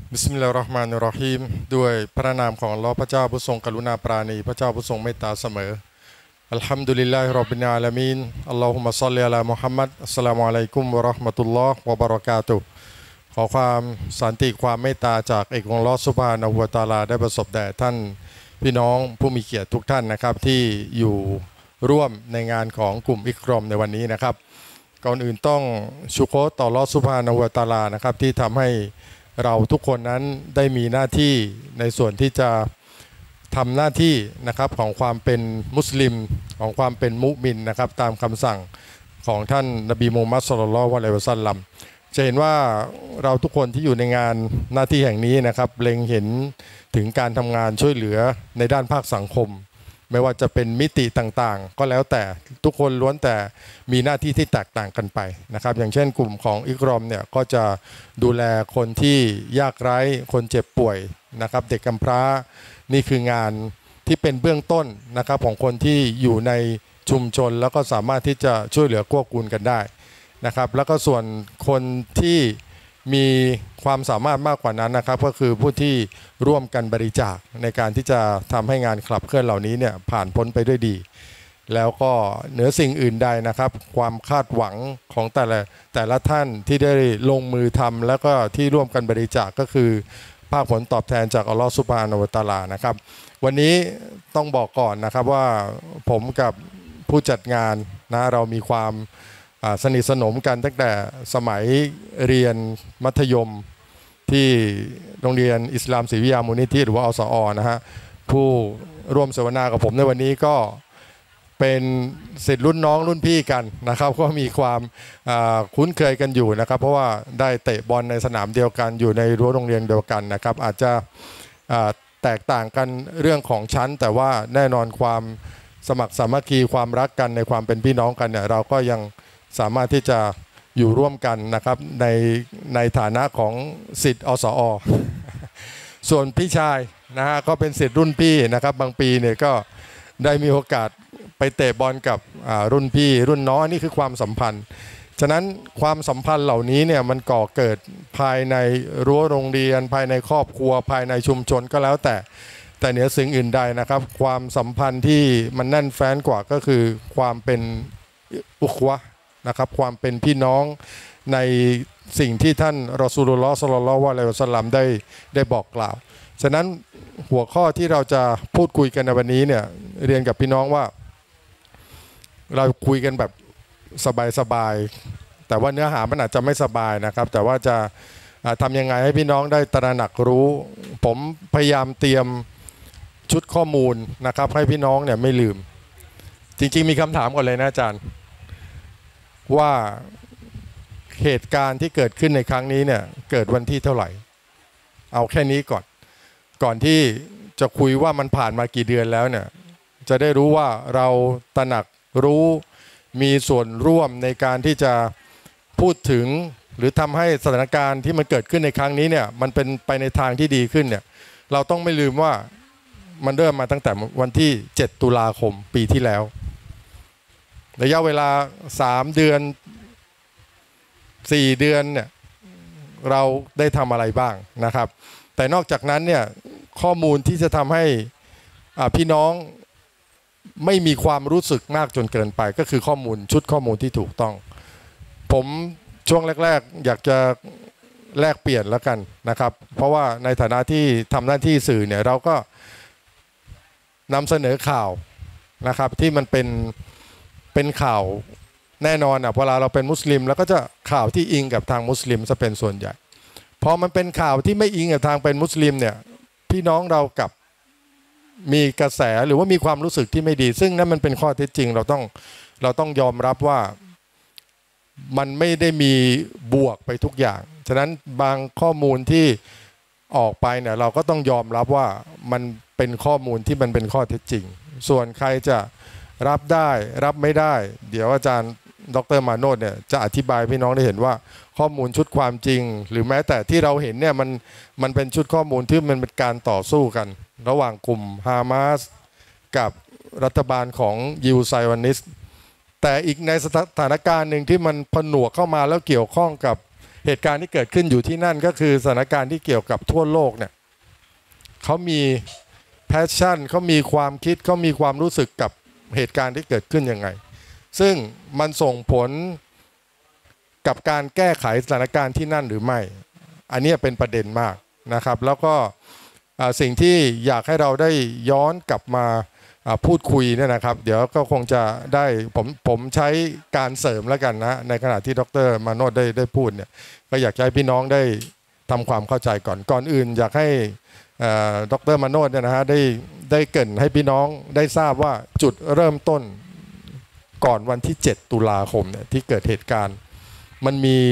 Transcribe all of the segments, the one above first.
บิสมิลลาฮิรเราะห์มานิรเราะฮีมด้วยพระนามของอัลลอฮ์พระเจ้าผู้ทรงกรุณาปราณีพระเจ้าผู้ทรงเมตตาเสมออัลฮัมดุลิลลาฮิร็อบบิลอาลามีนอัลลอฮุมะศ็อลลิอะลามุฮัมมัดอัสสลามุอะลัยกุมวะเราะห์มะตุลลอฮ์วะบะเราะกาตุฮ์ขอความสันติความเมตตาจากเอกองค์อัลลอฮ์ซุบฮานะฮูวะตะอาลาได้ประสบแด่ท่านพี่น้องผู้มีเกียรติทุกท่านนะครับที่อยู่ร่วมในงานของกลุ่มอิกรอมในวันนี้นะครับก่อนอื่นต้องชุกรต่ออัลลอฮ์ซุบฮานะฮูวะตะอาลานะครับที่ทำให้เราทุกคนนั้นได้มีหน้าที่ในส่วนที่จะทำหน้าที่นะครับของความเป็นมุสลิมของความเป็นมุมินนะครับตามคำสั่งของท่านนบีมูฮัมมัดศ็อลลัลลอฮุอะลัยฮิวะซัลลัมจะเห็นว่าเราทุกคนที่อยู่ในงานหน้าที่แห่งนี้นะครับเล็งเห็นถึงการทำงานช่วยเหลือในด้านภาคสังคมไม่ว่าจะเป็นมิติต่างๆก็แล้วแต่ทุกคนล้วนแต่มีหน้าที่ที่แตกต่างกันไปนะครับอย่างเช่นกลุ่มของอิกรอมเนี่ยก็จะดูแลคนที่ยากไร้คนเจ็บป่วยนะครับเด็กกำพร้านี่คืองานที่เป็นเบื้องต้นนะครับของคนที่อยู่ในชุมชนแล้วก็สามารถที่จะช่วยเหลือกู้กูลกันได้นะครับแล้วก็ส่วนคนที่มีความสามารถมากกว่านั้นนะครับก็คือผู้ที่ร่วมกันบริจาคในการที่จะทำให้งานขับเคลื่อนเหล่านี้เนี่ยผ่านพ้นไปด้วยดีแล้วก็เหนือสิ่งอื่นใดนะครับความคาดหวังของแต่ละท่านที่ได้ลงมือทำแล้วก็ที่ร่วมกันบริจาคก็คือภาคผลตอบแทนจากอัลลอฮฺซุบฮานะฮูวะตะอาลานะครับวันนี้ต้องบอกก่อนนะครับว่าผมกับผู้จัดงานนะเรามีความสนิทสนมกันตั้งแต่สมัยเรียนมัธยมที่โรงเรียนอิสลามศรีวิทยามูลนิธิหรือว่าอสอนะฮะผู้ร่วมเสวนากับผมในวันนี้ก็เป็นศิษย์รุ่นน้องรุ่นพี่กันนะครับก็มีความคุ้นเคยกันอยู่นะครับเพราะว่าได้เตะบอลในสนามเดียวกันอยู่ในรั้วโรงเรียนเดียวกันนะครับอาจจะแตกต่างกันเรื่องของชั้นแต่ว่าแน่นอนความสมัครสามัคคีความรักกันในความเป็นพี่น้องกันเนี่ยเราก็ยังสามารถที่จะอยู่ร่วมกันนะครับในฐานะของศิษย์อสอส่วนพี่ชายนะฮะก็เป็นศิษย์รุ่นพี่นะครับบางปีเนี่ยก็ได้มีโอกาสไปเตะบอลกับรุ่นพี่รุ่นน้องนี่คือความสัมพันธ์ฉะนั้นความสัมพันธ์เหล่านี้เนี่ยมันก่อเกิดภายในรั้วโรงเรียนภายในครอบครัวภายในชุมชนก็แล้วแต่เหนือสิ่งอื่นใดนะครับความสัมพันธ์ที่มันแน่นแฟ้นกว่าก็คือความเป็นอุควะนะครับความเป็นพี่น้องในสิ่งที่ท่านรอซูลุลลอฮ์ ศ็อลลัลลอฮุอะลัยฮิวะซัลลัมได้บอกกล่าวฉะนั้นหัวข้อที่เราจะพูดคุยกันในวันนี้เนี่ยเรียนกับพี่น้องว่าเราคุยกันแบบสบายๆแต่ว่าเนื้อหามันอาจจะไม่สบายนะครับแต่ว่าจะทำยังไงให้พี่น้องได้ตระหนักรู้ผมพยายามเตรียมชุดข้อมูลนะครับให้พี่น้องเนี่ยไม่ลืมจริงๆมีคำถามก่อนเลยนะอาจารย์ว่าเหตุการณ์ที่เกิดขึ้นในครั้งนี้เนี่ยเกิดวันที่เท่าไหร่เอาแค่นี้ก่อนที่จะคุยว่ามันผ่านมากี่เดือนแล้วเนี่ยจะได้รู้ว่าเราตระหนักรู้มีส่วนร่วมในการที่จะพูดถึงหรือทำให้สถานการณ์ที่มันเกิดขึ้นในครั้งนี้เนี่ยมันเป็นไปในทางที่ดีขึ้นเนี่ยเราต้องไม่ลืมว่ามันเริ่มมาตั้งแต่วันที่7 ตุลาคมปีที่แล้วระยะเวลา3 เดือน4 เดือนเนี่ยเราได้ทำอะไรบ้างนะครับแต่นอกจากนั้นเนี่ยข้อมูลที่จะทำให้พี่น้องไม่มีความรู้สึกมากจนเกินไปก็คือชุดข้อมูลที่ถูกต้องผมช่วงแรกๆอยากจะแลกเปลี่ยนแล้วกันนะครับเพราะว่าในฐานะที่ทำหน้าที่สื่อเนี่ยเราก็นำเสนอข่าวนะครับที่มันเป็นข่าวแน่นอนเวลาเราเป็นมุสลิมแล้วก็จะข่าวที่อิงกับทางมุสลิมจะเป็นส่วนใหญ่พอมันเป็นข่าวที่ไม่อิงกับทางเป็นมุสลิมเนี่ยพี่น้องเรากับมีกระแสหรือว่ามีความรู้สึกที่ไม่ดีซึ่งนั่นมันเป็นข้อเท็จจริงเราต้องยอมรับว่ามันไม่ได้มีบวกไปทุกอย่างฉะนั้นบางข้อมูลที่ออกไปเนี่ยเราก็ต้องยอมรับว่ามันเป็นข้อมูลที่มันเป็นข้อเท็จจริงส่วนใครจะรับได้รับไม่ได้เดี๋ยวอาจารย์ดร.มาโนชเนี่ยจะอธิบายพี่น้องได้เห็นว่าข้อมูลชุดความจริงหรือแม้แต่ที่เราเห็นเนี่ยมันเป็นชุดข้อมูลที่มันเป็นการต่อสู้กันระหว่างกลุ่มฮามาสกับรัฐบาลของยิวไซออนิสต์แต่อีกในสถานการณ์หนึ่งที่มันผนวกเข้ามาแล้วเกี่ยวข้องกับเหตุการณ์ที่เกิดขึ้นอยู่ที่นั่นก็คือสถานการณ์ที่เกี่ยวกับทั่วโลกเนี่ยเขามีแพชชั่นเขามีความคิดเขามีความรู้สึกกับเหตุการณ์ที่เกิดขึ้นยังไงซึ่งมันส่งผลกับการแก้ไขสถานการณ์ที่นั่นหรือไม่อันนี้เป็นประเด็นมากนะครับแล้วก็สิ่งที่อยากให้เราได้ย้อนกลับมาพูดคุยเนี่ยนะครับเดี๋ยวก็คงจะได้ผมใช้การเสริมแล้วกันนะในขณะที่ดร.มาโนชได้พูดเนี่ยก็อยากให้พี่น้องได้ทำความเข้าใจก่อนอื่นอยากให้ดร.มาโนชเนี่ยนะฮะได้เกริ่นให้พี่น้องได้ทราบว่าจุดเริ่มต้นก่อนวันที่7 ตุลาคมเนี่ยที่เกิดเหตุการณ์มัน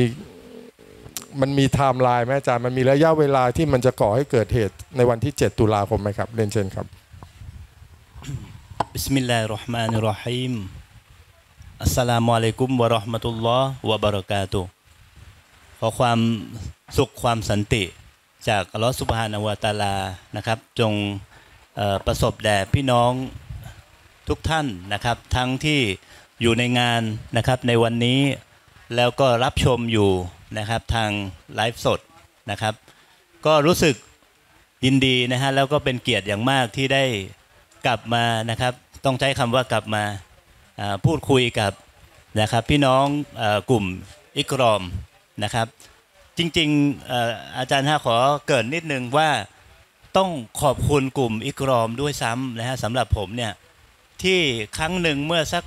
มีไทม์ไลน์ไหมอาจารย์มันมีระยะเวลาที่มันจะก่อให้เกิดเหตุในวันที่7 ตุลาคมไหมครับเรียนเชิญครับบิสมิลลาฮิรเราะห์มานิรเราะฮีมอัสสลามุอะลัยกุมวะเราะห์มะตุลลอฮ์วะบะเราะกาตุฮ์ขอความสุขความสันติจากอัลเลาะห์ซุบฮานะฮูวะตะอาลานะครับจงประสบแด่พี่น้องทุกท่านนะครับทั้งที่อยู่ในงานนะครับในวันนี้แล้วก็รับชมอยู่นะครับทางไลฟ์สดนะครับก็รู้สึกยินดีนะฮะแล้วก็เป็นเกียรติอย่างมากที่ได้กลับมานะครับต้องใช้คำว่ากลับมาพูดคุยกับนะครับพี่น้องกลุ่มอิกรอมนะครับจริงๆอาจารย์ฮะขอเกริ่นนิดนึงว่าต้องขอบคุณกลุ่มอิกรอมด้วยซ้ำนะฮะสำหรับผมเนี่ยที่ครั้งหนึ่งเมื่อสัก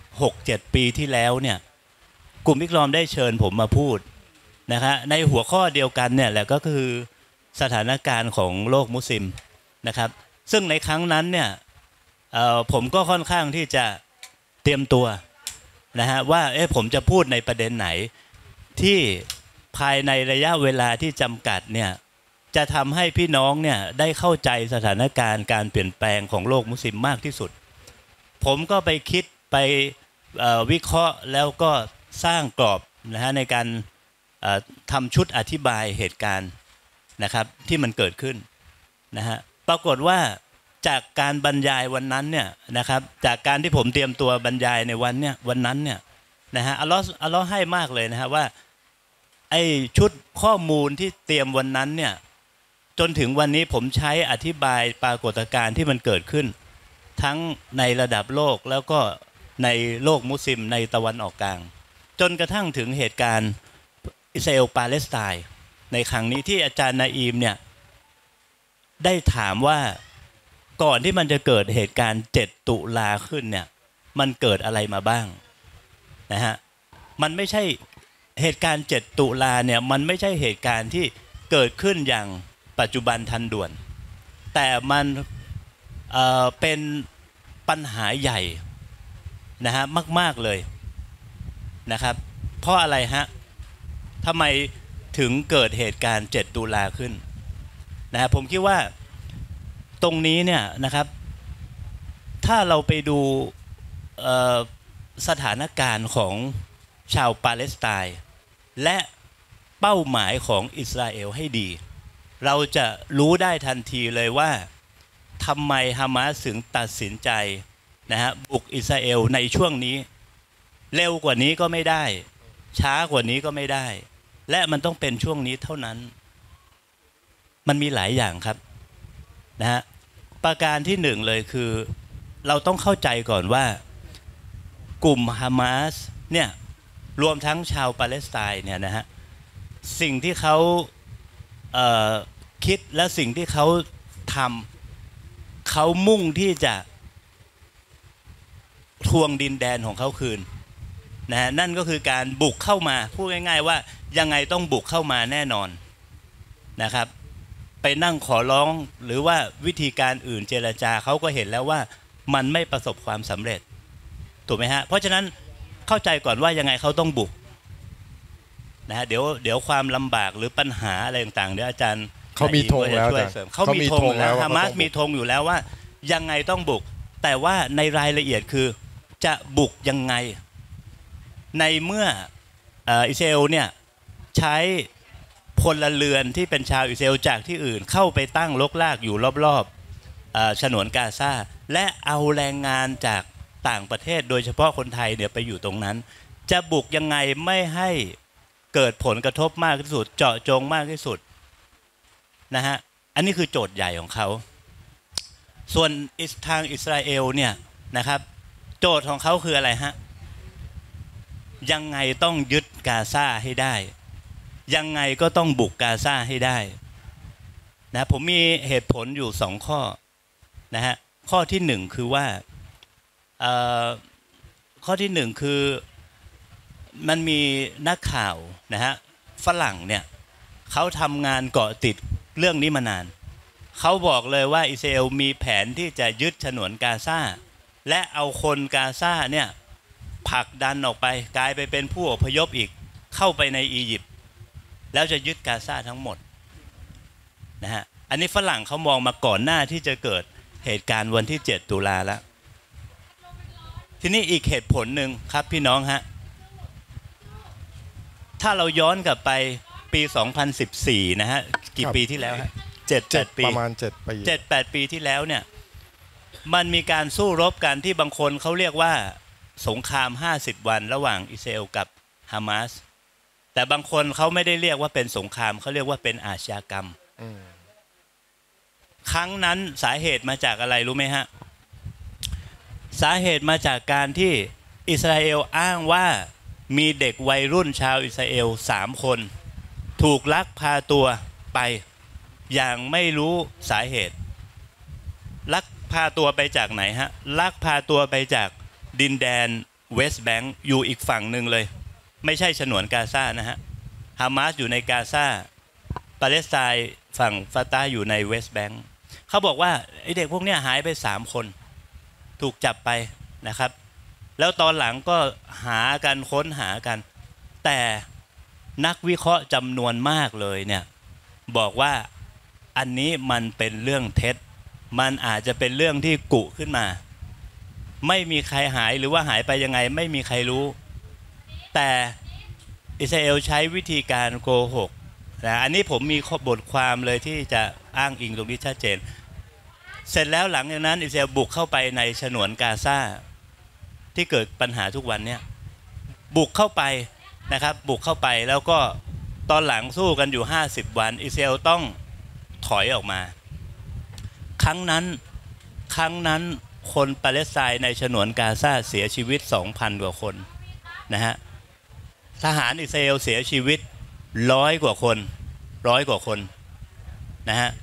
6-7 ปีที่แล้วเนี่ยกลุ่มอิกรอมได้เชิญผมมาพูดนะครับในหัวข้อเดียวกันเนี่ยแหละก็คือสถานการณ์ของโลกมุสลิมนะครับซึ่งในครั้งนั้นเนี่ยผมก็ค่อนข้างที่จะเตรียมตัวนะฮะว่าผมจะพูดในประเด็นไหนที่ภายในระยะเวลาที่จำกัดเนี่ยจะทำให้พี่น้องเนี่ยได้เข้าใจสถานการณ์การเปลี่ยนแปลงของโลกมุสลิมมากที่สุดผมก็ไปคิดไปวิเคราะห์แล้วก็สร้างกรอบนะฮะในการทำชุดอธิบายเหตุการณ์นะครับที่มันเกิดขึ้นนะฮะปรากฏว่าจากการบรรยายวันนั้นเนี่ยนะครับจากการที่ผมเตรียมตัวบรรยายในวันนั้นเนี่ยนะฮะอัลลอฮ์ให้มากเลยนะฮะว่าไอ้ชุดข้อมูลที่เตรียมวันนั้นเนี่ยจนถึงวันนี้ผมใช้อธิบายปรากฏการณ์ที่มันเกิดขึ้นทั้งในระดับโลกแล้วก็ในโลกมุสลิมในตะวันออกกลางจนกระทั่งถึงเหตุการณ์อิสราเอลปาเลสไตน์ในครั้งนี้ที่อาจารย์นาอีมเนี่ยได้ถามว่าก่อนที่มันจะเกิดเหตุการณ์7 ตุลาขึ้นเนี่ยมันเกิดอะไรมาบ้างนะฮะมันไม่ใช่เหตุการณ์7 ตุลาเนี่ยมันไม่ใช่เหตุการณ์ที่เกิดขึ้นอย่างปัจจุบันทันด่วนแต่มันเป็นปัญหาใหญ่นะฮะมากๆเลยนะครับเพราะอะไรฮะทำไมถึงเกิดเหตุการณ์7 ตุลาขึ้นนะฮะผมคิดว่าตรงนี้เนี่ยนะครับถ้าเราไปดูสถานการณ์ของชาวปาเลสไตน์และเป้าหมายของอิสราเอลให้ดีเราจะรู้ได้ทันทีเลยว่าทำไมฮามาสถึงตัดสินใจนะฮะบุกอิสราเอลในช่วงนี้เร็วกว่านี้ก็ไม่ได้ช้ากว่านี้ก็ไม่ได้และมันต้องเป็นช่วงนี้เท่านั้นมันมีหลายอย่างครับนะฮะประการที่หนึ่งเลยคือเราต้องเข้าใจก่อนว่ากลุ่มฮามาสเนี่ยรวมทั้งชาวปาเลสไตน์เนี่ยนะฮะสิ่งที่เขาคิดและสิ่งที่เขาทำเขามุ่งที่จะทวงดินแดนของเขาคืนนะฮะนั่นก็คือการบุกเข้ามาพูดง่ายๆว่ายังไงต้องบุกเข้ามาแน่นอนนะครับไปนั่งขอร้องหรือว่าวิธีการอื่นเจรจาเขาก็เห็นแล้วว่ามันไม่ประสบความสำเร็จถูกไหมฮะเพราะฉะนั้นเข้าใจก่อนว่ายังไงเขาต้องบุกนะฮะเดี๋ยวความลำบากหรือปัญหาอะไรต่างๆเดี๋ยวอาจารย์เขามีธงแล้วเขามีธงแล้วฮามาสมีธงอยู่แล้วว่ายังไงต้องบุกแต่ว่าในรายละเอียดคือจะบุกยังไงในเมื่ออิสราเอลเนี่ยใช้พลเรือนที่เป็นชาวอิสราเอลจากที่อื่นเข้าไปตั้งรกรากอยู่รอบๆฉนวนกาซาและเอาแรงงานจากต่างประเทศโดยเฉพาะคนไทยเนี่ยไปอยู่ตรงนั้นจะบุกยังไงไม่ให้เกิดผลกระทบมากที่สุดเจาะจงมากที่สุดนะฮะอันนี้คือโจทย์ใหญ่ของเขาส่วนทางอิสราเอลเนี่ยนะครับโจทย์ของเขาคืออะไรฮะยังไงต้องยึดกาซาให้ได้ยังไงก็ต้องบุกกาซาให้ได้นะผมมีเหตุผลอยู่2ข้อนะฮะข้อที่1คือว่าข้อที่1คือมันมีนักข่าวนะฮะฝรั่งเนี่ยเขาทำงานเกาะติดเรื่องนี้มานานเขาบอกเลยว่าอิสราเอลมีแผนที่จะยึดฉนวนกาซาและเอาคนกาซาเนี่ยผลักดันออกไปกลายไปเป็นผู้อพยพอีกเข้าไปในอียิปต์แล้วจะยึดกาซาทั้งหมดนะฮะอันนี้ฝรั่งเขามองมาก่อนหน้าที่จะเกิดเหตุการณ์วันที่7 ตุลาแล้วทีนี้อีกเหตุผลหนึ่งครับพี่น้องฮะถ้าเราย้อนกลับไปปี2014นะฮะกี่ปีที่แล้วฮะ7-8 ปีประมาณ7 ปี 7-8 ปีที่แล้วเนี่ยมันมีการสู้รบกันที่บางคนเขาเรียกว่าสงคราม50 วันระหว่างอิสราเอลกับฮามาสแต่บางคนเขาไม่ได้เรียกว่าเป็นสงครามเขาเรียกว่าเป็นอาชญากรรมครั้งนั้นสาเหตุมาจากอะไรรู้ไหมฮะสาเหตุมาจากการที่อิสราเอลอ้างว่ามีเด็กวัยรุ่นชาวอิสราเอล3 คนถูกลักพาตัวไปอย่างไม่รู้สาเหตุลักพาตัวไปจากไหนฮะลักพาตัวไปจากดินแดนเวสต์แบงก์อยู่อีกฝั่งหนึ่งเลยไม่ใช่ฉนวนกาซานะฮะฮามาสอยู่ในกาซาปาเลสไตน์ฝั่งฟาตาห์อยู่ในเวสต์แบงก์เขาบอกว่าไอเด็กพวกนี้หายไป3 คนถูกจับไปนะครับแล้วตอนหลังก็หากันค้นหากันแต่นักวิเคราะห์จำนวนมากเลยเนี่ยบอกว่าอันนี้มันเป็นเรื่องเท็จมันอาจจะเป็นเรื่องที่กุขึ้นมาไม่มีใครหายหรือว่าหายไปยังไงไม่มีใครรู้แต่อิสราเอลใช้วิธีการโกหกนะอันนี้ผมมีบทความเลยที่จะอ้างอิงตรงนี้ชัดเจนเสร็จแล้วหลังจากนั้นอิสราเอลบุกเข้าไปในฉนวนกาซาที่เกิดปัญหาทุกวันเนี่ยบุกเข้าไปนะครับบุกเข้าไปแล้วก็ตอนหลังสู้กันอยู่50 วันอิสราเอลต้องถอยออกมาครั้งนั้นคนปาเลสไตน์ในฉนวนกาซาเสียชีวิต 2,000 กว่าคนนะฮะทหารอิสราเอลเสียชีวิต100 กว่าคนนะฮะ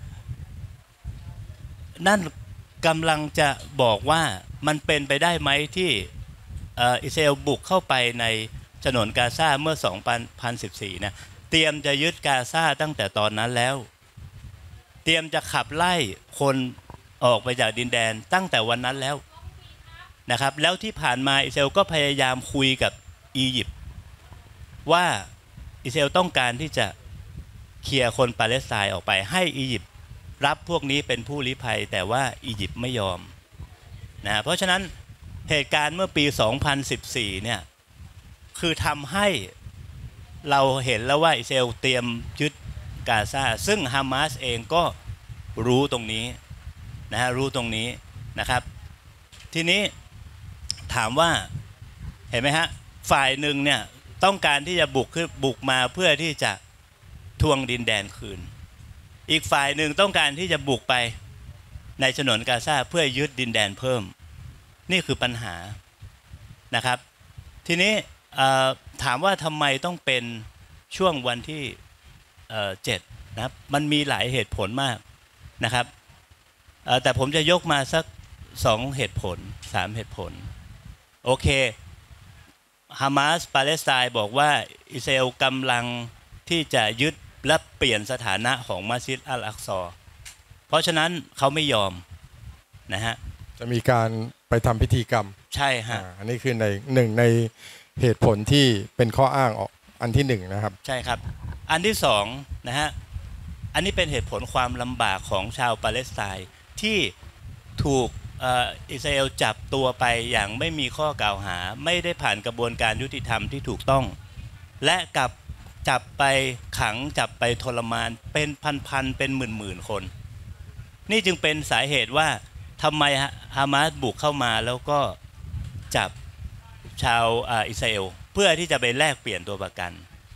นั่นกำลังจะบอกว่ามันเป็นไปได้ไหมที่อิสราเอลบุกเข้าไปในฉนวนกาซาเมื่อ2014นะเตรียมจะยึดกาซาตั้งแต่ตอนนั้นแล้วเตรียมจะขับไล่คนออกไปจากดินแดนตั้งแต่วันนั้นแล้วนะครับแล้วที่ผ่านมาอิสราเอลก็พยายามคุยกับอียิปต์ว่าอิสราเอลต้องการที่จะเคลียร์คนปาเลสไตน์ออกไปให้อียิปต์รับพวกนี้เป็นผู้ลี้ภัยแต่ว่าอียิปต์ไม่ยอมนะเพราะฉะนั้นเหตุการณ์เมื่อปี2014เนี่ยคือทำให้เราเห็นแล้วว่าอิสราเอลเตรียมยึดกาซาซึ่งฮามาสเองก็รู้ตรงนี้นะฮะรู้ตรงนี้นะครับทีนี้ถามว่าเห็นไหมฮะฝ่ายหนึ่งเนี่ยต้องการที่จะบุกมาเพื่อที่จะทวงดินแดนคืนอีกฝ่ายหนึ่งต้องการที่จะบุกไปในฉนวนกาซาเพื่อยึดดินแดนเพิ่มนี่คือปัญหานะครับทีนี้ถามว่าทำไมต้องเป็นช่วงวันที่7นะครับมันมีหลายเหตุผลมากนะครับแต่ผมจะยกมาสัก2 เหตุผล3 เหตุผลโอเคฮามาสปาเลสไตน์บอกว่าอิสราเอลกำลังที่จะยึดและเปลี่ยนสถานะของมัสยิดอัลอักซอเพราะฉะนั้นเขาไม่ยอมนะฮะจะมีการไปทำพิธีกรรมใช่ฮะอันนี้คือในเหตุผลที่เป็นข้ออ้างอันที่1นะครับใช่ครับอันที่2นะฮะอันนี้เป็นเหตุผลความลำบากของชาวปาเลสไตน์ที่ถูกอิสราเอลจับตัวไปอย่างไม่มีข้อกล่าวหาไม่ได้ผ่านกระบวนการยุติธรรมที่ถูกต้องและกับจับไปขังจับไปทรมานเป็นพันเป็นหมื่นคนนี่จึงเป็นสาเหตุว่าทำไมฮามาสบุกเข้ามาแล้วก็จับชาวอิสราเอลเพื่อที่จะไปแลกเปลี่ยนตัวประกัน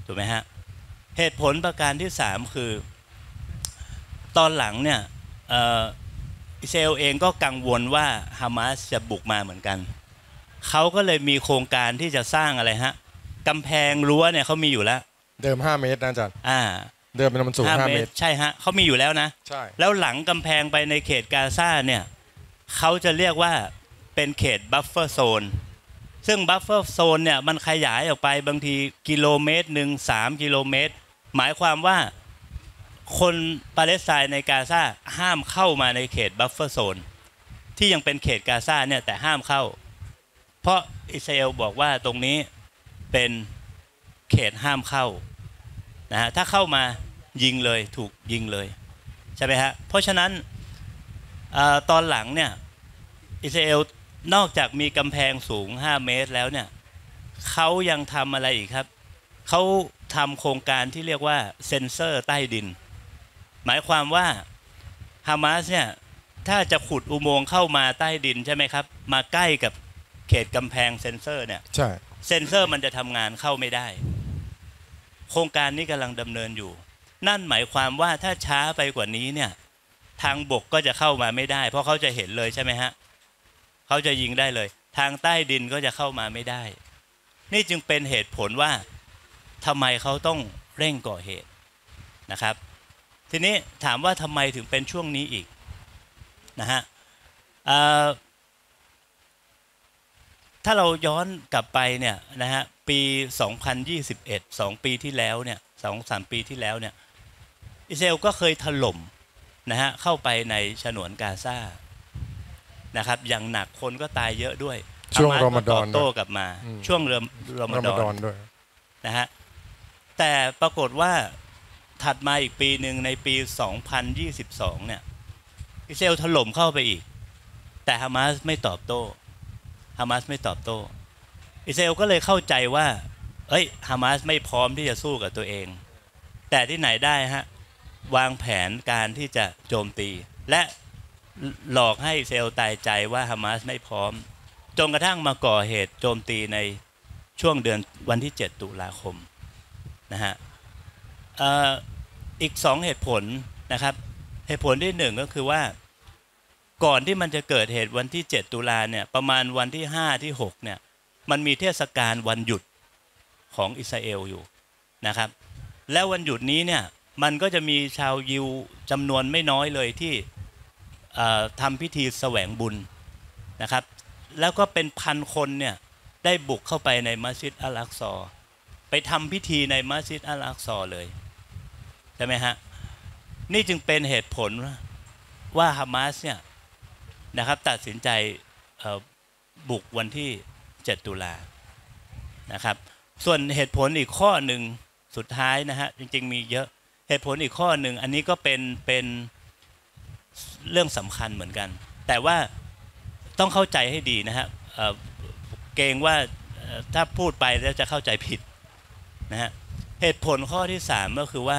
ถูกไหมฮะเหตุผลประการที่3คือตอนหลังเนี่ยอิสราเอลเองก็กังวลว่าฮามาสจะบุกมาเหมือนกันเขาก็เลยมีโครงการที่จะสร้างอะไรฮะกำแพงรั้วเนี่ยเขามีอยู่แล้วเดิม5 เมตรนะอาจารย์เดิมมันสูง5 เมตรใช่ฮะเขามีอยู่แล้วนะใช่แล้วหลังกำแพงไปในเขตกาซาเนี่ยเขาจะเรียกว่าเป็นเขตบัฟเฟอร์โซนซึ่งบัฟเฟอร์โซนเนี่ยมันขยายออกไปบางทีกิโลเมตรหนึ่ง3 กิโลเมตรหมายความว่าคนปาเลสไตน์ในกาซาห้ามเข้ามาในเขตบัฟเฟอร์โซนที่ยังเป็นเขตกาซาเนี่ยแต่ห้ามเข้าเพราะอิสราเอลบอกว่าตรงนี้เป็นเขตห้ามเข้านะฮะถ้าเข้ามายิงเลยถูกยิงเลยใช่ไหมฮะเพราะฉะนั้นตอนหลังเนี่ยอิสราเอลนอกจากมีกำแพงสูง5 เมตรแล้วเนี่ยเขายังทำอะไรอีกครับเขาทำโครงการที่เรียกว่าเซ็นเซอร์ใต้ดินหมายความว่าฮามาสเนี่ยถ้าจะขุดอุโมงค์เข้ามาใต้ดินใช่ไหมครับมาใกล้กับเขตกำแพงเซ็นเซอร์เนี่ยใช่เซ็นเซอร์มันจะทำงานเข้าไม่ได้โครงการนี้กำลังดำเนินอยู่นั่นหมายความว่าถ้าช้าไปกว่านี้เนี่ยทางบกก็จะเข้ามาไม่ได้เพราะเขาจะเห็นเลยใช่ไหมฮะเขาจะยิงได้เลยทางใต้ดินก็จะเข้ามาไม่ได้นี่จึงเป็นเหตุผลว่าทำไมเขาต้องเร่งก่อเหตุนะครับทีนี้ถามว่าทำไมถึงเป็นช่วงนี้อีกนะฮะถ้าเราย้อนกลับไปเนี่ยนะฮะปี2021 2 ปีที่แล้วเนี่ย2-3 ปีที่แล้วเนี่ยอิสราเอลก็เคยถล่มนะฮะเข้าไปในฉนวนกาซานะครับอย่างหนักคนก็ตายเยอะด้วยช่วงรอมฎอนโต้กลับมาช่วงรอมฎอนด้วยนะฮะแต่ปรากฏว่าถัดมาอีกปีหนึ่งในปี2022เนี่ยอิสราเอลถล่มเข้าไปอีกแต่ฮามาสไม่ตอบโต้ฮามาสไม่ตอบโต้อิสราเอลก็เลยเข้าใจว่าฮามาสไม่พร้อมที่จะสู้กับตัวเองแต่ที่ไหนได้ฮะวางแผนการที่จะโจมตีและหลอกให้อิสราเอลตายใจว่าฮามาสไม่พร้อมจนกระทั่งมาก่อเหตุโจมตีในช่วงเดือนวันที่7 ตุลาคมนะฮะอีก2 เหตุผลนะครับเหตุผลที่1ก็คือว่าก่อนที่มันจะเกิดเหตุวันที่7 ตุลาเนี่ยประมาณวันที่5 ที่ 6เนี่ยมันมีเทศกาลวันหยุดของอิสราเอลอยู่นะครับแล้ววันหยุดนี้เนี่ยมันก็จะมีชาวยิวจำนวนไม่น้อยเลยที่ทำพิธีแสวงบุญนะครับแล้วก็เป็นพันคนเนี่ยได้บุกเข้าไปในมัสยิดอัลอักซอไปทำพิธีในมัสยิดอัลอักซอเลยใช่ไหมฮะนี่จึงเป็นเหตุผลว่าฮามาสเนี่ยนะครับตัดสินใจบุกวันที่7 ตุลานะครับส่วนเหตุผลอีกข้อหนึ่งสุดท้ายนะฮะจริงๆมีเยอะเหตุผลอีกข้อหนึ่งอันนี้ก็เป็นเรื่องสำคัญเหมือนกันแต่ว่าต้องเข้าใจให้ดีนะฮะเกรงว่าถ้าพูดไปแล้วจะเข้าใจผิดนะฮะเหตุผลข้อที่3ก็คือว่า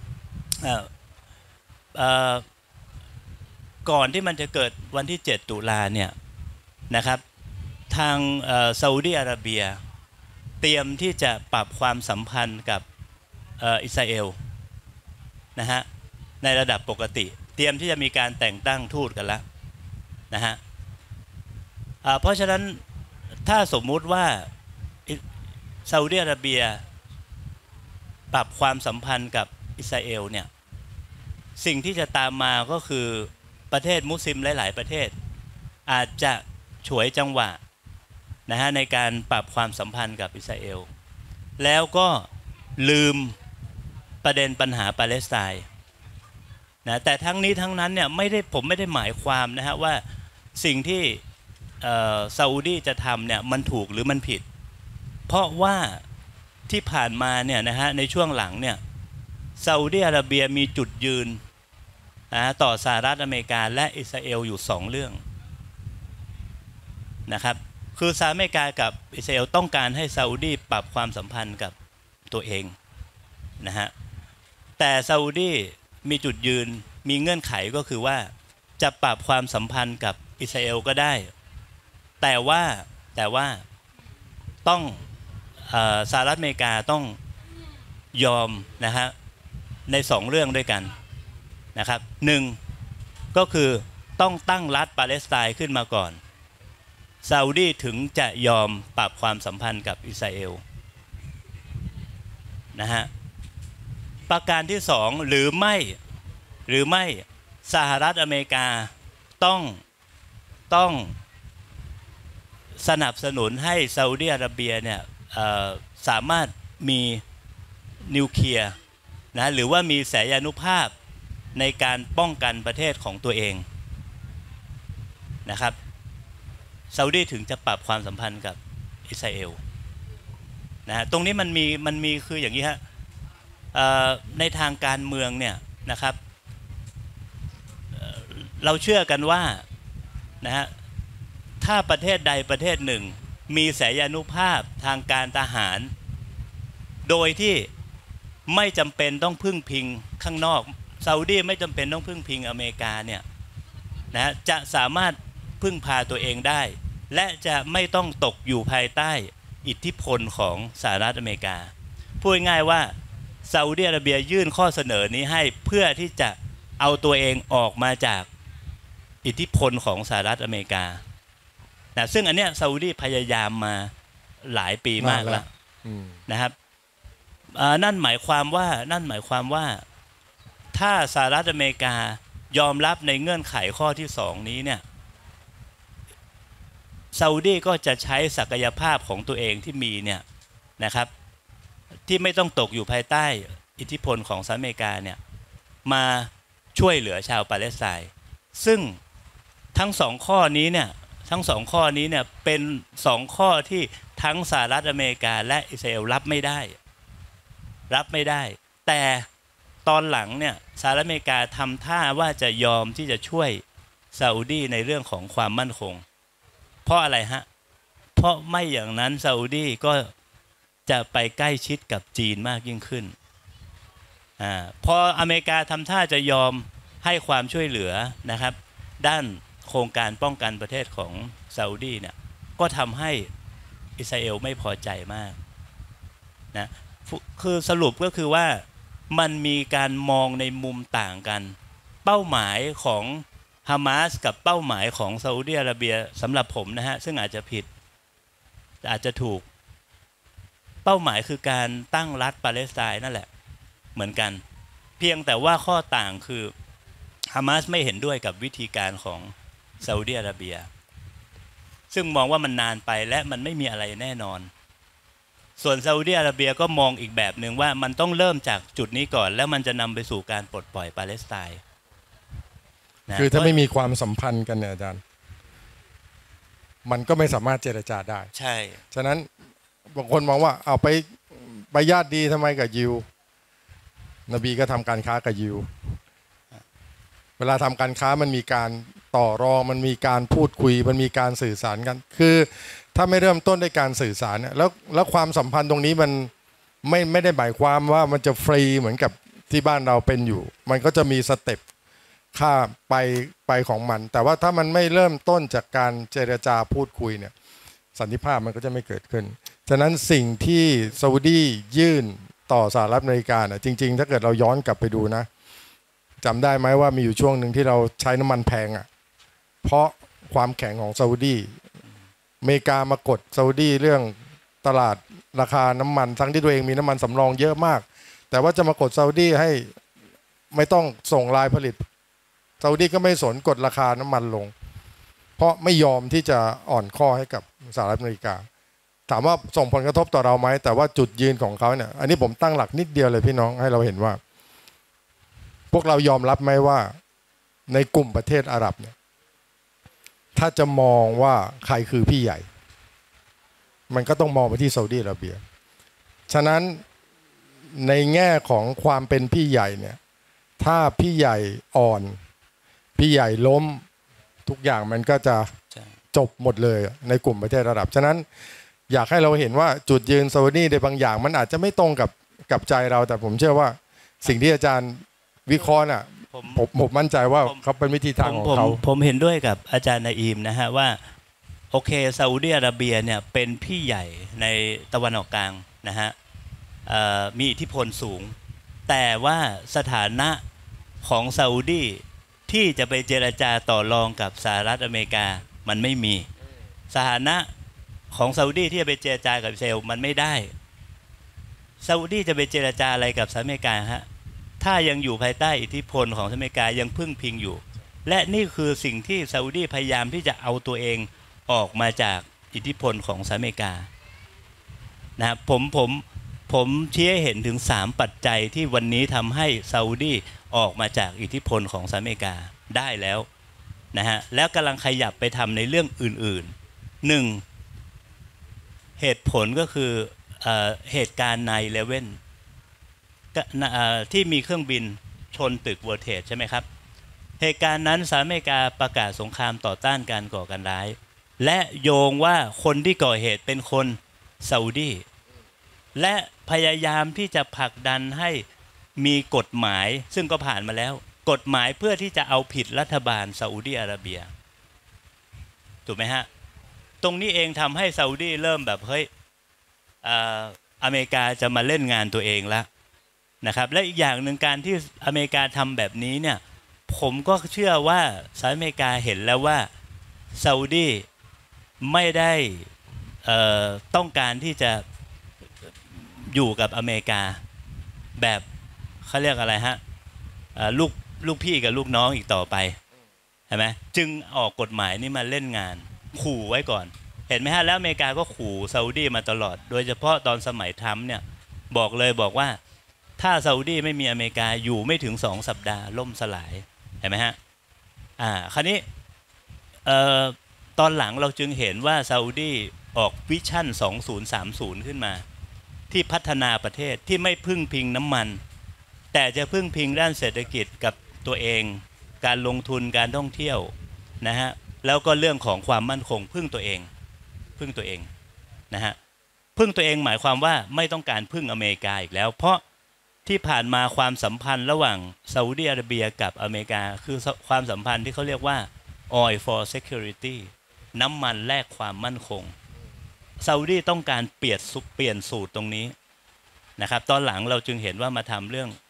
ก่อนที่มันจะเกิดวันที่7 ตุลาเนี่ยนะครับทางซาอุดิอาระเบียเตรียมที่จะปรับความสัมพันธ์กับอิสราเอลนะฮะในระดับปกติเตรียมที่จะมีการแต่งตั้งทูตกันแล้วนะฮะเพราะฉะนั้นถ้าสมมุติว่าซาอุดิอาระเบียปรับความสัมพันธ์กับอิสราเอลเนี่ยสิ่งที่จะตามมาก็คือประเทศมุสลิมหลายๆประเทศอาจจะฉวยจังหวะนะฮะในการปรับความสัมพันธ์กับอิสราเอลแล้วก็ลืมประเด็นปัญหาปาเลสไตน์นะแต่ทั้งนี้ทั้งนั้นเนี่ยผมไม่ได้หมายความนะฮะว่าสิ่งที่ซาอุดีจะทำเนี่ยมันถูกหรือมันผิดเพราะว่าที่ผ่านมาเนี่ยนะฮะในช่วงหลังเนี่ยซาอุดิอาระเบียมีจุดยืนต่อสหรัฐอเมริกาและอิสราเอลอยู่2 เรื่องนะครับคือสหรัฐอเมริกากับอิสราเอลต้องการให้ซาอุดีปรับความสัมพันธ์กับตัวเองนะฮะแต่ซาอุดีมีจุดยืนมีเงื่อนไขก็คือว่าจะปรับความสัมพันธ์กับอิสราเอลก็ได้แต่ว่าต้องสหรัฐอเมริกาต้องยอมนะฮะในสองเรื่องด้วยกันนะครับหนึ่งก็คือต้องตั้งรัฐปาเลสไตน์ขึ้นมาก่อนซาอุดีถึงจะยอมปรับความสัมพันธ์กับอิสราเอลนะฮะประการที่สองหรือไม่สหรัฐอเมริกาต้องสนับสนุนให้ซาอุดิอาระเบียเนี่ยสามารถมีนิวเคลียร์นะหรือว่ามีแสยานุภาพในการป้องกันประเทศของตัวเองนะครับซาอุดีถึงจะปรับความสัมพันธ์กับอิสราเอลนะตรงนี้มันมีคืออย่างนี้ฮะในทางการเมืองเนี่ยนะครับเราเชื่อกันว่านะฮะถ้าประเทศใดประเทศหนึ่งมีแสยานุภาพทางการทหารโดยที่ไม่จำเป็นต้องพึ่งพิงข้างนอกซาอุดีไม่จำเป็นต้องพึ่งพิงอเมริกาเนี่ยนะจะสามารถพึ่งพาตัวเองได้และจะไม่ต้องตกอยู่ภายใต้อิทธิพลของสหรัฐอเมริกาพูดง่ายว่าซาอุดิอาระเบียยื่นข้อเสนอนี้ให้เพื่อที่จะเอาตัวเองออกมาจากอิทธิพลของสหรัฐอเมริกานะซึ่งอันเนี้ยซาอุดีพยายามมาหลายปีมากแล้วนะครับนั่นหมายความว่าถ้าสหรัฐอเมริกายอมรับในเงื่อนไขข้อที่สองนี้เนี่ยซาอุดีก็จะใช้ศักยภาพของตัวเองที่มีเนี่ยนะครับที่ไม่ต้องตกอยู่ภายใต้อิทธิพลของสหรัฐอเมริกาเนี่ยมาช่วยเหลือชาวปาเลสไตน์ซึ่งทั้งสองข้อนี้เนี่ยเป็นสองข้อที่ทั้งสหรัฐอเมริกาและอิสราเอลรับไม่ได้แต่ตอนหลังเนี่ยสหรัฐอเมริกาทำท่าว่าจะยอมที่จะช่วยซาอุดีในเรื่องของความมั่นคงเพราะอะไรฮะเพราะไม่อย่างนั้นซาอุดีก็จะไปใกล้ชิดกับจีนมากยิ่งขึ้นพออเมริกาทำท่าจะยอมให้ความช่วยเหลือนะครับด้านโครงการป้องกันประเทศของซาอุดีเนี่ยก็ทำให้อิสราเอลไม่พอใจมากนะคือสรุปก็คือว่ามันมีการมองในมุมต่างกันเป้าหมายของฮามาสกับเป้าหมายของซาอุดิอาระเบียสำหรับผมนะฮะซึ่งอาจจะผิดอาจจะถูกเป้าหมายคือการตั้งรัฐปาเลสไตน์นั่นแหละเหมือนกันเพียงแต่ว่าข้อต่างคือฮามาสไม่เห็นด้วยกับวิธีการของซาอุดิอาระเบียซึ่งมองว่ามันนานไปและมันไม่มีอะไรแน่นอนส่วนซาอุดิอาระเบียก็มองอีกแบบหนึ่งว่ามันต้องเริ่มจากจุดนี้ก่อนแล้วมันจะนำไปสู่การปลดปล่อยปาเลสไตน์คือถ้าไม่มีความสัมพันธ์กันเนี่ยอาจารย์มันก็ไม่สามารถเจรจาได้ใช่ฉะนั้นบางคนมองว่าเอาไปญาติดีทำไมกับยิวนบีก็ทำการค้ากับยิวเวลาทำการค้ามันมีการต่อรองมันมีการพูดคุยมันมีการสื่อสารกันคือถ้าไม่เริ่มต้นด้วยการสื่อสารเนี่ยแล้วความสัมพันธ์ตรงนี้มันไม่ได้หมายความว่ามันจะฟรีเหมือนกับที่บ้านเราเป็นอยู่มันก็จะมีสเต็ปค่าไปของมันแต่ว่าถ้ามันไม่เริ่มต้นจากการเจรจาพูดคุยเนี่ยสันติภาพมันก็จะไม่เกิดขึ้นฉะนั้นสิ่งที่ซาอุดียื่นต่อสหรัฐอเมริกาเนี่ยจริงๆถ้าเกิดเราย้อนกลับไปดูนะจำได้ไหมว่ามีอยู่ช่วงหนึ่งที่เราใช้น้ำมันแพงอ่ะเพราะความแข็งของซาอุดีอเมริกามากดซาอุดีเรื่องตลาดราคาน้ำมันทั้งที่ตัวเองมีน้ำมันสำรองเยอะมากแต่ว่าจะมากดซาอุดีให้ไม่ต้องส่งรายผลิตซาอุดีก็ไม่สนกดราคาน้ำมันลงเพราะไม่ยอมที่จะอ่อนข้อให้กับสหรัฐอเมริกาถามว่าส่งผลกระทบต่อเราไหมแต่ว่าจุดยืนของเขาเนี่ยอันนี้ผมตั้งหลักนิดเดียวเลยพี่น้องให้เราเห็นว่าพวกเรายอมรับไหมว่าในกลุ่มประเทศอาหรับเนี่ยถ้าจะมองว่าใครคือพี่ใหญ่มันก็ต้องมองไปที่ซาอุดิอาระเบียฉะนั้นในแง่ของความเป็นพี่ใหญ่เนี่ยถ้าพี่ใหญ่อ่อนพี่ใหญ่ล้มทุกอย่างมันก็จะจบหมดเลยในกลุ่มประเทศอาหรับฉะนั้นอยากให้เราเห็นว่าจุดยืนซาอุดีในบางอย่างมันอาจจะไม่ตรงกับใจเราแต่ผมเชื่อว่าสิ่งที่อาจารย์วิเคราะห์น่ะผมมั่นใจว่าเขาเป็นวิธีทางของเขาผมเห็นด้วยกับอาจารย์นาอีมนะฮะว่าโอเคซาอุดิอาระเบียเนี่ยเป็นพี่ใหญ่ในตะวันออกกลางนะฮะมีอิทธิพลสูงแต่ว่าสถานะของซาอุดีที่จะไปเจรจาต่อรองกับสหรัฐอเมริกามันไม่มีสถานะของซาอุดีที่จะไปเจรจากับอิสราเอลมันไม่ได้ซาอุดีจะไปเจรจาอะไรกับสหรัฐอเมริกาฮะถ้ายังอยู่ภายใต้อิทธิพลของสหรัฐอเมริกายังพึ่งพิงอยู่และนี่คือสิ่งที่ซาอุดีพยายามที่จะเอาตัวเองออกมาจากอิทธิพลของสหรัฐอเมริกานะผมชี้ให้เห็นถึง3ปัจจัยที่วันนี้ทำให้ซาอุดีออกมาจากอิทธิพลของสหรัฐอเมริกาได้แล้วนะฮะแล้วกำลังขยับไปทำในเรื่องอื่นๆหนึ่งเหตุผลก็คือเหตุการณ์9/11ที่มีเครื่องบินชนตึก World Trade ใช่ไหมครับเหตุการณ์นั้นสหรัฐอเมริกาประกาศสงครามต่อต้านการก่อการร้ายและโยงว่าคนที่ก่อเหตุเป็นคนซาอุดีและพยายามที่จะผลักดันให้มีกฎหมายซึ่งก็ผ่านมาแล้วกฎหมายเพื่อที่จะเอาผิดรัฐบาลซาอุดีอาระเบียถูกไหมฮะตรงนี้เองทำให้ซาอุดีเริ่มแบบเฮ้ยอเมริกาจะมาเล่นงานตัวเองแล้วนะครับและอีกอย่างหนึ่งการที่อเมริกาทำแบบนี้เนี่ยผมก็เชื่อว่าสหรัฐอเมริกาเห็นแล้วว่าซาอุดีไม่ได้ต้องการที่จะอยู่กับอเมริกาแบบเขาเรียกอะไรฮะลูกพี่กับลูกน้องอีกต่อไปใช่ไหมจึงออกกฎหมายนี้มาเล่นงานขู่ไว้ก่อนเห็นไหมฮะแล้วอเมริกาก็ขู่ซาอุดีมาตลอดโดยเฉพาะตอนสมัยทรัมป์เนี่ยบอกว่าถ้าซาอุดีไม่มีอเมริกาอยู่ไม่ถึง2 สัปดาห์ล่มสลายเห็นไหมฮะคราวนี้ตอนหลังเราจึงเห็นว่าซาอุดีออกวิชั่น2030ขึ้นมาที่พัฒนาประเทศที่ไม่พึ่งพิงน้ำมันแต่จะพึ่งพิงด้านเศรษฐกิจกับตัวเองการลงทุนการท่องเที่ยวนะฮะแล้วก็เรื่องของความมั่นคงพึ่งตัวเองนะฮะพึ่งตัวเองหมายความว่าไม่ต้องการพึ่งอเมริกาอีกแล้วเพราะที่ผ่านมาความสัมพันธ์ระหว่างซาอุดิอาระเบียกับอเมริกาคือความสัมพันธ์ที่เขาเรียกว่า oil for security น้ำมันแลกความมั่นคงซาอุดีต้องการเปลี่ยนสูตรตรงนี้นะครับตอนหลังเราจึงเห็นว่ามาทำเรื่อง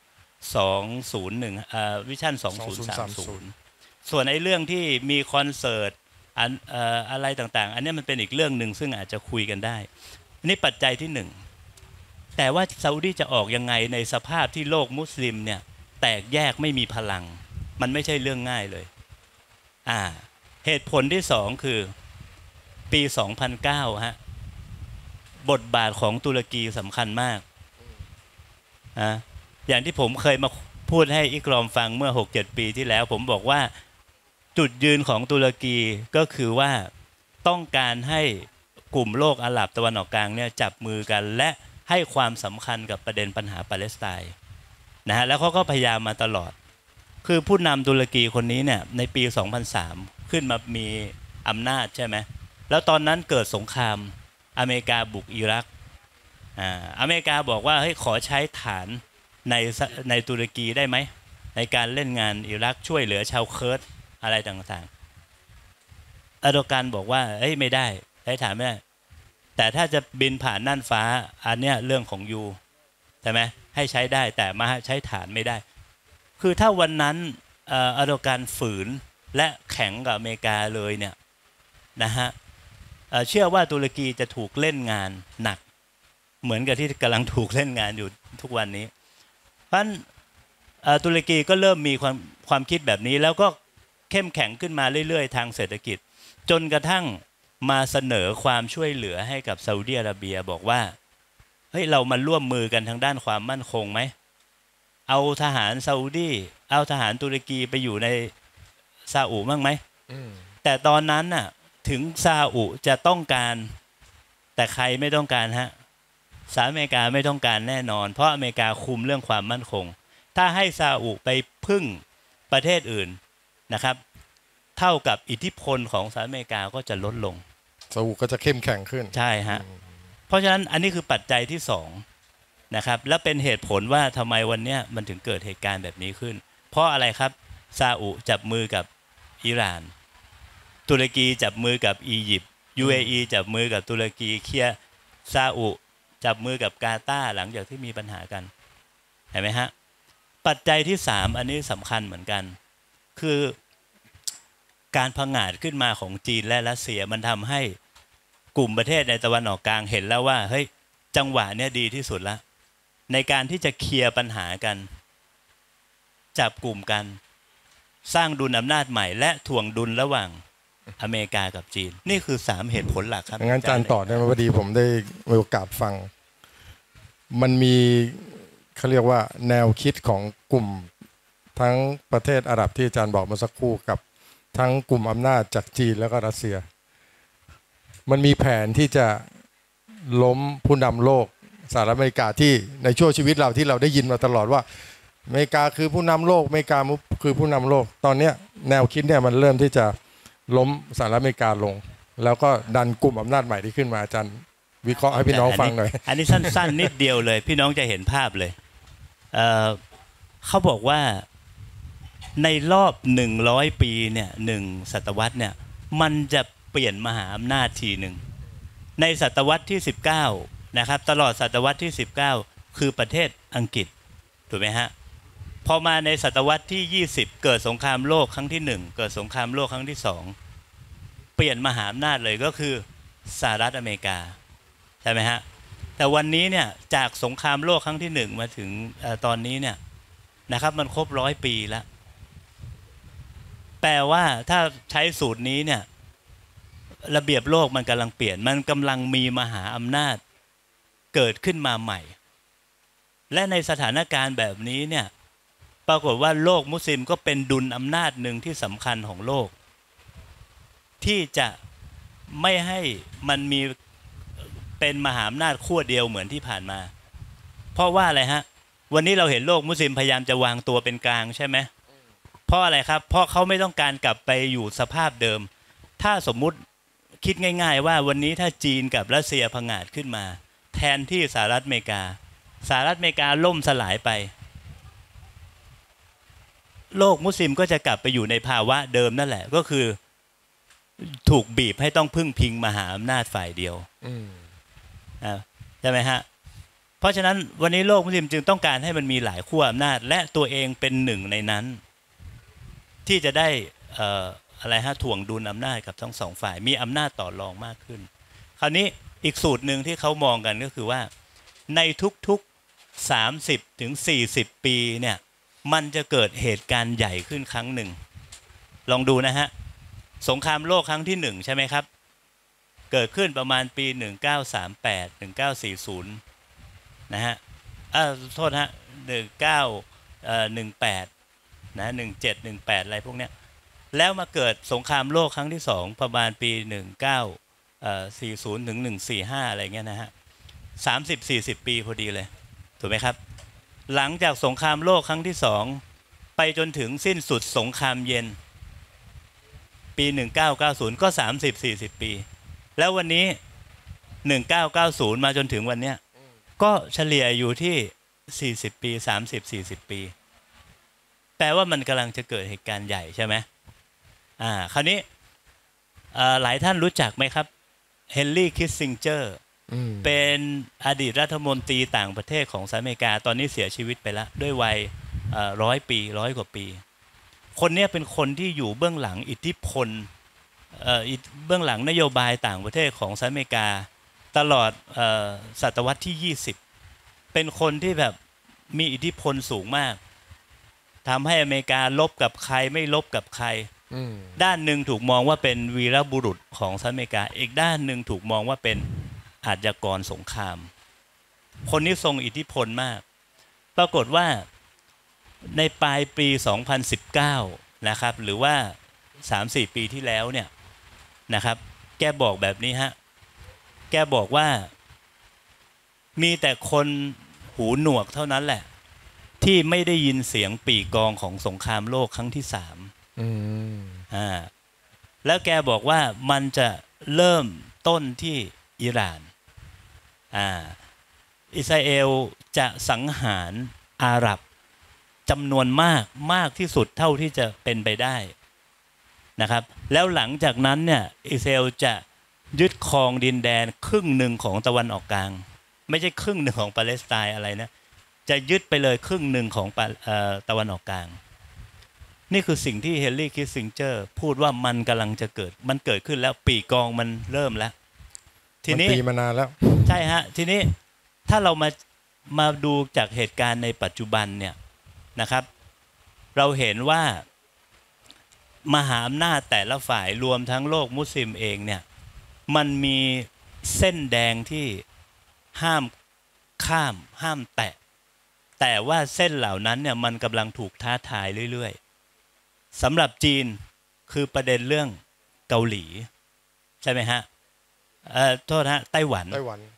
201วิชั่น2030ส่วนไอ้เรื่องที่มีคอนเสิร์ตอะไรต่างๆอันนี้มันเป็นอีกเรื่องหนึ่งซึ่งอาจจะคุยกันได้นี่ปัจจัยที่1แต่ว่าซาอุดีจะออกยังไงในสภาพที่โลกมุสลิมเนี่ยแตกแยกไม่มีพลังมันไม่ใช่เรื่องง่ายเลยเหตุผลที่2คือปี2009ฮะบทบาทของตุรกีสำคัญมากอย่างที่ผมเคยมาพูดให้อิกรอมฟังเมื่อ 6-7 ปีที่แล้วผมบอกว่าจุดยืนของตุรกีก็คือว่าต้องการให้กลุ่มโลกอาหรับตะวันออกกลางเนี่ยจับมือกันและให้ความสำคัญกับประเด็นปัญหาปาเลสไตน์นะฮะแล้วเขาก็พยายามมาตลอดคือผู้นำตุรกีคนนี้เนี่ยในปี2003ขึ้นมามีอำนาจใช่ไหมแล้วตอนนั้นเกิดสงครามอเมริกาบุกอิรักอเมริกาบอกว่าเฮ้ยขอใช้ฐานในตุรกีได้ไหมในการเล่นงานอิรักช่วยเหลือชาวเคิร์ดอะไรต่างๆเออร์โดกันบอกว่าเฮ้ยไม่ได้ใช้ฐานไม่ได้แต่ถ้าจะบินผ่านน่านฟ้าอันเนี้ยเรื่องของยูใช่ไหมให้ใช้ได้แต่มาใช้ฐานไม่ได้คือถ้าวันนั้นเออร์โดกันฝืนและแข็งกับอเมริกาเลยเนี่ยนะฮะเชื่อว่าตุรกีจะถูกเล่นงานหนักเหมือนกับที่กำลังถูกเล่นงานอยู่ทุกวันนี้เพราะฉะนั้นตุรกีก็เริ่มมีความคิดแบบนี้แล้วก็เข้มแข็งขึ้นมาเรื่อยๆทางเศรษฐกิจจนกระทั่งมาเสนอความช่วยเหลือให้กับซาอุดิอาระเบียบอกว่าเฮ้ยเรามาร่วมมือกันทางด้านความมั่นคงไหมเอาทหารซาอุดีเอาทหารตุรกีไปอยู่ในซาอุบ้างไหมแต่ตอนนั้นน่ะถึงซาอุจะต้องการแต่ใครไม่ต้องการฮะสหรัฐอเมริกาไม่ต้องการแน่นอนเพราะอเมริกาคุมเรื่องความมั่นคงถ้าให้ซาอุไปพึ่งประเทศอื่นนะครับเท่ากับอิทธิพลของสหรัฐอเมริกาก็จะลดลงซาอุก็จะเข้มแข็งขึ้นใช่ฮะเพราะฉะนั้นอันนี้คือปัจจัยที่2นะครับและเป็นเหตุผลว่าทำไมวันนี้มันถึงเกิดเหตุการณ์แบบนี้ขึ้นเพราะอะไรครับซาอุจับมือกับอิหร่านตุรกีจับมือกับอียิปต์ UAE จับมือกับตุรกีเคลียร์ซาอุจับมือกับกาตาร์หลังจากที่มีปัญหากันเห็นไหมฮะปัจจัยที่3อันนี้สำคัญเหมือนกันคือการผงาดขึ้นมาของจีนและรัสเซียมันทำให้กลุ่มประเทศในตะวันออกกลางเห็นแล้วว่าเฮ้ยจังหวะเนี้ยดีที่สุดละในการที่จะเคลียร์ปัญหากันจับกลุ่มกันสร้างดุลอำนาจใหม่และถ่วงดุลระหว่างอเมริกากับจีนนี่คือ3เหตุผลหลักครับงั้นอาจารย์ต่อได้ไหมพอดีผมได้มีโอกาสฟังมันมีเขาเรียกว่าแนวคิดของกลุ่มทั้งประเทศอาหรับที่อาจารย์บอกเมื่อสักครู่กับทั้งกลุ่มอำนาจจากจีนแล้วก็รัสเซียมันมีแผนที่จะล้มผู้นำโลกสหรัฐอเมริกาที่ในช่วงชีวิตเราที่เราได้ยินมาตลอดว่าอเมริกาคือผู้นำโลกอเมริกาคือผู้นำโลกตอนนี้แนวคิดเนี่ยมันเริ่มที่จะล้มสหรัฐอเมริกาลงแล้วก็ดันกลุ่มอำนาจใหม่ที่ขึ้นมาอาจารย์วิเคราะห์ให้พี่น้องฟังหน่อยอันนี้สั้นๆนิดเดียวเลยพี่น้องจะเห็นภาพเลยเขาบอกว่าในรอบ100ปีเนี่ย1ศตวรรษเนี่ยมันจะเปลี่ยนมหาอำนาจทีหนึ่งในศตวรรษที่19นะครับตลอดศตวรรษที่19คือประเทศอังกฤษถูกไหมฮะพอมาในศตวรรษที่20เกิดสงครามโลกครั้งที่1เกิดสงครามโลกครั้งที่2เปลี่ยนมหาอำนาจเลยก็คือสหรัฐอเมริกาใช่ไหมฮะแต่วันนี้เนี่ยจากสงครามโลกครั้งที่1มาถึงตอนนี้เนี่ยนะครับมันครบ100 ปีแล้วแปลว่าถ้าใช้สูตรนี้เนี่ยระเบียบโลกมันกำลังเปลี่ยนมันกำลังมีมหาอำนาจเกิดขึ้นมาใหม่และในสถานการณ์แบบนี้เนี่ยปรากฏว่าโลกมุสลิมก็เป็นดุลอำนาจหนึ่งที่สำคัญของโลกที่จะไม่ให้มันมีเป็นมหาอำนาจขั้วเดียวเหมือนที่ผ่านมาเพราะว่าอะไรฮะวันนี้เราเห็นโลกมุสลิมพยายามจะวางตัวเป็นกลางใช่ไหมเพราะอะไรครับเพราะเขาไม่ต้องการกลับไปอยู่สภาพเดิมถ้าสมมุติคิดง่ายๆว่าวันนี้ถ้าจีนกับรัสเซียผงาดขึ้นมาแทนที่สหรัฐอเมริกาล่มสลายไปโลกมุสลิมก็จะกลับไปอยู่ในภาวะเดิมนั่นแหละก็คือถูกบีบให้ต้องพึ่งพิงมหาอำนาจฝ่ายเดียวใช่ไหมฮะเพราะฉะนั้นวันนี้โลกมุสลิมจึงต้องการให้มันมีหลายขั้วอำนาจและตัวเองเป็นหนึ่งในนั้นที่จะได้อะไรฮะถ่วงดุลอำนาจกับทั้งสองฝ่ายมีอำนาจต่อรองมากขึ้นคราวนี้อีกสูตรหนึ่งที่เขามองกันก็คือว่าในทุกๆ30 ถึง 40 ปีเนี่ยมันจะเกิดเหตุการณ์ใหญ่ขึ้นครั้งหนึ่งลองดูนะฮะสงครามโลกครั้งที่1ใช่ไหมครับเกิดขึ้นประมาณปี1938 1940นะฮะโทษฮะ1918นะ1718อะไรพวกเนี้ยแล้วมาเกิดสงครามโลกครั้งที่2ประมาณปี1940 ถึง 145อะไรเงี้ยนะฮะ30-40 ปีพอดีเลยถูกไหมครับหลังจากสงครามโลกครั้งที่2ไปจนถึงสิ้นสุดสงครามเย็นปี1990ก็30-40 ปีแล้ววันนี้1990มาจนถึงวันเนี้ยก็เฉลี่ยอยู่ที่40 ปี30-40 ปีแปลว่ามันกำลังจะเกิดเหตุการณ์ใหญ่ใช่ไหมคราวนี้หลายท่านรู้จักไหมครับเฮนรี่คิสซิงเจอร์เป็นอดีตรัฐมนตรีต่างประเทศของสหรัฐอเมริกาตอนนี้เสียชีวิตไปแล้วด้วยวัย100 ปี100 กว่าปีคนนี้เป็นคนที่อยู่เบื้องหลังอิทธิพลเบื้องหลังนโยบายต่างประเทศของสหรัฐอเมริกาตลอดศตวรรษที่20เป็นคนที่แบบมีอิทธิพลสูงมากทำให้อเมริกาลบกับใครไม่ลบกับใครด้านหนึ่งถูกมองว่าเป็นวีรบุรุษของสหรัฐอเมริกาอีกด้านหนึ่งถูกมองว่าเป็นอาชญากรสงครามคนนี้ทรงอิทธิพลมากปรากฏว่าในปลายปี2019นะครับหรือว่า 3-4 ปีที่แล้วเนี่ยนะครับแกบอกแบบนี้ฮะแกบอกว่ามีแต่คนหูหนวกเท่านั้นแหละที่ไม่ได้ยินเสียงปี่กองของสงครามโลกครั้งที่3แล้วแกบอกว่ามันจะเริ่มต้นที่อิหร่านอิสราเอลจะสังหารอาหรับจำนวนมากที่สุดเท่าที่จะเป็นไปได้นะครับแล้วหลังจากนั้นเนี่ยอิสราเอลจะยึดครองดินแดนครึ่งหนึ่งของตะวันออกกลางไม่ใช่ครึ่งหนึ่งของปาเลสไตน์อะไรนะจะยึดไปเลยครึ่งหนึ่งของตะวันออกกลางนี่คือสิ่งที่เฮนรี่คิสซิงเจอร์พูดว่ามันกำลังจะเกิดมันเกิดขึ้นแล้วปีกองมันเริ่มแล้วทีนี้ปีมานานแล้วใช่ฮะทีนี้ถ้าเรามาดูจากเหตุการณ์ในปัจจุบันเนี่ยนะครับเราเห็นว่ามหาอำนาจแต่ละฝ่ายรวมทั้งโลกมุสลิมเองเนี่ยมันมีเส้นแดงที่ห้ามข้ามห้ามแตะแต่ว่าเส้นเหล่านั้นเนี่ยมันกำลังถูกท้าทายเรื่อยๆสำหรับจีนคือประเด็นเรื่องเกาหลีใช่ไหมฮะโทษฮะไต้หวัน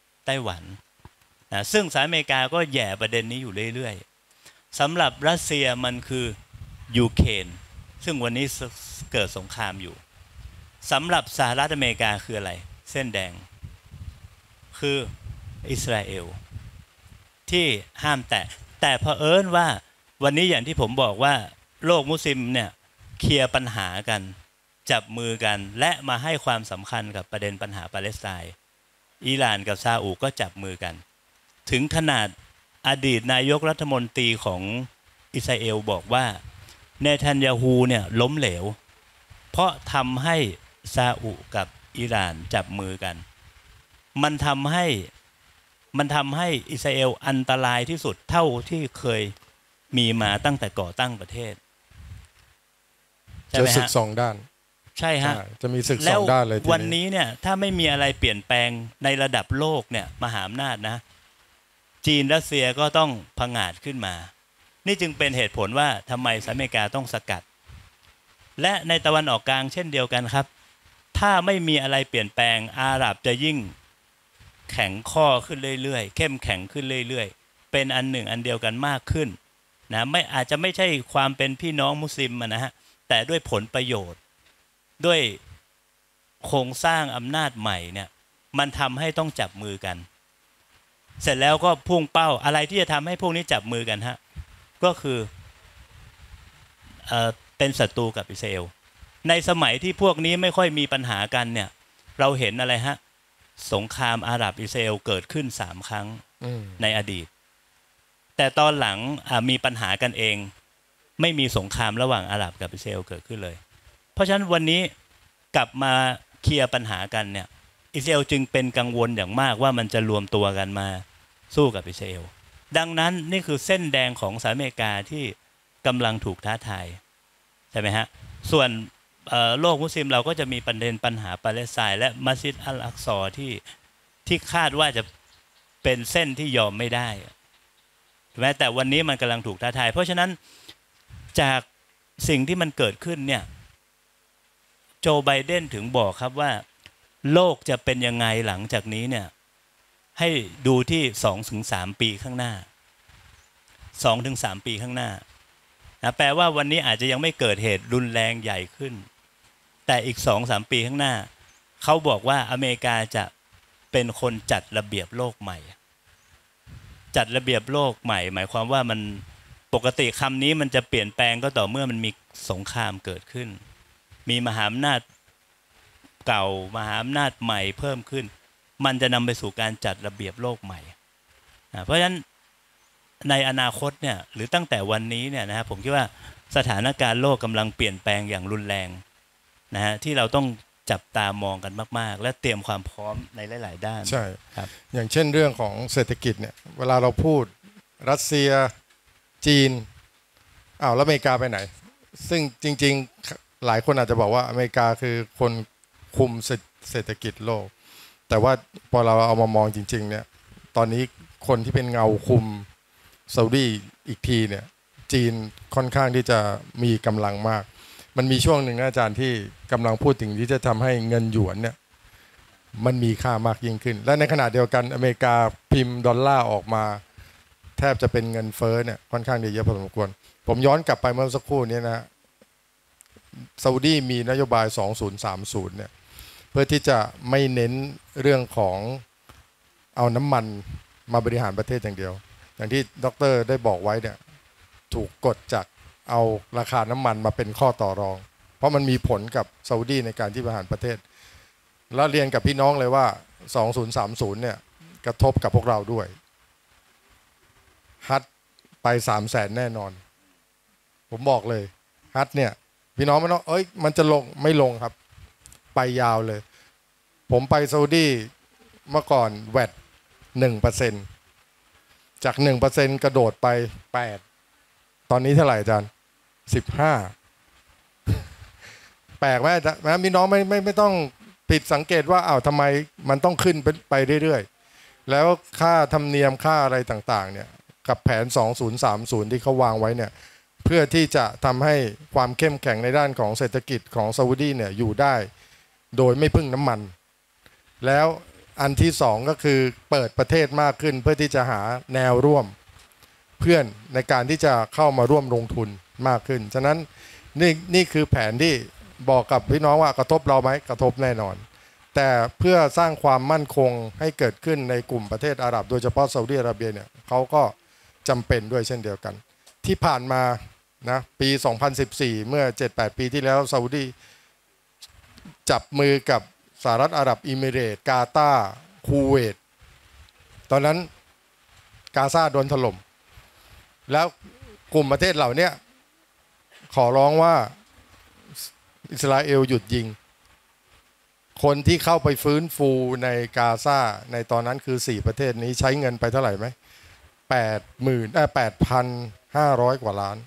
นะซึ่งสหรัฐอเมริกาก็แย่ประเด็นนี้อยู่เรื่อยๆสำหรับรัสเซียมันคือยูเครนซึ่งวันนี้เกิดสงครามอยู่สำหรับสหรัฐอเมริกาคืออะไรเส้นแดงคืออิสราเอลที่ห้ามแต่เผอิญว่าวันนี้อย่างที่ผมบอกว่าโลกมุสลิมเนี่ยเคลียร์ปัญหากันจับมือกันและมาให้ความสำคัญกับประเด็นปัญหาปาเลสไตน์อิหร่านกับซาอุก็จับมือกันถึงขนาดอดีตนายกรัฐมนตรีของอิสราเอลบอกว่าเนทันยาฮูเนี่ยล้มเหลวเพราะทำให้ซาอุกับอิหร่านจับมือกันมันทำให้อิสราเอลอันตรายที่สุดเท่าที่เคยมีมาตั้งแต่ก่อตั้งประเทศจะศึกสองด้านใช่ฮะจะมีศึกสองด้านเลยวันนี้เนี่ยถ้าไม่มีอะไรเปลี่ยนแปลงในระดับโลกเนี่ยมหาอำนาจนะจีนรัสเซียก็ต้องผงาดขึ้นมานี่จึงเป็นเหตุผลว่าทำไมสหรัฐอเมริกาต้องสกัดและในตะวันออกกลางเช่นเดียวกันครับถ้าไม่มีอะไรเปลี่ยนแปลงอาหรับจะยิ่งแข็งข้อขึ้นเรื่อยๆเข้มแข็งขึ้นเรื่อยๆเป็นอันหนึ่งอันเดียวกันมากขึ้นนะไม่อาจจะไม่ใช่ความเป็นพี่น้องมุสลิมนะฮะแต่ด้วยผลประโยชน์ด้วยโครงสร้างอำนาจใหม่เนี่ยมันทำให้ต้องจับมือกันเสร็จแล้วก็พุ่งเป้าอะไรที่จะทำให้พวกนี้จับมือกันฮะก็คือเป็นศัตรูกับอิสราเอลในสมัยที่พวกนี้ไม่ค่อยมีปัญหากันเนี่ยเราเห็นอะไรฮะสงครามอาหรับอิสราเอลเกิดขึ้น3 ครั้งในอดีตแต่ตอนหลังมีปัญหากันเองไม่มีสงครามระหว่างอาหรับกับอิสราเอลเกิดขึ้นเลยเพราะฉะนั้นวันนี้กลับมาเคลียร์ปัญหากันเนี่ยอิสราเอลจึงเป็นกังวลอย่างมากว่ามันจะรวมตัวกันมาสู้กับอิสราเอลดังนั้นนี่คือเส้นแดงของสหรัฐอเมริกาที่กำลังถูกท้าทายใช่ไหมฮะส่วนโลกมุสลิมเราก็จะมีประเด็นปัญหาปาเลสไตน์และมัสยิดอัลอักซอที่คาดว่าจะเป็นเส้นที่ยอมไม่ได้ใช่ไหมแต่วันนี้มันกำลังถูกท้าทายเพราะฉะนั้นจากสิ่งที่มันเกิดขึ้นเนี่ยโจไบเดนถึงบอกครับว่าโลกจะเป็นยังไงหลังจากนี้เนี่ยให้ดูที่ 2-3 ปีข้างหน้า 2-3 ปีข้างหน้านะแปลว่าวันนี้อาจจะยังไม่เกิดเหตุรุนแรงใหญ่ขึ้นแต่อีก 2-3 ปีข้างหน้าเขาบอกว่าอเมริกาจะเป็นคนจัดระเบียบโลกใหม่จัดระเบียบโลกใหม่หมายความว่ามันปกติคำนี้มันจะเปลี่ยนแปลงก็ต่อเมื่อมันมีสงครามเกิดขึ้นมีมหาอำนาจเก่ามหาอำนาจใหม่เพิ่มขึ้นมันจะนำไปสู่การจัดระเบียบโลกใหม่เพราะฉะนั้นในอนาคตเนี่ยหรือตั้งแต่วันนี้เนี่ยนะครับผมคิดว่าสถานการณ์โลกกำลังเปลี่ยนแปลงอย่างรุนแรงนะฮะที่เราต้องจับตามองกันมากๆและเตรียมความพร้อมในหลายๆด้านใช่ครับอย่างเช่นเรื่องของเศรษฐกิจเนี่ยเวลาเราพูดรัสเซียจีนแล้วอเมริกาไปไหนซึ่งจริงๆหลายคนอาจจะบอกว่าอเมริกาคือคนคุมเศรษฐกิจโลกแต่ว่าพอเราเอามามองจริงๆเนี่ยตอนนี้คนที่เป็นเงาคุมซาอุดีอีกทีเนี่ยจีนค่อนข้างที่จะมีกำลังมากมันมีช่วงหนึ่งนะอาจารย์ที่กำลังพูดถึงที่จะทำให้เงินหยวนเนี่ยมันมีค่ามากยิ่งขึ้นและในขณะเดียวกันอเมริกาพิมพ์ดอลลาร์ออกมาแทบจะเป็นเงินเฟ้อเนี่ยค่อนข้างเยอะพอสมควรผมย้อนกลับไปเมื่อสักครู่นี้นะซาอุดีมีนโยบาย2030เนี่ยเพื่อที่จะไม่เน้นเรื่องของเอาน้ำมันมาบริหารประเทศอย่างเดียวอย่างที่ดร.ได้บอกไว้เนี่ยถูกกดจากเอาราคาน้ำมันมาเป็นข้อต่อรองเพราะมันมีผลกับซาอุดีในการที่บริหารประเทศแล้วเรียนกับพี่น้องเลยว่า2030เนี่ยกระทบกับพวกเราด้วยฮัทไป300,000แน่นอนผมบอกเลยฮัทเนี่ยพี่น้องไม่ต้องมันจะลงไม่ลงครับไปยาวเลยผมไปซาอุดีเมื่อก่อนแวด1%จาก1%กระโดดไป8ตอนนี้เท่าไหร่อาจารย์15แปลกไหมพี่น้องไม่ต้องผิดสังเกตว่าทำไมมันต้องขึ้นไปเรื่อยๆแล้วค่าธรรมเนียมค่าอะไรต่างๆเนี่ยกับแผน2030ที่เขาวางไว้เนี่ยเพื่อที่จะทำให้ความเข้มแข็งในด้านของเศรษฐกิจของซาอุดีเนี่ยอยู่ได้โดยไม่พึ่งน้ำมันแล้วอันที่2ก็คือเปิดประเทศมากขึ้นเพื่อที่จะหาแนวร่วมเพื่อนในการที่จะเข้ามาร่วมลงทุนมากขึ้นฉะนั้นนี่คือแผนที่บอกกับพี่น้องว่ากระทบเราไหมกระทบแน่นอนแต่เพื่อสร้างความมั่นคงให้เกิดขึ้นในกลุ่มประเทศอาหรับโดยเฉพาะซาอุดิอาระเบียเนี่ยเขาก็จำเป็นด้วยเช่นเดียวกันที่ผ่านมานะปี2014เมื่อ 7-8 ปีที่แล้วซาอุดีจับมือกับสหรัฐอาหรับอิมิเรตส์กาตาร์คูเวตตอนนั้นกาซาโดนถล่มแล้วกลุ่มประเทศเหล่านี้ขอร้องว่าอิสราเอลหยุดยิงคนที่เข้าไปฟื้นฟูในกาซาในตอนนั้นคือ4ประเทศนี้ใช้เงินไปเท่าไหร่ไหม8,500 กว่าล้าน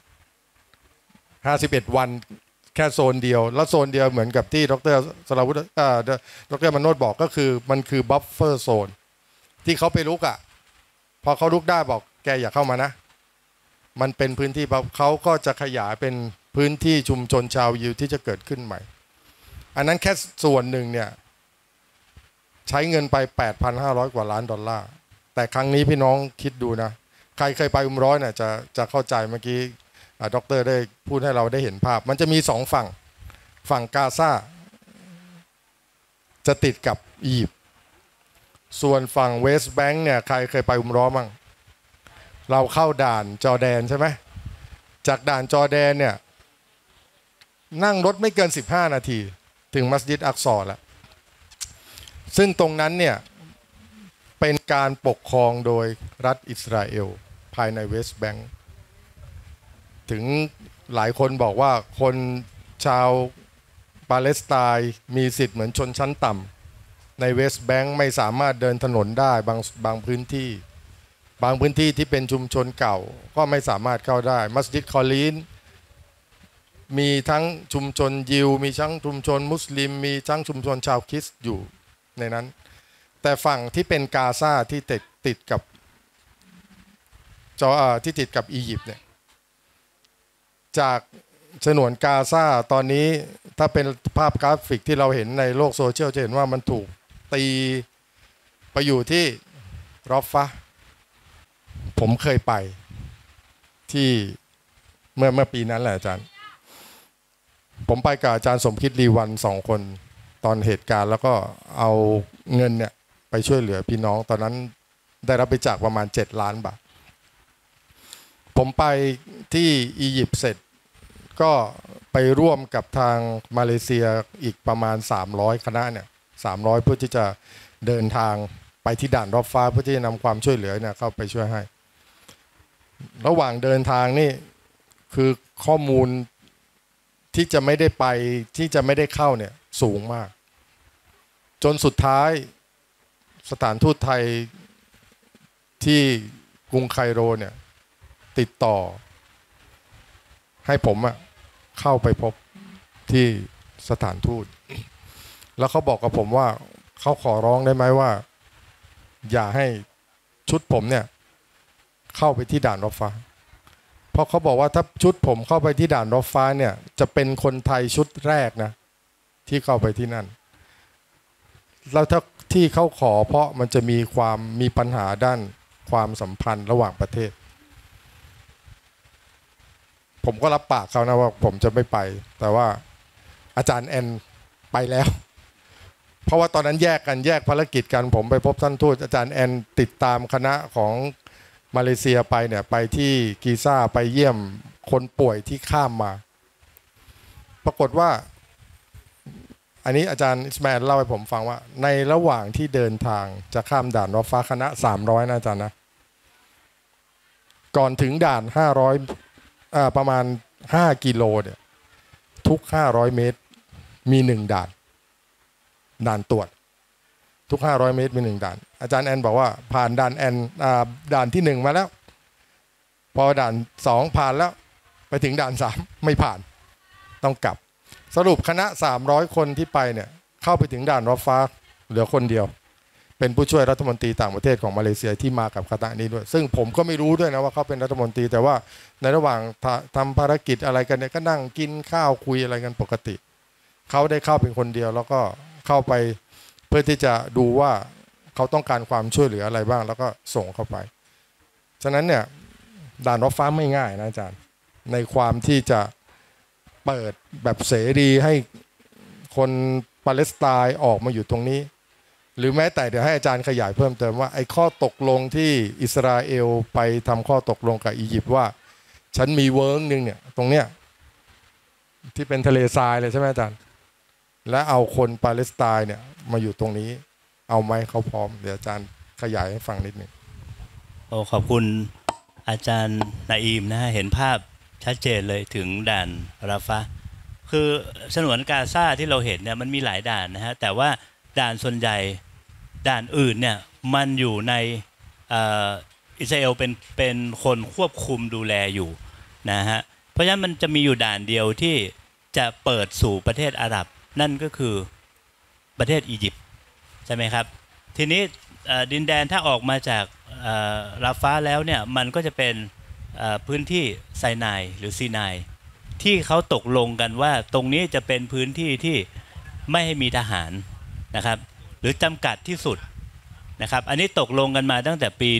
51วันแค่โซนเดียวแล้วโซนเดียวเหมือนกับที่ดร.สราวุฒิดร.มโนชบอกก็คือมันคือบัฟเฟอร์โซนที่เขาไปลุกพอเขาลุกได้บอกแกอย่าเข้ามานะมันเป็นพื้นที่เขาก็จะขยายเป็นพื้นที่ชุมชนชาวยิวที่จะเกิดขึ้นใหม่อันนั้นแค่ส่วนหนึ่งเนี่ยใช้เงินไป 8,500 กว่าล้านดอลลาร์แต่ครั้งนี้พี่น้องคิดดูนะใครเคยไปอุมเราะห์เนี่ยจะเข้าใจเมื่อกี้ด็อกเตอร์ได้พูดให้เราได้เห็นภาพมันจะมี2ฝั่งกาซาจะติดกับอียิปต์ส่วนฝั่งเวสต์แบงค์เนี่ยใครเคยไปอุมเราะห์มั่งเราเข้าด่านจอร์แดนใช่ไหมจากด่านจอร์แดนเนี่ยนั่งรถไม่เกิน15 นาทีถึงมัสยิดอักซอแล้วซึ่งตรงนั้นเนี่ยเป็นการปกครองโดยรัฐอิสราเอลภายในเวสต์แบงค์ถึงหลายคนบอกว่าคนชาวปาเลสไตน์มีสิทธิ์เหมือนชนชั้นต่ำในเวสต์แบงค์ไม่สามารถเดินถนนได้บางพื้นที่ที่เป็นชุมชนเก่าก็ไม่สามารถเข้าได้มัสยิดคอลีนมีทั้งชุมชนยิวมีทั้งชุมชนมุสลิมมีทั้งชุมชนชาวคริสต์อยู่ในนั้นแต่ฝั่งที่เป็นกาซาที่ติดกับที่ติดกับอียิปต์เนี่ยจากฉนวนกาซาตอนนี้ถ้าเป็นภาพกราฟิกที่เราเห็นในโลกโซเชียลจะเห็นว่ามันถูกตีไปอยู่ที่รอฟฟะผมเคยไปที่เมื่อปีนั้นแหละอาจารย์ผมไปกับอาจารย์สมคิดลีวัน2 คนตอนเหตุการณ์แล้วก็เอาเงินเนี่ยไปช่วยเหลือพี่น้องตอนนั้นได้รับบริจาคประมาณ7 ล้านบาทผมไปที่อียิปต์เสร็จก็ไปร่วมกับทางมาเลเซียอีกประมาณ300 คณะเนี่ย300เพื่อที่จะเดินทางไปที่ด่านรอฟฟาเพื่อที่จะนำความช่วยเหลือเนี่ยเข้าไปช่วยให้ระหว่างเดินทางนี่คือข้อมูลที่จะไม่ได้ไปที่จะไม่ได้เข้าเนี่ยสูงมากจนสุดท้ายสถานทูตไทยที่กรุงไคโรเนี่ยติดต่อให้ผมเข้าไปพบที่สถานทูตแล้วเขาบอกกับผมว่าเขาขอร้องได้ไหมว่าอย่าให้ชุดผมเนี่ยเข้าไปที่ด่านรถไฟเพราะเขาบอกว่าถ้าชุดผมเข้าไปที่ด่านรถไฟเนี่ยจะเป็นคนไทยชุดแรกนะที่เข้าไปที่นั่นแล้วถ้าที่เขาขอเพราะมันจะมีปัญหาด้านความสัมพันธ์ระหว่างประเทศผมก็รับปากเขานะว่าผมจะไม่ไปแต่ว่าอาจารย์แอนไปแล้วเพราะว่าตอนนั้นแยกภารกิจกันผมไปพบท่านทูตอาจารย์แอนติดตามคณะของมาเลเซียไปเนี่ยไปที่กีซ่าไปเยี่ยมคนป่วยที่ข้ามมาปรากฏว่าอันนี้อาจารย์อิสมาอิลเล่าให้ผมฟังว่าในระหว่างที่เดินทางจะข้ามด่านรถไฟฟ้าคณะ300นะอาจารย์นะก่อนถึงด่าน500ประมาณ5 กิโลเนี่ยทุก500 เมตรมี1ด่านตรวจทุก500 เมตรมี1ด่านอาจารย์แอนบอกว่าผ่านด่านด่านที่1มาแล้วพอด่าน2ผ่านแล้วไปถึงด่าน3ไม่ผ่านต้องกลับสรุปคณะ300 คนที่ไปเนี่ยเข้าไปถึงด่านรถไฟฟ้าเหลือคนเดียวเป็นผู้ช่วยรัฐมนตรีต่างประเทศของมาเลเซียที่มากับคณะนี้ด้วยซึ่งผมก็ไม่รู้ด้วยนะว่าเขาเป็นรัฐมนตรีแต่ว่าในระหว่างทำภารกิจอะไรกันเนี่ยก็นั่งกินข้าวคุยอะไรกันปกติเขาได้เข้าเป็นคนเดียวแล้วก็เข้าไปเพื่อที่จะดูว่าเขาต้องการความช่วยเหลืออะไรบ้างแล้วก็ส่งเข้าไปฉะนั้นเนี่ยด่านรถไฟฟ้าไม่ง่ายนะอาจารย์ในความที่จะเปิดแบบเสรีให้คนปาเลสไตน์ออกมาอยู่ตรงนี้หรือแม้แต่เดี๋ยวให้อาจารย์ขยายเพิ่มเติมว่าไอ้ข้อตกลงที่อิสราเอลไปทำข้อตกลงกับอียิปต์ว่าฉันมีเวิร์กนึงเนี่ยตรงเนี้ยที่เป็นทะเลทรายเลยใช่ไหมอาจารย์และเอาคนปาเลสไตน์เนี่ยมาอยู่ตรงนี้เอาไหมเขาพร้อมเดี๋ยวอาจารย์ขยายให้ฟังนิดนึงโอ้ขอบคุณอาจารย์นาอีมนะฮะเห็นภาพชัดเจนเลยถึงด่านราฟะคือฉนวนกาซาที่เราเห็นเนี่ยมันมีหลายด่านนะฮะแต่ว่าด่านส่วนใหญ่ด่านอื่นเนี่ยมันอยู่ในอิสราเอลเป็นคนควบคุมดูแลอยู่นะฮะเพราะฉะนั้นมันจะมีอยู่ด่านเดียวที่จะเปิดสู่ประเทศอาหรับนั่นก็คือประเทศอียิปต์ใช่ไหมครับทีนี้ดินแดนถ้าออกมาจากราฟาแล้วเนี่ยมันก็จะเป็นพื้นที่ไซนายหรือซีนายที่เขาตกลงกันว่าตรงนี้จะเป็นพื้นที่ที่ไม่ให้มีทหารนะครับหรือจำกัดที่สุดนะครับอันนี้ตกลงกันมาตั้งแต่ปี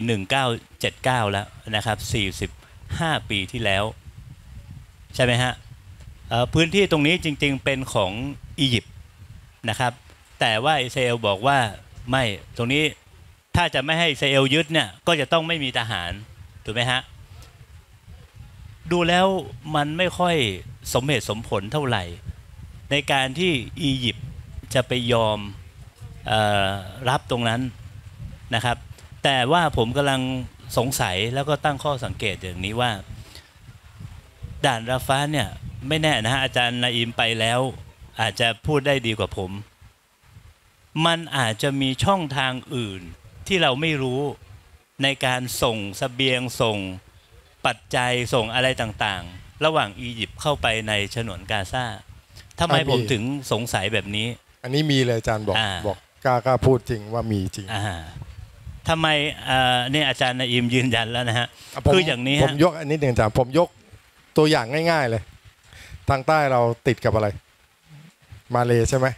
1979แล้วนะครับ45 ปีที่แล้วใช่ไหมฮะพื้นที่ตรงนี้จริงๆเป็นของอียิปต์นะครับแต่ว่าอิสราเอลบอกว่าไม่ตรงนี้ถ้าจะไม่ให้อิสราเอลยึดเนี่ยก็จะต้องไม่มีทหารถูกไหมฮะดูแล้วมันไม่ค่อยสมเหตุสมผลเท่าไหร่ในการที่อียิปต์จะไปยอมรับตรงนั้นนะครับแต่ว่าผมกำลังสงสัยแล้วก็ตั้งข้อสังเกตอย่างนี้ว่าด่านราฟาเนี่ยไม่แน่นะฮะอาจารย์นาอิมไปแล้วอาจจะพูดได้ดีกว่าผมมันอาจจะมีช่องทางอื่นที่เราไม่รู้ในการส่งเสบียงส่งปัจจัยส่งอะไรต่างๆระหว่างอียิปต์เข้าไปในฉนวนกาซาทำไมผมถึงสงสัยแบบนี้อันนี้มีเลยอาจารย์บอกกล้าพูดจริงว่ามีจริงทำไมเนี่ยอาจารย์นาอิมยืนยันแล้วนะฮะคืออย่างนี้ผมยกอันนี้หนึ่งอาจารย์ผมยกตัวอย่างง่ายๆเลยทางใต้เราติดกับอะไรมาเลใช่ไหม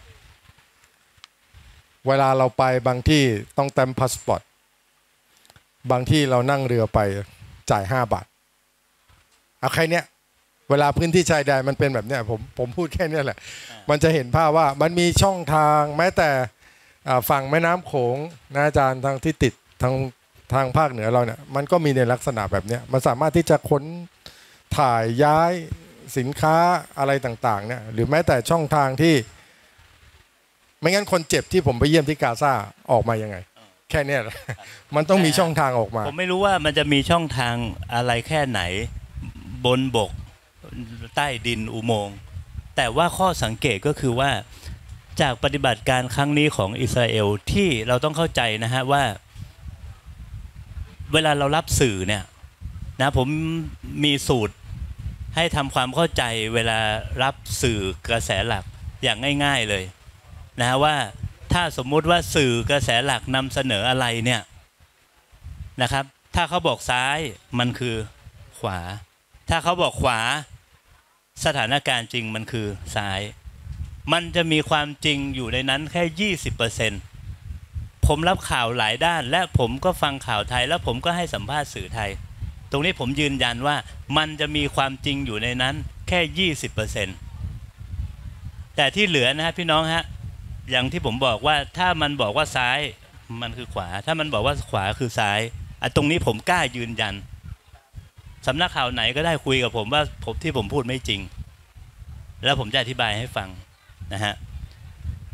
เวลาเราไปบางที่ต้องเต็มพาสปอร์ตบางที่เรานั่งเรือไปจ่าย5 บาทเอาแค่นี้เวลาพื้นที่ชายแดนมันเป็นแบบเนี้ยผมพูดแค่นี้แหละมันจะเห็นภาพว่ามันมีช่องทางแม้แต่ฝั่งแม่น้ำโขงนะอาจารย์ทางที่ติดทางภาคเหนือเราเนี่ยมันก็มีในลักษณะแบบเนี้ยมันสามารถที่จะค้นถ่ายย้ายสินค้าอะไรต่างๆเนี่ยหรือแม้แต่ช่องทางที่ไม่งั้นคนเจ็บที่ผมไปเยี่ยมที่กาซาออกมายังไงแค่นี้มันต้องมีช่องทางออกมาผมไม่รู้ว่ามันจะมีช่องทางอะไรแค่ไหนบนบกใต้ดินอุโมงค์แต่ว่าข้อสังเกตก็คือว่าจากปฏิบัติการครั้งนี้ของอิสราเอลที่เราต้องเข้าใจนะฮะว่าเวลาเรารับสื่อเนี่ยนะผมมีสูตรให้ทำความเข้าใจเวลารับสื่อกระแสหลักอย่างง่ายๆเลยนะว่าถ้าสมมุติว่าสื่อกระแสหลักนำเสนออะไรเนี่ยนะครับถ้าเขาบอกซ้ายมันคือขวาถ้าเขาบอกขวาสถานการณ์จริงมันคือซ้ายมันจะมีความจริงอยู่ในนั้นแค่ 20%ผมรับข่าวหลายด้านและผมก็ฟังข่าวไทยแล้วผมก็ให้สัมภาษณ์สื่อไทยตรงนี้ผมยืนยันว่ามันจะมีความจริงอยู่ในนั้นแค่ 20%แต่ที่เหลือนะพี่น้องฮะอย่างที่ผมบอกว่าถ้ามันบอกว่าซ้ายมันคือขวาถ้ามันบอกว่าขวาคือซ้ายตรงนี้ผมกล้ายืนยันสำนักข่าวไหนก็ได้คุยกับผมว่าที่ผมพูดไม่จริงแล้วผมจะอธิบายให้ฟังนะฮะ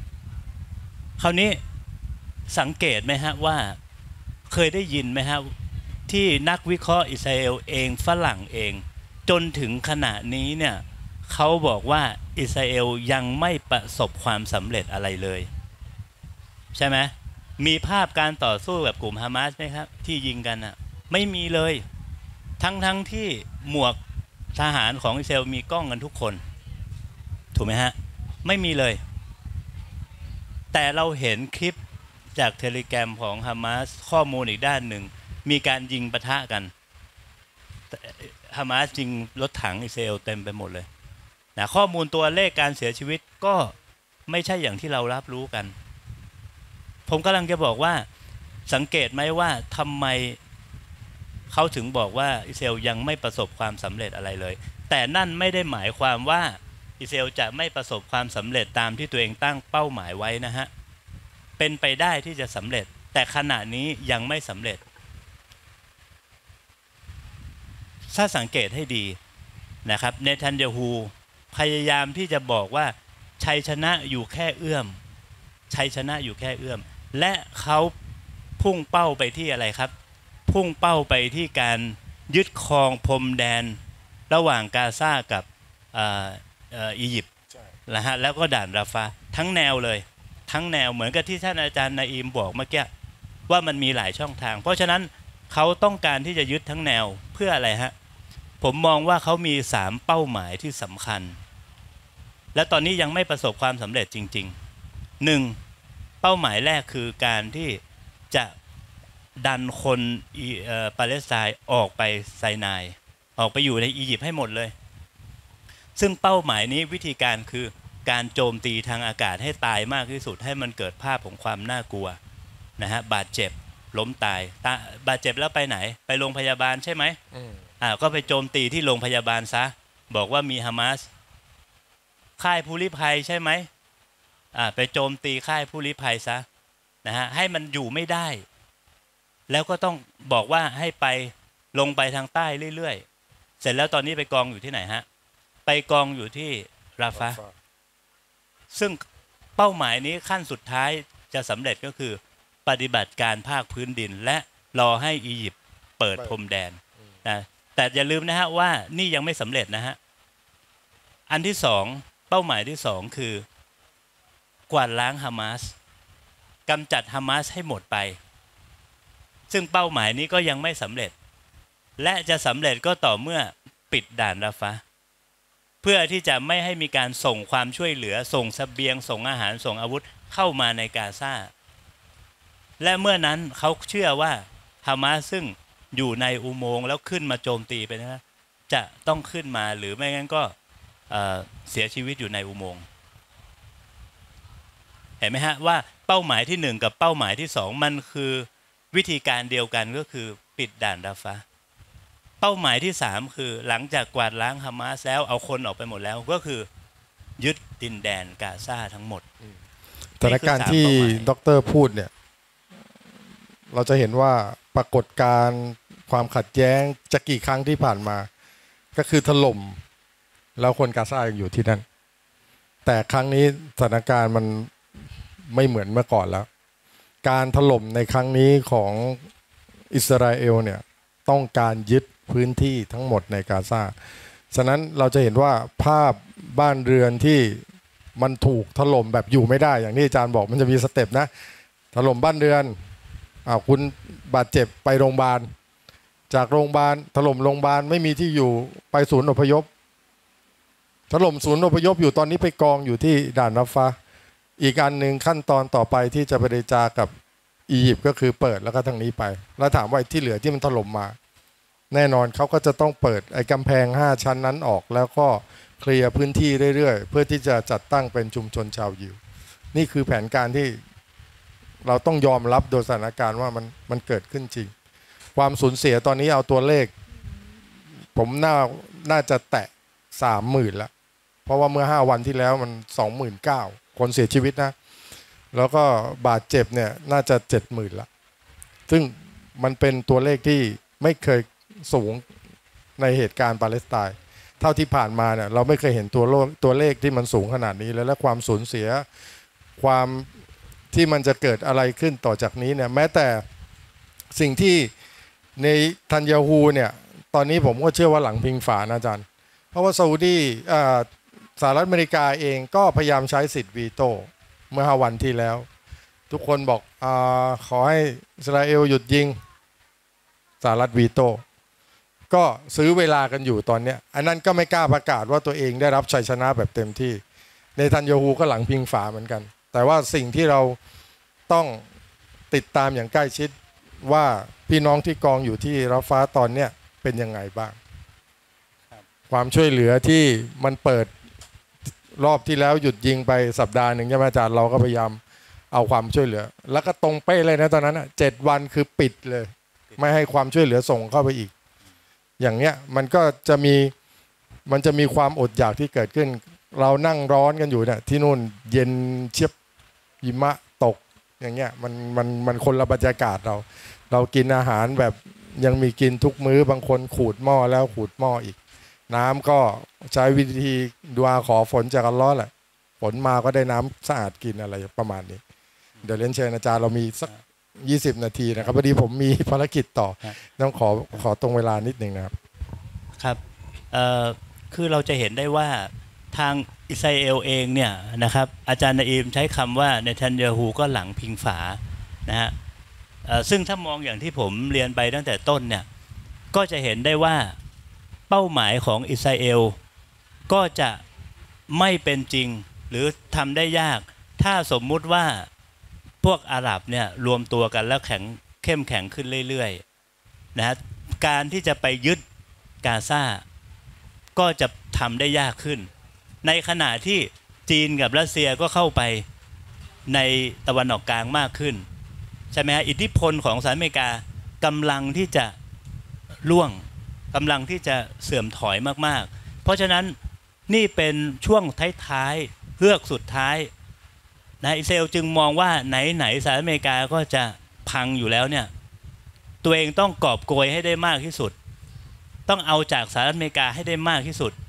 คราวนี้สังเกตไหมฮะว่าเคยได้ยินไหมฮะที่นักวิเคราะห์อิสราเอลเองฝรั่งเองจนถึงขณะนี้เนี่ยเขาบอกว่าอิสราเอลยังไม่ประสบความสำเร็จอะไรเลยใช่ไหมมีภาพการต่อสู้แบบกลุ่มฮามาสไหมครับที่ยิงกันอ่ะไม่มีเลยทั้งที่หมวกทหารของอิสราเอลมีกล้องกันทุกคนถูกไหมฮะไม่มีเลยแต่เราเห็นคลิปจากเทเลแกรมของฮามาสข้อมูลอีกด้านหนึ่งมีการยิงปะทะกันฮามาสยิงรถถังอิสราเอลเต็มไปหมดเลยนะข้อมูลตัวเลขการเสียชีวิตก็ไม่ใช่อย่างที่เรารับรู้กันผมกำลังจะบอกว่าสังเกตไหมว่าทำไมเขาถึงบอกว่าอิสราเอลยังไม่ประสบความสำเร็จอะไรเลยแต่นั่นไม่ได้หมายความว่าอิสราเอลจะไม่ประสบความสำเร็จตามที่ตัวเองตั้งเป้าหมายไว้นะฮะเป็นไปได้ที่จะสำเร็จแต่ขณะนี้ยังไม่สำเร็จถ้าสังเกตให้ดีนะครับเนทันยาฮูพยายามที่จะบอกว่าชัยชนะอยู่แค่เอื้อมชัยชนะอยู่แค่เอื้อมและเขาพุ่งเป้าไปที่อะไรครับพุ่งเป้าไปที่การยึดครองพรมแดนระหว่างกาซากับอียิปต์นะฮะแล้วก็ด่านราฟาทั้งแนวเลยทั้งแนวเหมือนกับที่ท่านอาจารย์นาอิมบอกเมื่อกี้ว่ามันมีหลายช่องทางเพราะฉะนั้นเขาต้องการที่จะยึดทั้งแนวเพื่ออะไรฮะผมมองว่าเขามี3เป้าหมายที่สำคัญและตอนนี้ยังไม่ประสบความสำเร็จจริงๆ1เป้าหมายแรกคือการที่จะดันคนปาเลสไตน์ออกไปไซนายออกไปอยู่ในอียิปต์ให้หมดเลยซึ่งเป้าหมายนี้วิธีการคือการโจมตีทางอากาศให้ตายมากที่สุดให้มันเกิดภาพของความน่ากลัวนะฮะบาดเจ็บล้มตายบาดเจ็บแล้วไปไหนไปโรงพยาบาลใช่ไหมก็ไปโจมตีที่โรงพยาบาลซะบอกว่ามีฮามาสค่ายผู้ลี้ภัยใช่ไหมไปโจมตีค่ายผู้ลี้ภัยซะนะฮะให้มันอยู่ไม่ได้แล้วก็ต้องบอกว่าให้ไปลงไปทางใต้เรื่อยๆเสร็จแล้วตอนนี้ไปกองอยู่ที่ไหนฮะไปกองอยู่ที่ราฟาซึ่งเป้าหมายนี้ขั้นสุดท้ายจะสำเร็จก็คือปฏิบัติการภาคพื้นดินและรอให้อียิปต์เปิดพรมแดนนะแต่อย่าลืมนะฮะว่านี่ยังไม่สำเร็จนะฮะอันที่สองเป้าหมายที่สองคือกวาดล้างฮามาสกำจัดฮามาสให้หมดไปซึ่งเป้าหมายนี้ก็ยังไม่สำเร็จและจะสำเร็จก็ต่อเมื่อปิดด่านราฟาเพื่อที่จะไม่ให้มีการส่งความช่วยเหลือส่งเสบียงส่งอาหารส่งอาวุธเข้ามาในกาซาและเมื่อนั้นเขาเชื่อว่าฮามาสซึ่งอยู่ในอุโมงค์แล้วขึ้นมาโจมตีไปนะจะต้องขึ้นมาหรือไม่งั้นก็เสียชีวิตอยู่ในอุโมงค์เห็นไหมฮะว่าเป้าหมายที่1กับเป้าหมายที่2มันคือวิธีการเดียวกันก็คือปิดด่านราฟาเป้าหมายที่3คือหลังจากกวาดล้างฮามาสแล้วเอาคนออกไปหมดแล้วก็คือยึดดินแดนกาซาทั้งหมดสถานการณ์ที่ดร.พูดเนี่ยเราจะเห็นว่าปรากฏการณ์ความขัดแย้งจะกี่ครั้งที่ผ่านมาก็คือถล่มแล้วคนกาซายังอยู่ที่นั่นแต่ครั้งนี้สถานการณ์มันไม่เหมือนเมื่อก่อนแล้วการถล่มในครั้งนี้ของอิสราเอลเนี่ยต้องการยึดพื้นที่ทั้งหมดในกาซาฉะนั้นเราจะเห็นว่าภาพบ้านเรือนที่มันถูกถล่มแบบอยู่ไม่ได้อย่างที่อาจารย์บอกมันจะมีสเต็ปนะถล่มบ้านเรือนคุณบาดเจ็บไปโรงพยาบาลจากโรงพยาบาลถล่มโรงพยาบาลไม่มีที่อยู่ไปศูนย์อพยพถล่มศูนย์อพยพอยู่ตอนนี้ไปกองอยู่ที่ด่านราฟาอีกอันหนึ่งขั้นตอนต่อไปที่จะไปเจรจากับอียิปต์ก็คือเปิดแล้วก็ทางนี้ไปแล้วถามว่าที่เหลือที่มันถล่มมาแน่นอนเขาก็จะต้องเปิดไอ้กำแพง5ชั้นนั้นออกแล้วก็เคลียร์พื้นที่เรื่อยๆเพื่อที่จะจัดตั้งเป็นชุมชนชาวยิวนี่คือแผนการที่เราต้องยอมรับโดยสถานการณ์ว่ามันเกิดขึ้นจริงความสูญเสียตอนนี้เอาตัวเลขผมน่าจะแตะ 30,000 แล้วเพราะว่าเมื่อ5วันที่แล้วมัน 29,000 คนเสียชีวิตนะแล้วก็บาดเจ็บเนี่ยน่าจะ 70,000 ละซึ่งมันเป็นตัวเลขที่ไม่เคยสูงในเหตุการณ์ปาเลสไตน์เท่าที่ผ่านมาเนี่ยเราไม่เคยเห็นตัวเลขที่มันสูงขนาดนี้และความสูญเสียความที่มันจะเกิดอะไรขึ้นต่อจากนี้เนี่ยแม้แต่สิ่งที่ในทันยาฮูเนี่ยตอนนี้ผมก็เชื่อว่าหลังพิงฝานะอาจารย์เพราะว่าซาอุดีสหรัฐอเมริกาเองก็พยายามใช้สิทธิ์วีโต้เมื่อ5 วันที่แล้วทุกคนบอกขอให้อิสราเอลหยุดยิงสหรัฐวีโต้ก็ซื้อเวลากันอยู่ตอนนี้อันนั้นก็ไม่กล้าประกาศว่าตัวเองได้รับชัยชนะแบบเต็มที่เนทันยาฮูก็หลังพิงฝาเหมือนกันแต่ว่าสิ่งที่เราต้องติดตามอย่างใกล้ชิดว่าพี่น้องที่กองอยู่ที่ราฟาตอนเนี้ยเป็นยังไงบ้างความช่วยเหลือที่มันเปิดรอบที่แล้วหยุดยิงไปสัปดาห์หนึ่งใช่ไหมอาจารย์เราก็พยายามเอาความช่วยเหลือแล้วก็ตรงเป๊ะเลยนะตอนนั้น7 วันคือปิดเลยไม่ให้ความช่วยเหลือส่งเข้าไปอีกอย่างเนี้ยมันก็จะมีความอดอยากที่เกิดขึ้นเรานั่งร้อนกันอยู่เนี่ยที่นู่นเย็นเชียบหิมะตกอย่างเงี้ยมันคนละบรรยากาศเรากินอาหารแบบยังมีกินทุกมื้อบางคนขูดหม้อแล้วขูดหม้ออีกน้ำก็ใช้วิธีดุอาขอฝนจากอัลเลาะห์แหละฝนมาก็ได้น้ำสะอาดกินอะไรประมาณนี้เดี๋ยวเรียนเชิญอาจารย์เรามีสัก20 นาทีนะครับพอดีผมมีภารกิจต่อต้องขอตรงเวลานิดนึงนะครับครับคือเราจะเห็นได้ว่าทางอิสราเอลเองเนี่ยนะครับอาจารย์นาอิมใช้คำว่าเนทันยาฮูก็หลังพิงฝานะฮะซึ่งถ้ามองอย่างที่ผมเรียนไปตั้งแต่ต้นเนี่ยก็จะเห็นได้ว่าเป้าหมายของอิสราเอลก็จะไม่เป็นจริงหรือทำได้ยากถ้าสมมุติว่าพวกอาหรับเนี่ยรวมตัวกันแล้วเข้มแข็งขึ้นเรื่อยๆนะฮะการที่จะไปยึดกาซาก็จะทำได้ยากขึ้นในขณะที่จีนกับรัสเซียก็เข้าไปในตะวันออกกลางมากขึ้นใช่ไหมฮะอิทธิพลของสหรัฐอเมริกากำลังที่จะล่วงกำลังที่จะเสื่อมถอยมากๆเพราะฉะนั้นนี่เป็นช่วงท้ายๆเฮือกสุดท้ายนะอิสราเอลจึงมองว่าไหนสหรัฐอเมริกาก็จะพังอยู่แล้วเนี่ยตัวเองต้องกอบโกยให้ได้มากที่สุดต้องเอาจากสหรัฐอเมริกาให้ได้มากที่สุด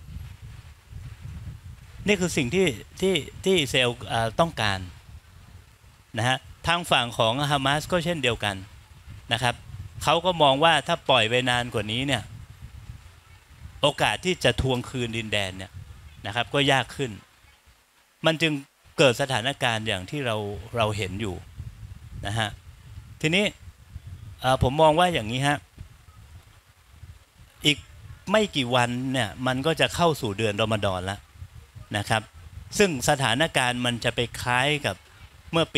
นี่คือสิ่งที่อิสราเอลต้องการนะฮะทางฝั่งของฮามาสก็เช่นเดียวกันนะครับเขาก็มองว่าถ้าปล่อยไปนานกว่านี้เนี่ยโอกาสที่จะทวงคืนดินแดนเนี่ยนะครับก็ยากขึ้นมันจึงเกิดสถานการณ์อย่างที่เราเห็นอยู่นะฮะทีนี้ผมมองว่าอย่างนี้ฮะอีกไม่กี่วันเนี่ยมันก็จะเข้าสู่เดือนรอมฎอนแล้วนะครับซึ่งสถานการณ์มันจะไปคล้ายกับเมื่อปี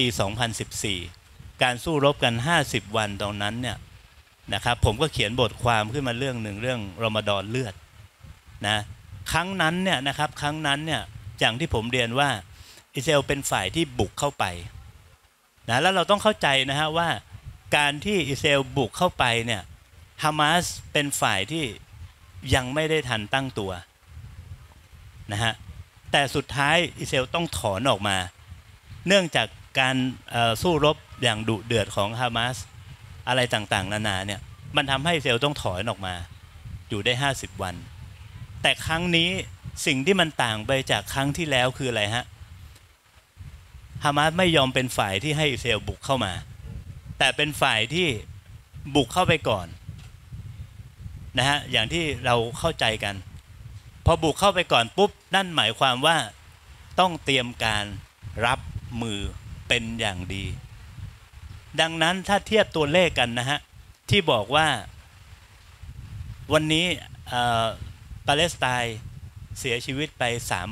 2014 การสู้รบกัน50 วันตอนนั้นเนี่ยนะครับผมก็เขียนบทความขึ้นมาเรื่องหนึ่งเรื่องรอมฎอนเลือดนะครั้งนั้นเนี่ยนะครับครั้งนั้นเนี่ยอย่างที่ผมเรียนว่าอิสราเอลเป็นฝ่ายที่บุกเข้าไปนะแล้วเราต้องเข้าใจนะฮะว่าการที่อิสราเอลบุกเข้าไปเนี่ยฮามาสเป็นฝ่ายที่ยังไม่ได้ทันตั้งตัวนะฮะแต่สุดท้ายอิสราเอลต้องถอนออกมาเนื่องจากการสู้รบอย่างดุเดือดของฮามาสอะไรต่างๆนานาเนี่ยมันทำให้อิสราเอลต้องถอนออกมาอยู่ได้50 วันแต่ครั้งนี้สิ่งที่มันต่างไปจากครั้งที่แล้วคืออะไรฮะฮามาสไม่ยอมเป็นฝ่ายที่ให้อิสราเอลบุกเข้ามาแต่เป็นฝ่ายที่บุกเข้าไปก่อนนะฮะอย่างที่เราเข้าใจกันพอบุกเข้าไปก่อนปุ๊บนั่นหมายความว่าต้องเตรียมการรับมือเป็นอย่างดีดังนั้นถ้าเทียบตัวเลขกันนะฮะที่บอกว่าวันนี้ปาเลสไตน์เสียชีวิตไป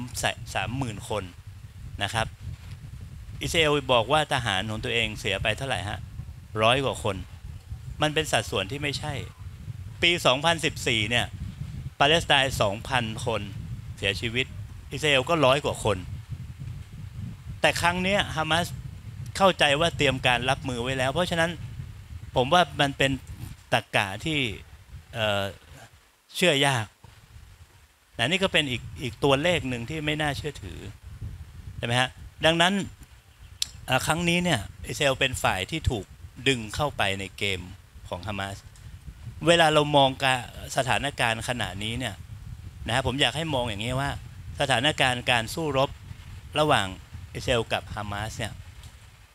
30,000 คนนะครับอิสราเอลบอกว่าทหารของตัวเองเสียไปเท่าไหร่ฮะ100 กว่าคนมันเป็นสัดส่วนที่ไม่ใช่ปี 2014 เนี่ยปาเลสไตน์ 2,000 คนเสียชีวิตอิสราเอลก็100 กว่าคนแต่ครั้งนี้ฮามาสเข้าใจว่าเตรียมการรับมือไว้แล้วเพราะฉะนั้นผมว่ามันเป็นตรรกะที่เชื่อยากแต่นี่ก็เป็นอีกตัวเลขหนึ่งที่ไม่น่าเชื่อถือใช่ไหมฮะดังนั้นครั้งนี้เนี่ยอิสราเอลเป็นฝ่ายที่ถูกดึงเข้าไปในเกมของฮามาสเวลาเรามองสถานการณ์ขณะนี้เนี่ยนะผมอยากให้มองอย่างนี้ว่าสถานการณ์การสู้รบระหว่างอิสราเอลกับฮามาสเนี่ย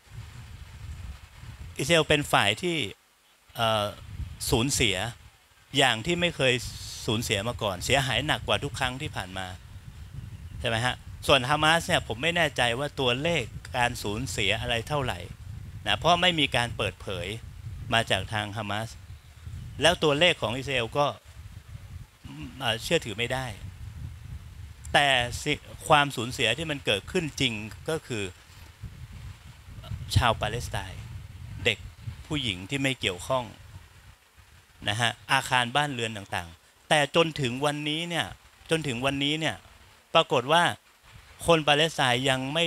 อิสราเอลเป็นฝ่ายที่สูญเสียอย่างที่ไม่เคยสูญเสียมาก่อนเสียหายหนักกว่าทุกครั้งที่ผ่านมาใช่ไหมฮะส่วนฮามาสเนี่ยผมไม่แน่ใจว่าตัวเลขการสูญเสียอะไรเท่าไหร่นะเพราะไม่มีการเปิดเผยมาจากทางฮามาสแล้วตัวเลขของอิสราเอลก็เชื่อถือไม่ได้แต่ความสูญเสียที่มันเกิดขึ้นจริงก็คือชาวปาเลสไตน์เด็กผู้หญิงที่ไม่เกี่ยวข้องนะฮะอาคารบ้านเรือนต่างๆแต่จนถึงวันนี้เนี่ยปรากฏว่าคนปาเลสไตน์ยังไม่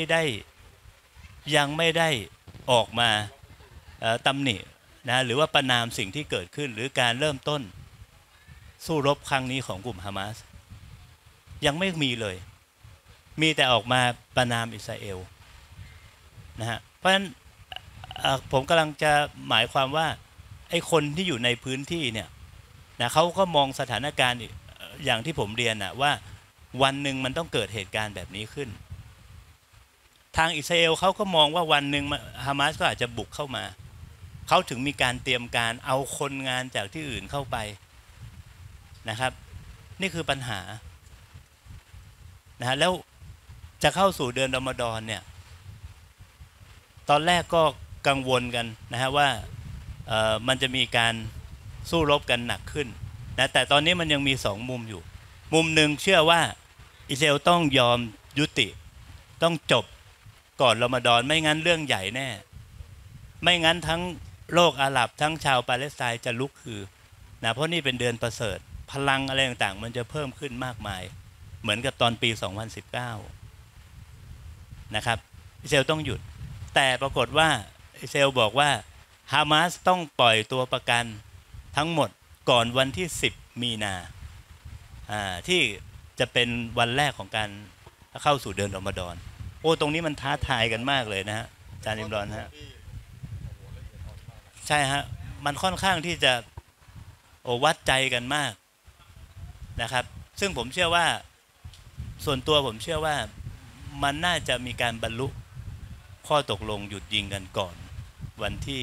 ได้ออกมาตำหนินะหรือว่าประณามสิ่งที่เกิดขึ้นหรือการเริ่มต้นสู้รบครั้งนี้ของกลุ่มฮามาสยังไม่มีเลยมีแต่ออกมาประณามอิสราเอลนะฮะเพราะฉะนั้นผมกำลังจะหมายความว่าไอ้คนที่อยู่ในพื้นที่เนี่ยนะเขาก็มองสถานการณ์อย่างที่ผมเรียนนะว่าวันหนึ่งมันต้องเกิดเหตุการณ์แบบนี้ขึ้นทางอิสราเอลเขาก็มองว่าวันหนึ่งฮามาสก็อาจจะบุกเข้ามาเขาถึงมีการเตรียมการเอาคนงานจากที่อื่นเข้าไปนะครับนี่คือปัญหานะฮะแล้วจะเข้าสู่เดือนรอมฎอนเนี่ยตอนแรกก็กังวลกันนะฮะว่ามันจะมีการสู้รบกันหนักขึ้นนะแต่ตอนนี้มันยังมี2 มุมอยู่มุมหนึ่งเชื่อว่าอิสราเอลต้องยอมยุติต้องจบก่อนรอมฎอนไม่งั้นเรื่องใหญ่แน่ไม่งั้นทั้งโลกอาหรับทั้งชาวปาเลสไตน์จะลุกฮือนะเพราะนี่เป็นเดือนประเสริฐพลังอะไรต่างๆมันจะเพิ่มขึ้นมากมายเหมือนกับตอนปี 2019 นะครับอิสราเอลต้องหยุดแต่ปรากฏว่าอิสราเอลบอกว่าฮามาสต้องปล่อยตัวประกันทั้งหมดก่อนวันที่ 10 มีนาที่จะเป็นวันแรกของการเข้าสู่เดือนรอมฎอนโอ้ตรงนี้มันท้าทายกันมากเลยนะฮะอาจารย์อิมรอนฮะใช่ฮะมันค่อนข้างที่จะวัดใจกันมากนะครับซึ่งผมเชื่อว่าส่วนตัวผมเชื่อว่ามันน่าจะมีการบรรลุข้อตกลงหยุดยิงกันก่อนวันที่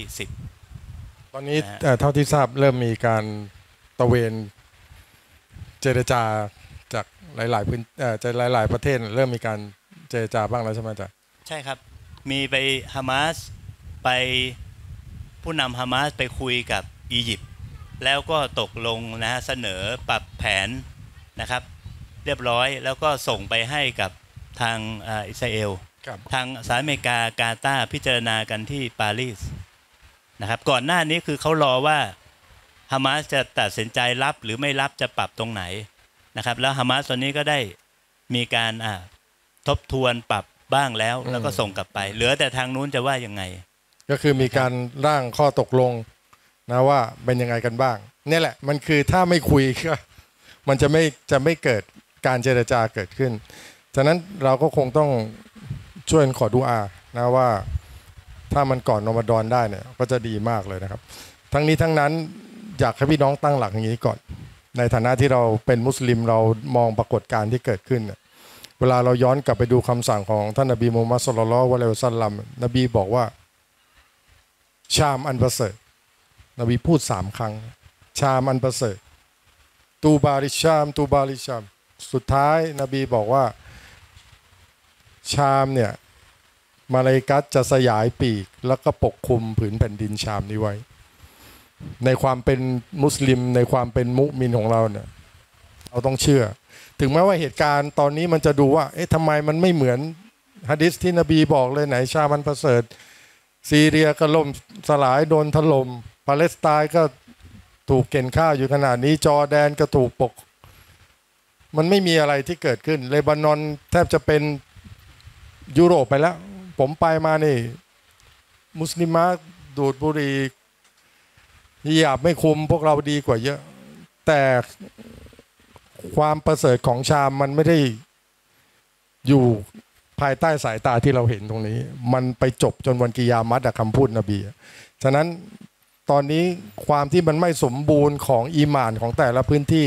10 ตอนนี้เท่าที่ทราบเริ่มมีการตะเวนเจรจาจากหลายๆพื้นจากหลายๆประเทศเริ่มมีการเจรจาบ้างแล้วใช่ไหมจ๊ะใช่ครับมีไปฮามาสไปผู้นำฮามาสไปคุยกับอียิปต์แล้วก็ตกลงนะเสนอปรับแผนนะครับเรียบร้อยแล้วก็ส่งไปให้กับทางอิสราเอลทางสหรัฐอเมริกากาตาร์พิจารณากันที่ปารีสนะครับก่อนหน้านี้คือเขารอว่าฮามาสจะตัดสินใจรับหรือไม่รับจะปรับตรงไหนนะครับแล้วฮามาสตอนนี้ก็ได้มีการทบทวนปรับบ้างแล้วก็ส่งกลับไปเหลือแต่ทางนู้นจะว่ายังไงก็คือมีการร่างข้อตกลงนะว่าเป็นยังไงกันบ้างนี่แหละมันคือถ้าไม่คุยก็มันจะไม่เกิดการเจรจาเกิดขึ้นฉะนั้นเราก็คงต้องช่วยขอดุอานะว่าถ้ามันก่อนรอมฎอนได้เนี่ยก็จะดีมากเลยนะครับทั้งนี้ทั้งนั้นอยากให้พี่น้องตั้งหลักอย่างนี้ก่อนในฐานะที่เราเป็นมุสลิมเรามองปรากฏการณ์ที่เกิดขึ้นเวลาเราย้อนกลับไปดูคำสั่งของท่านนบีมูฮัมมัดศ็อลลัลลอฮุอะลัยฮิวะซัลลัมนบีบอกว่าชามอันประเสริฐนบีพูด3 ครั้งชามอันประเสริฐตูบาริชามตูบาริชามสุดท้ายนบีบอกว่าชามเนี่ยมาลาอิกะฮ์จะสยายปีกแล้วก็ปกคลุมผืนแผ่นดินชามนี้ไว้ในความเป็นมุสลิมในความเป็นมุมินของเราเนี่ยเราต้องเชื่อถึงแม้ว่าเหตุการณ์ตอนนี้มันจะดูว่าเอ๊ะทำไมมันไม่เหมือนหะดีษที่นบีบอกเลยไหนชามันประเสริฐซีเรียก็ล่มสลายโดนถล่มปาเลสไตน์ก็ถูกเก่นข้าวอยู่ขนาดนี้จอร์แดนก็ถูกปกมันไม่มีอะไรที่เกิดขึ้นเลบานอนแทบจะเป็นยุโรปไปแล้วผมไปมานี่มุสลิมะดูดบุหรี่ฮิญาบไม่คุมพวกเราดีกว่าเยอะแต่ความประเสริฐของชามมันไม่ได้อยู่ภายใต้สายตาที่เราเห็นตรงนี้มันไปจบจนวันกิยามัตคำพูดนบีฉะนั้นตอนนี้ความที่มันไม่สมบูรณ์ของอีหม่านของแต่ละพื้นที่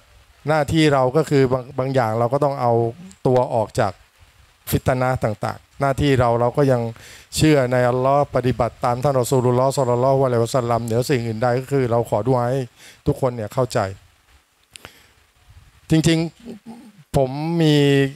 หน้าที่เราก็คือบางอย่างเราก็ต้องเอาตัวออกจากฟิตนะห์ต่างหน้าที่เราก็ยังเชื่อในอัลลอฮ์ปฏิบัติตามท่านรอซูลุลลอฮ์ ศ็อลลัลลอฮุอะลัยฮิวะซัลลัมเหนือสิ่งอื่นใดก็คือเราขอดุอาให้ทุกคนเนี่ยเข้าใจจริงๆผมมี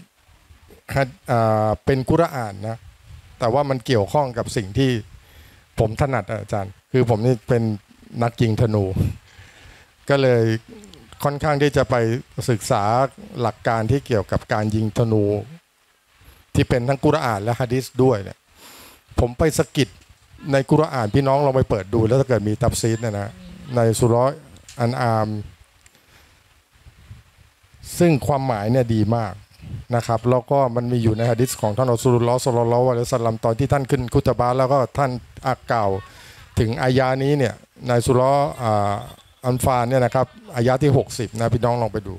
เป็นกุรอานนะแต่ว่ามันเกี่ยวข้องกับสิ่งที่ผมถนัดอาจารย์คือผมนี่เป็นนักยิงธนูก็เลยค่อนข้างที่จะไปศึกษาหลักการที่เกี่ยวกับการยิงธนูที่เป็นทั้งกุรอานและหะดีษด้วยเนี่ยผมไปสะกิดในกุรอานพี่น้องลองไปเปิดดูแล้วถ้าเกิดมีตัฟซีรนะในสุเราะห์อันอามซึ่งความหมายเนี่ยดีมากนะครับแล้วก็มันมีอยู่ในหะดีษของท่านรอซูลุลลอฮ์ ศ็อลลัลลอฮุอะลัยฮิวะซัลลัมตอนที่ท่านขึ้นคุตบะห์แล้วก็ท่านกล่าวถึงอายะนี้เนี่ยในสุเราะห์อันฟาลเนี่ยนะครับอายะที่60นะพี่น้องลองไปดู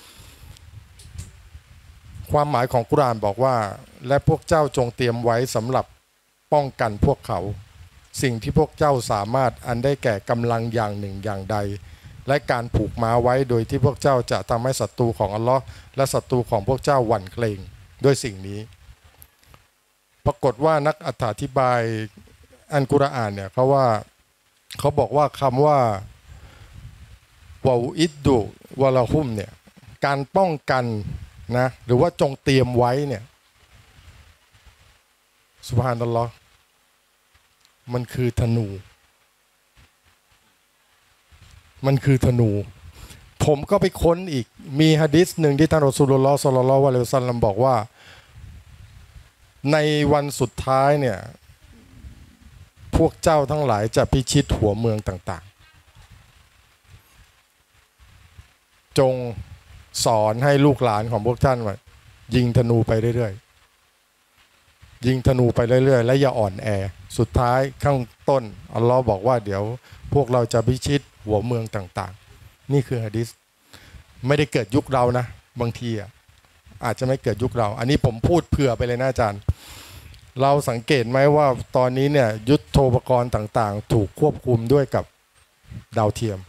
ความหมายของกุรอานบอกว่าและพวกเจ้าจงเตรียมไว้สำหรับป้องกันพวกเขาสิ่งที่พวกเจ้าสามารถอันได้แก่กำลังอย่างหนึ่งอย่างใดและการผูกม้าไว้โดยที่พวกเจ้าจะทำให้ศัตรูของอัลลอฮ์และศัตรูของพวกเจ้าหวั่นเกรงด้วยสิ่งนี้ปรากฏว่านักอธิบายอันกุรอานเนี่ยเขาบอกว่าคำว่าวะอิดดุวะละฮุมเนี่ยการป้องกันนะหรือว่าจงเตรียมไว้เนี่ยซุบฮานัลลอฮ์มันคือธนูผมก็ไปค้นอีกมีหะดีษหนึ่งที่ท่านรอซูลุลลอฮ์ ศ็อลลัลลอฮุอะลัยฮิวะซัลลัมบอกว่าในวันสุดท้ายเนี่ยพวกเจ้าทั้งหลายจะพิชิตหัวเมืองต่างๆจงสอนให้ลูกหลานของพวกท่านว่ายิงธนูไปเรื่อยๆและอย่าอ่อนแอสุดท้ายข้างต้นอัลลอฮ์บอกว่าเดี๋ยวพวกเราจะพิชิตหัวเมืองต่างๆนี่คือหะดีษไม่ได้เกิดยุคเรานะบางทีอาจจะไม่เกิดยุคเราอันนี้ผมพูดเผื่อไปเลยนะอาจารย์เราสังเกตไหมว่าตอนนี้เนี่ยยุทโธปกรณ์ต่างๆถูกควบคุมด้วยกับดาวเทียม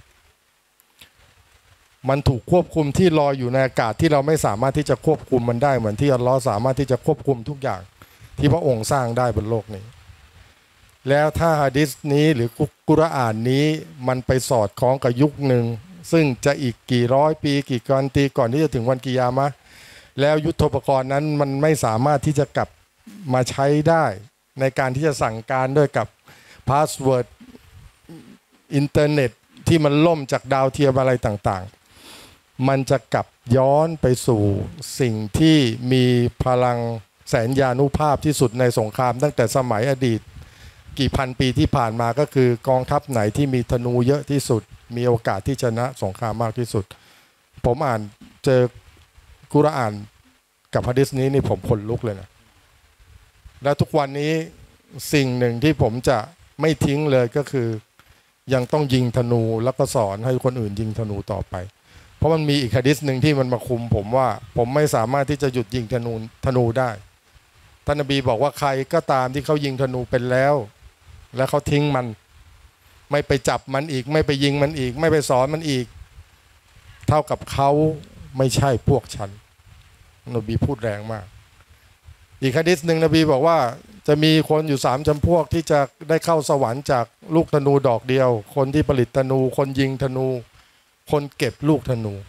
มันถูกควบคุมที่ลอยอยู่ในอากาศที่เราไม่สามารถที่จะควบคุมมันได้เหมือนที่อัลลอฮ์สามารถที่จะควบคุมทุกอย่างที่พระองค์สร้างได้บนโลกนี้แล้วถ้าหะดีษนี้หรือกุรอานนี้มันไปสอดคล้องกับยุคหนึ่งซึ่งจะอีกกี่ร้อยปีกี่พันปีก่อนที่จะถึงวันกิยามะห์แล้วยุทโธปกรณ์นั้นมันไม่สามารถที่จะกลับมาใช้ได้ในการที่จะสั่งการด้วยกับพาสเวิร์ดอินเทอร์เน็ตที่มันล่มจากดาวเทียมอะไรต่างๆมันจะกลับย้อนไปสู่สิ่งที่มีพลังแสนยานุภาพที่สุดในสงครามตั้งแต่สมัยอดีตกี่พันปีที่ผ่านมาก็คือกองทัพไหนที่มีธนูเยอะที่สุดมีโอกาสที่ชนะสงครามมากที่สุดผมอ่านเจอกุรอานกับหะดีษนี้นี่ผมขนลุกเลยนะและทุกวันนี้สิ่งหนึ่งที่ผมจะไม่ทิ้งเลยก็คือยังต้องยิงธนูแล้วก็สอนให้คนอื่นยิงธนูต่อไปเพราะมันมีอีกหะดีษหนึ่งที่มันมาคุมผมว่าผมไม่สามารถที่จะหยุดยิงธนูได้ท่านนบีบอกว่าใครก็ตามที่เขายิงธนูเป็นแล้วและเขาทิ้งมันไม่ไปจับมันอีกไม่ไปยิงมันอีกไม่ไปสอนมันอีกเท่ากับเขาไม่ใช่พวกฉันนบีพูดแรงมากอีกหะดีษหนึ่งนบีบอกว่าจะมีคนอยู่3จำพวกที่จะได้เข้าสวรรค์จากลูกธนูดอกเดียวคนที่ผลิตธนูคนยิงธนูคนเก็บลูกธนู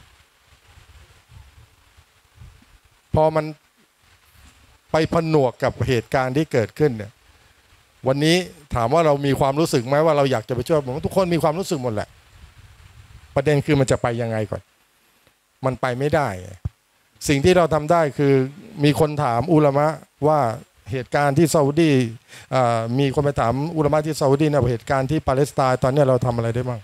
พอมันไปผนวกกับเหตุการณ์ที่เกิดขึ้นเนี่ยวันนี้ถามว่าเรามีความรู้สึกไหมว่าเราอยากจะไปช่วยผมทุกคนมีความรู้สึกหมดแหละประเด็นคือมันจะไปยังไงก่อนมันไปไม่ได้สิ่งที่เราทำได้คือมีคนถามอุลามะว่าเหตุการณ์ที่ซาอุดีมีคนไปถามอุลามะที่ซาอุดีนะเหตุการณ์ที่ปาเลสไตน์ตอนนี้เราทำอะไรได้บ้าง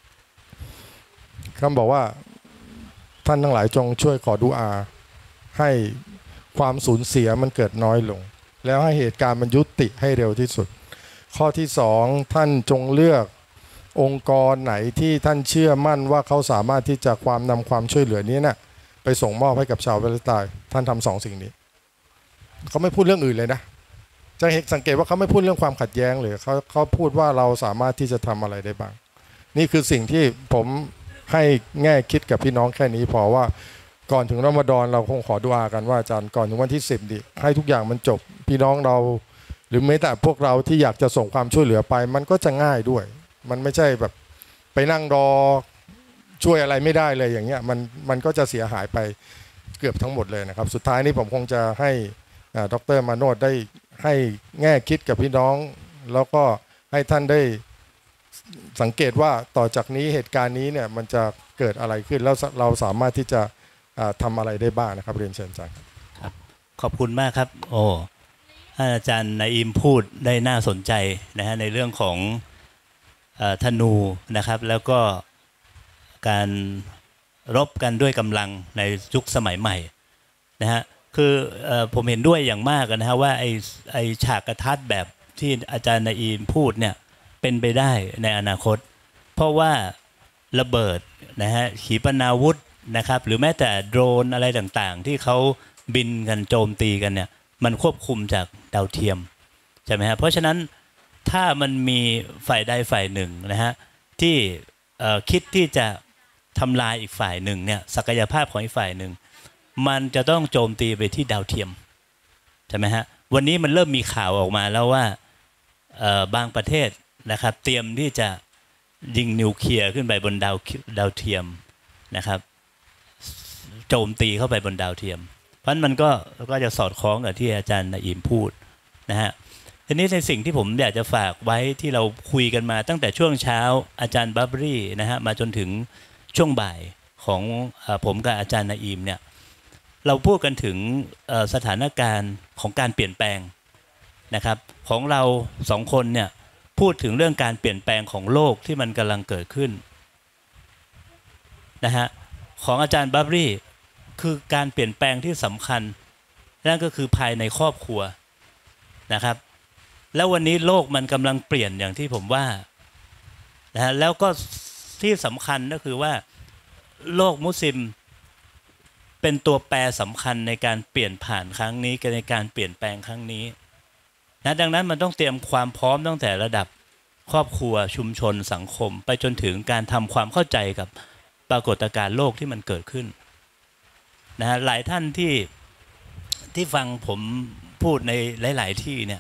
เขาบอกว่าท่านทั้งหลายจงช่วยขอดุอาให้ความสูญเสียมันเกิดน้อยลงแล้วให้เหตุการณ์มันยุติให้เร็วที่สุดข้อที่2ท่านจงเลือกองค์กรไหนที่ท่านเชื่อมั่นว่าเขาสามารถที่จะนำความช่วยเหลือนี้นะไปส่งมอบให้กับชาวปาเลสไตน์ท่านทำ2สิ่งนี้เขาไม่พูดเรื่องอื่นเลยนะจะสังเกตว่าเขาไม่พูดเรื่องความขัดแย้งเลยเขาพูดว่าเราสามารถที่จะทำอะไรได้บ้างนี่คือสิ่งที่ผมให้แง่คิดกับพี่น้องแค่นี้พอว่าก่อนถึงรอมฎอนเราคงขอดุอากันว่าอาจารย์ก่อนถึงวันที่10ดิให้ทุกอย่างมันจบพี่น้องเราหรือแม้แต่พวกเราที่อยากจะส่งความช่วยเหลือไปมันก็จะง่ายด้วยมันไม่ใช่แบบไปนั่งรอช่วยอะไรไม่ได้เลยอย่างเงี้ยมันก็จะเสียหายไปเกือบทั้งหมดเลยนะครับสุดท้ายนี้ผมคงจะให้ดร.มาโนชได้ให้แง่คิดกับพี่น้องแล้วก็ให้ท่านได้สังเกตว่าต่อจากนี้เหตุการณ์นี้เนี่ยมันจะเกิดอะไรขึ้นแล้วเราสามารถที่จะทำอะไรได้บ้างนะครับเรียนเชิญอาจารย์ครับขอบคุณมากครับโอ้อาจารย์นาอิมพูดได้น่าสนใจนะฮะในเรื่องของธนูนะครับแล้วก็การรบกันด้วยกำลังในยุคสมัยใหม่นะฮะคือผมเห็นด้วยอย่างมากนะฮะว่าไอฉากกระทัดแบบที่อาจารย์นาอิมพูดเนี่ยเป็นไปได้ในอนาคตเพราะว่าระเบิดนะฮะขีปนาวุธนะครับหรือแม้แต่โดรนอะไรต่างๆที่เขาบินกันโจมตีกันเนี่ยมันควบคุมจากดาวเทียมใช่ไหมฮะเพราะฉะนั้นถ้ามันมีฝ่ายใดฝ่ายหนึ่งนะฮะที่คิดที่จะทำลายอีกฝ่ายหนึ่งเนี่ยศักยภาพของอีกฝ่ายหนึ่งมันจะต้องโจมตีไปที่ดาวเทียมใช่ไหมฮะวันนี้มันเริ่มมีข่าวออกมาแล้วว่าบางประเทศนะครับเตรียมที่จะยิงนิวเคลียร์ขึ้นไปบนดาวเทียมนะครับโจมตีเข้าไปบนดาวเทียมเพราะมันก็จะสอดคล้องกับที่อาจารย์นาอิมพูดนะฮะทีนี้ในสิ่งที่ผมอยากจะฝากไว้ที่เราคุยกันมาตั้งแต่ช่วงเช้าอาจารย์บับรี่นะฮะมาจนถึงช่วงบ่ายของผมกับอาจารย์นาอิมเนี่ยเราพูดกันถึงสถานการณ์ของการเปลี่ยนแปลงนะครับของเราสองคนเนี่ยพูดถึงเรื่องการเปลี่ยนแปลงของโลกที่มันกำลังเกิดขึ้นนะฮะของอาจารย์บับรี่คือการเปลี่ยนแปลงที่สำคัญนั่นก็คือภายในครอบครัวนะครับแล้ววันนี้โลกมันกำลังเปลี่ยนอย่างที่ผมว่านะฮะแล้วก็ที่สำคัญก็คือว่าโลกมุสลิมเป็นตัวแปรสำคัญในการเปลี่ยนผ่านครั้งนี้ในการเปลี่ยนแปลงครั้งนี้นะดังนั้นมันต้องเตรียมความพร้อมตั้งแต่ระดับครอบครัวชุมชนสังคมไปจนถึงการทำความเข้าใจกับปรากฏการณ์โลกที่มันเกิดขึ้นนะฮะหลายท่านที่ฟังผมพูดในหลายๆที่เนี่ย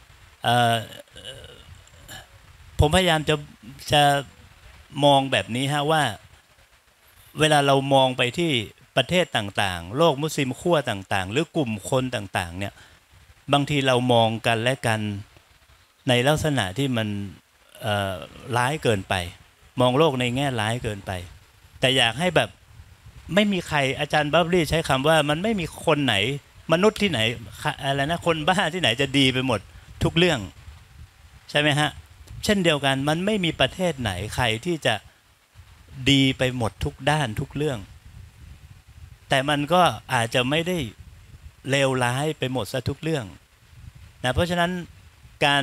ผมพยายามจะมองแบบนี้ฮะว่าเวลาเรามองไปที่ประเทศต่างๆโลกมุสลิมขั้วต่างๆหรือกลุ่มคนต่างๆเนี่ยบางทีเรามองกันและกันในลักษณะที่มันร้ายเกินไปมองโลกในแง่ร้ายเกินไปแต่อยากให้แบบไม่มีใครอาจารย์บับรี่ใช้คำว่ามันไม่มีคนไหนมนุษย์ที่ไหนอะไรนะคนบ้าที่ไหนจะดีไปหมดทุกเรื่องใช่ไหมฮะเช่นเดียวกันมันไม่มีประเทศไหนใครที่จะดีไปหมดทุกด้านทุกเรื่องแต่มันก็อาจจะไม่ได้เลวร้ายไปหมดซะทุกเรื่องนะเพราะฉะนั้นการ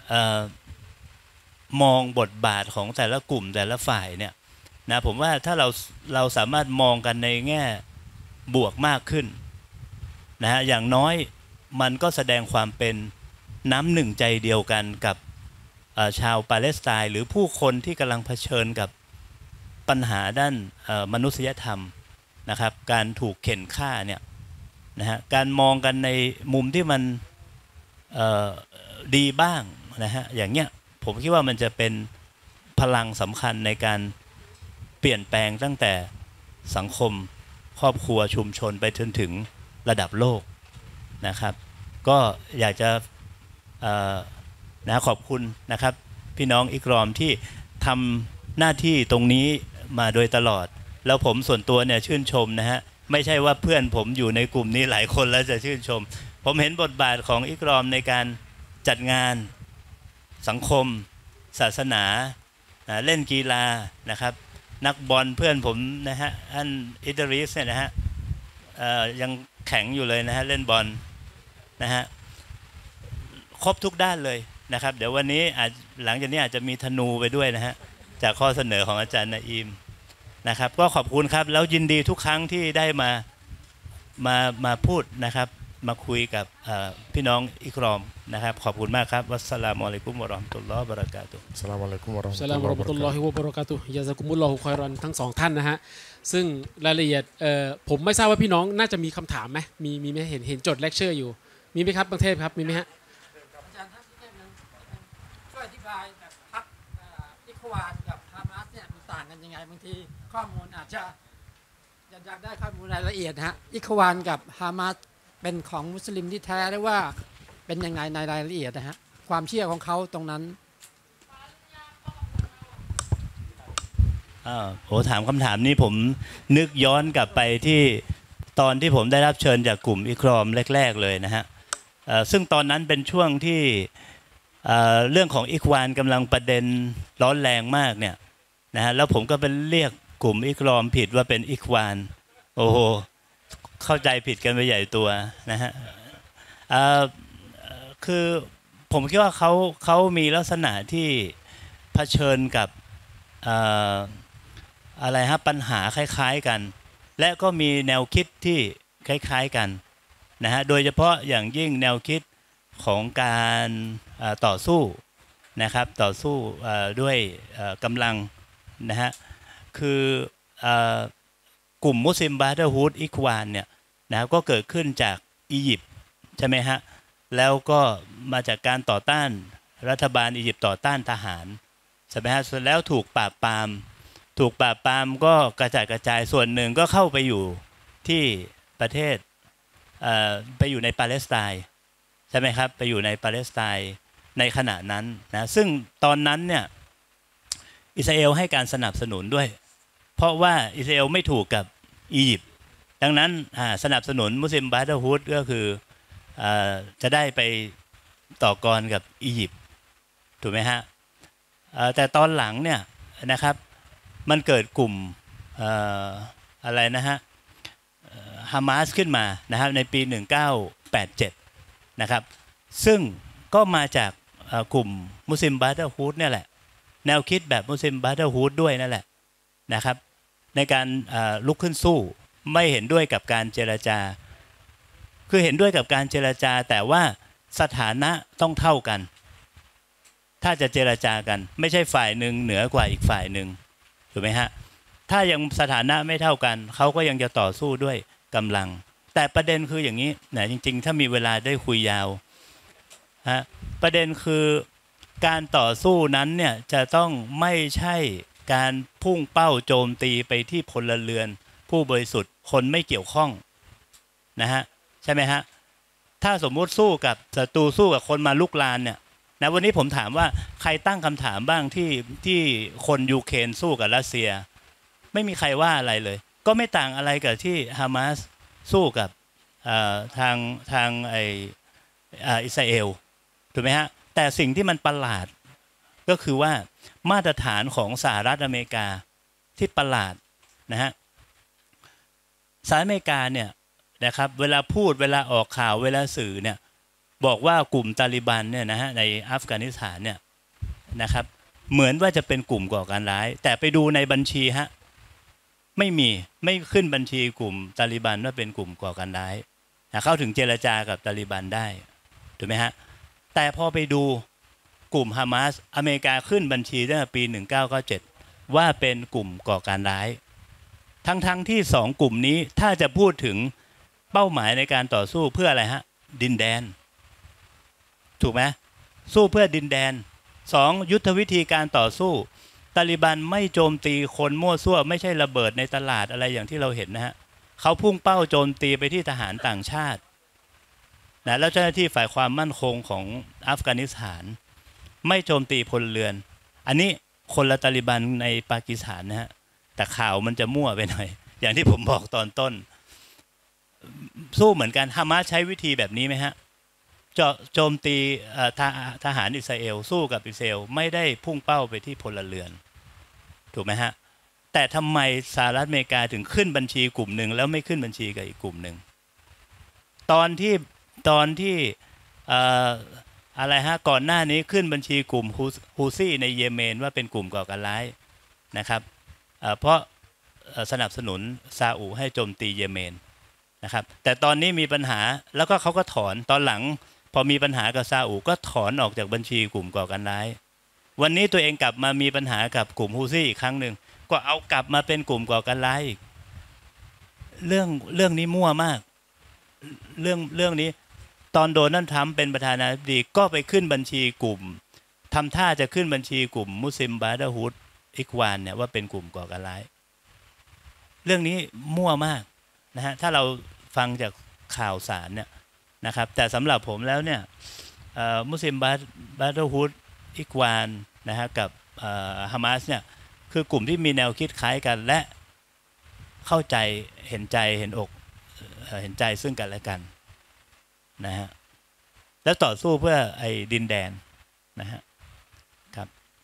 มองบทบาทของแต่ละกลุ่มแต่ละฝ่ายเนี่ยนะผมว่าถ้าเราสามารถมองกันในแง่บวกมากขึ้นนะฮะอย่างน้อยมันก็แสดงความเป็นน้ำหนึ่งใจเดียวกันกับชาวปาเลสไตน์หรือผู้คนที่กำลังเผชิญกับปัญหาด้านมนุษยธรรมนะครับการถูกเข็นฆ่าเนี่ยนะฮะการมองกันในมุมที่มันดีบ้างนะฮะอย่างเงี้ยผมคิดว่ามันจะเป็นพลังสำคัญในการเปลี่ยนแปลงตั้งแต่สังคมครอบครัวชุมชนไปจนถึงระดับโลกนะครับก็อยากจะขอบคุณนะครับพี่น้องอิกรอมที่ทำหน้าที่ตรงนี้มาโดยตลอดแล้วผมส่วนตัวเนี่ยชื่นชมนะฮะไม่ใช่ว่าเพื่อนผมอยู่ในกลุ่มนี้หลายคนแล้วจะชื่นชมผมเห็นบทบาทของอิกรอมในการจัดงานสังคมศาสนาเล่นกีฬานะครับนักบอลเพื่อนผมนะฮะอันอิตาริสเนี่ยนะฮะยังแข็งอยู่เลยนะฮะเล่นบอลนะฮะครบทุกด้านเลยนะครับเดี๋ยววันนี้หลังจากนี้อาจจะมีธนูไปด้วยนะฮะจากข้อเสนอของอาจารย์นาอิมนะครับก็ขอบคุณครับแล้วยินดีทุกครั้งที่ได้มาพูดนะครับมาคุยกับพี่น้องอิกรอมนะครับขอบคุณมากครับวัสสลามุอะลัยกุมวะเราะห์มะตุลลอฮ์วะบะเราะกาตุฮ์อัสสลามุอะลัยกุมวะเราะห์มะตุลลอฮิวะบะเราะกาตุฮ์ยะซากุมุลลอฮุคอยรอนทั้งสองท่านนะฮะซึ่งรายละเอียดผมไม่ทราบว่าพี่น้องน่าจะมีคำถามไหมมีไหมเห็นจดเลคเชอร์อยู่มีไหมครับบางเทพครับมีไหมฮะอาจารย์ท่านที่เทพนั้นช่วยอธิบายแบบพรรคอิควานกับฮามาสเนี่ยมันต่างกันยังไงบางทีข้อมูลอาจจะอยากได้ข้อมูลรายละเอียดนะฮะอิควานกับฮามาสเป็นของมุสลิมที่แท้หรือว่าเป็นยังไงในรายละเอียดนะฮะความเชื่อของเขาตรงนั้นโอ้ถามคำถามนี้ผมนึกย้อนกลับไปที่ตอนที่ผมได้รับเชิญจากกลุ่มอิครอมแรกๆเลยนะฮะซึ่งตอนนั้นเป็นช่วงที่เรื่องของอิควานกำลังประเด็นร้อนแรงมากเนี่ยนะฮะแล้วผมก็เป็นเรียกกลุ่มอิครอมผิดว่าเป็นอิควานโอ้โหเข้าใจผิดกันไปใหญ่ตัวนะฮะคือผมคิดว่าเขามีลักษณะที่เผชิญกับอะไรฮะปัญหาคล้ายๆกันและก็มีแนวคิดที่คล้ายๆกันนะฮะโดยเฉพาะอย่างยิ่งแนวคิดของการต่อสู้นะครับต่อสู้ด้วยกำลังนะฮะคือกลุ่มมุสลิมบราเธอร์ฮูดอิควานเนี่ยนะก็เกิดขึ้นจากอียิปต์ใช่ไหมฮะแล้วก็มาจากการต่อต้านรัฐบาลอียิปต์ต่อต้านทหารใช่ไหมฮะแล้วถูกปราบปรามก็กระจายส่วนหนึ่งก็เข้าไปอยู่ที่ประเทศไปอยู่ในปาเลสไตน์ใช่ไหมครับไปอยู่ในปาเลสไตน์ในขณะนั้นนะซึ่งตอนนั้นเนี่ยอิสราเอลให้การสนับสนุนด้วยเพราะว่าอิสราเอลไม่ถูกกับอียิปต์ดังนั้นสนับสนุนมุสลิมบราเธอร์ฮูดก็คือจะได้ไปต่อกรกับอียิปต์ถูกไหมฮะแต่ตอนหลังเนี่ยนะครับมันเกิดกลุ่มอะไรนะฮะฮามาสขึ้นมานะครับในปี 1987นะครับซึ่งก็มาจากกลุ่มมุสลิมบราเธอร์ฮูดเนี่ยแหละแนวคิดแบบมุสลิมบราเธอร์ฮูดด้วยนั่นแหละนะครับในการลุกขึ้นสู้ไม่เห็นด้วยกับการเจรจาคือเห็นด้วยกับการเจรจาแต่ว่าสถานะต้องเท่ากันถ้าจะเจรจากันไม่ใช่ฝ่ายหนึ่งเหนือกว่าอีกฝ่ายหนึ่งถูกไหมฮะถ้ายังสถานะไม่เท่ากันเขาก็ยังจะต่อสู้ด้วยกำลังแต่ประเด็นคืออย่างนี้นะจริงๆถ้ามีเวลาได้คุยยาวฮะประเด็นคือการต่อสู้นั้นเนี่ยจะต้องไม่ใช่การพุ่งเป้าโจมตีไปที่พลเรือนผู้บริสุทธิ์คนไม่เกี่ยวข้องนะฮะใช่ไหมฮะถ้าสมมุติสู้กับศัตรูสู้กับคนมาลุกลานเนี่ยนะวันนี้ผมถามว่าใครตั้งคำถามบ้างที่คนยูเครนสู้กับรัสเซียไม่มีใครว่าอะไรเลยก็ไม่ต่างอะไรกับที่ฮามาสสู้กับทางอิสราเอลถูกไหมฮะแต่สิ่งที่มันประหลาดก็คือว่ามาตรฐานของสหรัฐอเมริกาที่ประหลาดนะฮะสหรัฐอเมริกาเนี่ยนะครับเวลาพูดเวลาออกข่าวเวลาสื่อเนี่ยบอกว่ากลุ่มตาลิบันเนี่ยนะฮะในอัฟกานิสถานเนี่ยนะครับเหมือนว่าจะเป็นกลุ่มก่อการร้ายแต่ไปดูในบัญชีฮะไม่ขึ้นบัญชีกลุ่มตาลิบันว่าเป็นกลุ่มก่อการร้ายเข้าถึงเจรจากับตาลิบันได้ถูกไหมฮะแต่พอไปดูกลุ่มฮามาสอเมริกาขึ้นบัญชีตั้งแต่ปี 1997 ว่าเป็นกลุ่มก่อการร้ายทั้งที่2กลุ่มนี้ถ้าจะพูดถึงเป้าหมายในการต่อสู้เพื่ออะไรฮะดินแดนถูกไหมสู้เพื่อดินแดน2ยุทธวิธีการต่อสู้ตาลิบันไม่โจมตีคนมั่วซั่วไม่ใช่ระเบิดในตลาดอะไรอย่างที่เราเห็นนะฮะเขาพุ่งเป้าโจมตีไปที่ทหารต่างชาตินะแล้วเจ้าหน้าที่ฝ่ายความมั่นคงของอัฟกานิสถานไม่โจมตีพลเรือนอันนี้คนละตาลิบันในปากีสถานนะฮะแต่ข่าวมันจะมั่วไปหน่อยอย่างที่ผมบอกตอนต้นสู้เหมือนกันฮามาสใช้วิธีแบบนี้ไหมฮะโจมตีทหารอิสราเอลสู้กับอิสราเอลไม่ได้พุ่งเป้าไปที่พลเรือนถูกไหมฮะแต่ทำไมสหรัฐอเมริกาถึงขึ้นบัญชีกลุ่มหนึ่งแล้วไม่ขึ้นบัญชีกับอีกกลุ่มหนึ่งตอนที่อะไรฮะก่อนหน้านี้ขึ้นบัญชีกลุ่มฮูซี่ในเยเมนว่าเป็นกลุ่มก่อการร้ายนะครับเพราะสนับสนุนซาอุให้โจมตีเยเมนนะครับแต่ตอนนี้มีปัญหาแล้วก็เขาก็ถอนตอนหลังพอมีปัญหากับซาอุก็ถอนออกจากบัญชีกลุ่มก่อการร้ายวันนี้ตัวเองกลับมามีปัญหากับกลุ่มฮูซี่อีกครั้งหนึ่งก็เอากลับมาเป็นกลุ่มก่อการร้ายอีกเรื่องนี้มั่วมากเรื่องนี้ตอนโดนัลด์ทรัมป์เป็นประธานาธิบดีก็ไปขึ้นบัญชีกลุ่มทำท่าจะขึ้นบัญชีกลุ่มมุสลิมบราเธอร์ฮูดอิควานเนี่ยว่าเป็นกลุ่มก่อการร้ายเรื่องนี้มั่วมากนะฮะถ้าเราฟังจากข่าวสารเนี่ยนะครับแต่สำหรับผมแล้วเนี่ยมุสลิมบราเธอร์ฮูดอิควานนะฮะกับฮามาสเนี่ยคือกลุ่มที่มีแนวคิดคล้ายกันและเข้าใจเห็นใจเห็นอกเห็นใจซึ่งกันและกันนะฮะแล้วต่อสู้เพื่อไอ้ดินแดนนะฮะครับ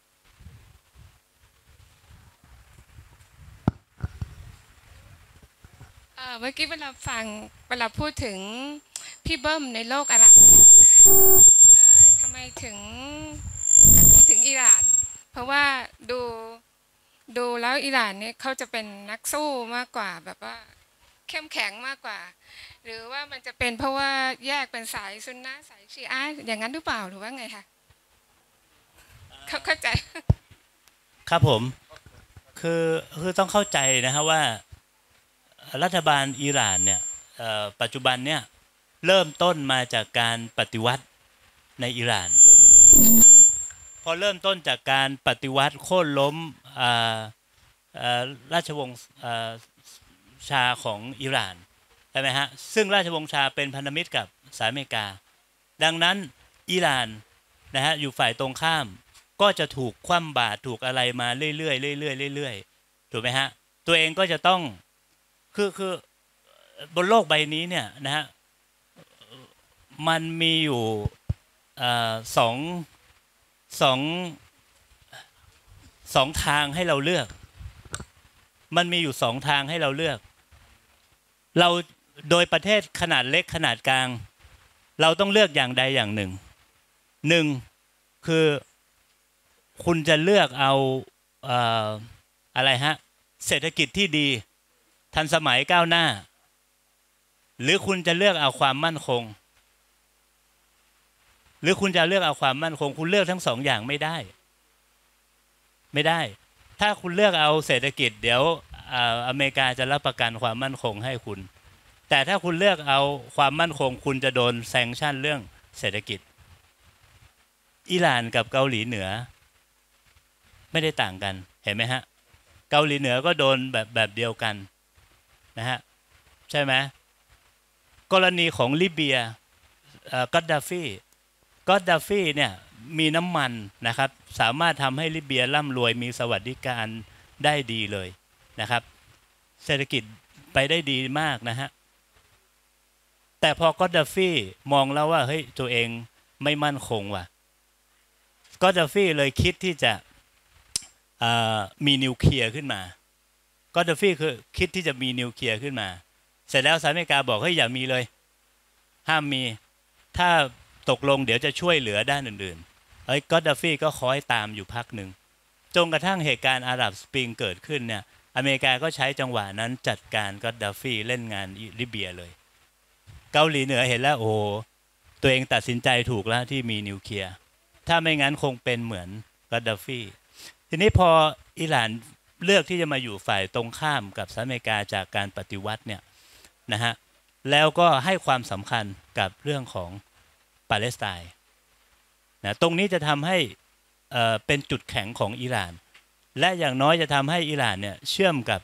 เมื่อกี้เวลาพูดถึงพี่เบิ้มในโลกอาหรับทำไมถึงอิหร่านเพราะว่าดูแล้วอิหร่านเนี่ยเขาจะเป็นนักสู้มากกว่าแบบว่าเข้มแข็งมากกว่าหรือว่ามันจะเป็นเพราะว่าแยกเป็นสายซุนนะสายชีอะห์อย่างนั้นหรือเปล่าหรือว่าไงคะเข้าใจครับผมคือต้องเข้าใจนะครับว่ารัฐบาลอิหร่านเนี่ยปัจจุบันเนี่ยเริ่มต้นมาจากการปฏิวัติในอิหร่านพอเริ่มต้นจากการปฏิวัติโค่นล้มราชวงศ์ชาของอิหร่านใช่ไหมฮะซึ่งราชวงศ์ชาเป็นพันธมิตรกับสหรัฐอเมริกาดังนั้นอิหร่านนะฮะอยู่ฝ่ายตรงข้ามก็จะถูกคว่ำบาตรถูกอะไรมาเรื่อยๆถูกไหมฮะตัวเองก็จะต้องคือบนโลกใบนี้เนี่ยนะฮะมันมีอยู่สองทางให้เราเลือกมันมีอยู่สองทางให้เราเลือกเราโดยประเทศขนาดเล็กขนาดกลางเราต้องเลือกอย่างใดอย่างหนึ่งคือคุณจะเลือกเอาอะไรฮะเศรษฐกิจที่ดีทันสมัยก้าวหน้าหรือคุณจะเลือกเอาความมั่นคงคุณเลือกทั้งสองอย่างไม่ได้ถ้าคุณเลือกเอาเศรษฐกิจเดี๋ยวอเมริกาจะรับประกันความมั่นคงให้คุณแต่ถ้าคุณเลือกเอาความมั่นคงคุณจะโดนแซงชั่นเรื่องเศรษฐกิจอิหร่านกับเกาหลีเหนือไม่ได้ต่างกันเห็นไหมฮะเกาหลีเหนือก็โดนแบบเดียวกันนะฮะใช่ไหมกรณีของลิเบียกัดดาฟีเนี่ยมีน้ำมันนะครับสามารถทำให้ลิเบียร่ำรวยมีสวัสดิการได้ดีเลยนะครับเศรษฐกิจไปได้ดีมากนะฮะแต่พอกัดดาฟีมองแล้วว่าเฮ้ยตัวเองไม่มั่นคงว่ะกัดดาฟีเลยคิดที่จะมีนิวเคลียร์ขึ้นมากัดดาฟีคือคิดที่จะมีนิวเคลียร์ขึ้นมาเสร็จแล้วสหรัฐอเมริกาบอกเฮ้ยอย่ามีเลยห้ามมีถ้าตกลงเดี๋ยวจะช่วยเหลือด้านอื่นๆกัดดาฟีก็คอยตามอยู่พักหนึ่งจนกระทั่งเหตุการณ์อาหรับสปริงเกิดขึ้นเนี่ยอเมริกาก็ใช้จังหวะนั้นจัดการกัดดาฟีเล่นงานลิเบียเลยเกาหลีเหนือเห็นแล้วโอ้ตัวเองตัดสินใจถูกแล้วที่มีนิวเคลียร์ถ้าไม่งั้นคงเป็นเหมือนกัดดาฟีทีนี้พออิหร่านเลือกที่จะมาอยู่ฝ่ายตรงข้ามกับสหรัฐอเมริกาจากการปฏิวัติเนี่ยนะฮะแล้วก็ให้ความสำคัญกับเรื่องของปาเลสไตน์นะตรงนี้จะทำให้เป็นจุดแข็งของอิหร่านและอย่างน้อยจะทำให้อิหร่านเนี่ยเชื่อมกับ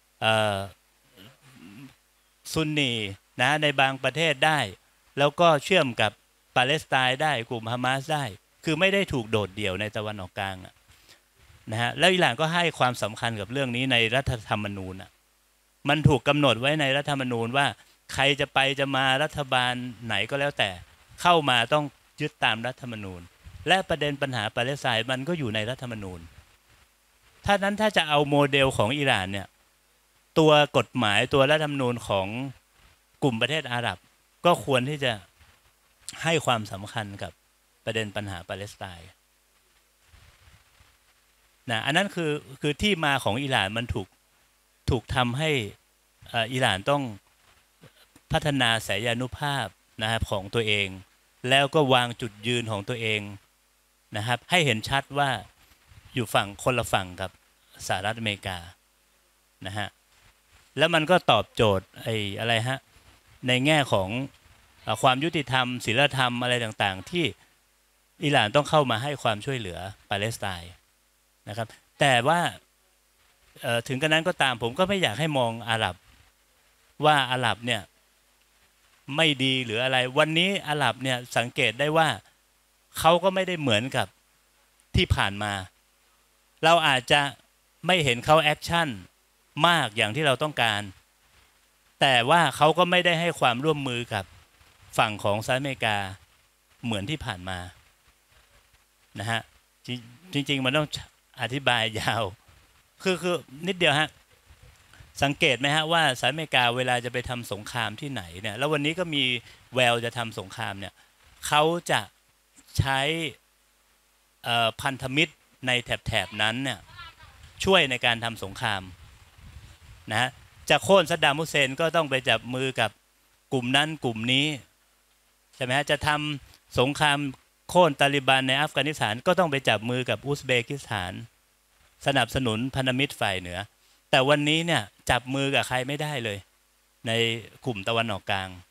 ซุนนีนะในบางประเทศได้แล้วก็เชื่อมกับปาเลสไตน์ได้กลุ่มฮามาสได้คือไม่ได้ถูกโดดเดี่ยวในตะวันออกกลางนะฮะแล้วอิหร่านก็ให้ความสำคัญกับเรื่องนี้ในรัฐธรรมนูญมันถูกกำหนดไว้ในรัฐธรรมนูญว่าใครจะไปจะมารัฐบาลไหนก็แล้วแต่เข้ามาต้องยึดตามรัฐธรรมนูญและประเด็นปัญหาปาเลสไตน์มันก็อยู่ในรัฐธรรมนูญถ้าจะเอาโมเดลของอิหร่านเนี่ยตัวกฎหมายตัวรัฐธรรมนูญของกลุ่มประเทศอาหรับก็ควรที่จะให้ความสำคัญกับประเด็นปัญหาปาเลสไตน์นะอันนั้นคือที่มาของอิหร่านมันถูกทำให้อิหร่านต้องพัฒนาศักยานุภาพนะครับของตัวเองแล้วก็วางจุดยืนของตัวเองนะครับให้เห็นชัดว่าอยู่ฝั่งคนละฝั่งกับสหรัฐอเมริกานะฮะแล้วมันก็ตอบโจทย์อะไรฮะในแง่ของความยุติธรรมศีลธรรมอะไรต่างๆที่อิหร่านต้องเข้ามาให้ความช่วยเหลือปาเลสไตน์นะครับแต่ว่าถึงกระนั้นก็ตามผมก็ไม่อยากให้มองอาหรับว่าอาหรับเนี่ยไม่ดีหรืออะไรวันนี้อาหรับเนี่ยสังเกตได้ว่าเขาก็ไม่ได้เหมือนกับที่ผ่านมาเราอาจจะไม่เห็นเขาแอคชั่นมากอย่างที่เราต้องการแต่ว่าเขาก็ไม่ได้ให้ความร่วมมือกับฝั่งของสหรัฐอเมริกาเหมือนที่ผ่านมานะฮะจริงๆมันต้องอธิบายยาวคือนิดเดียวฮะสังเกตไหมฮะว่าสหรัฐอเมริกาเวลาจะไปทำสงครามที่ไหนเนี่ยแล้ววันนี้ก็มีแววจะทำสงครามเนี่ยเขาจะใช้พันธมิตรในแถบนั้นเนี่ยช่วยในการทำสงครามนะฮะจะโค่นซัดดัม ฮุสเซนก็ต้องไปจับมือกับกลุ่มนั้นกลุ่มนี้ใช่ไหมฮะจะทำสงครามโค่นตาลิบันในอัฟกานิสถานก็ต้องไปจับมือกับอุซเบกิสถานสนับสนุนพันธมิตรฝ่ายเหนือแต่วันนี้เนี่ยจับมือกับใครไม่ได้เลยในกลุ่มตะวันออกกลาง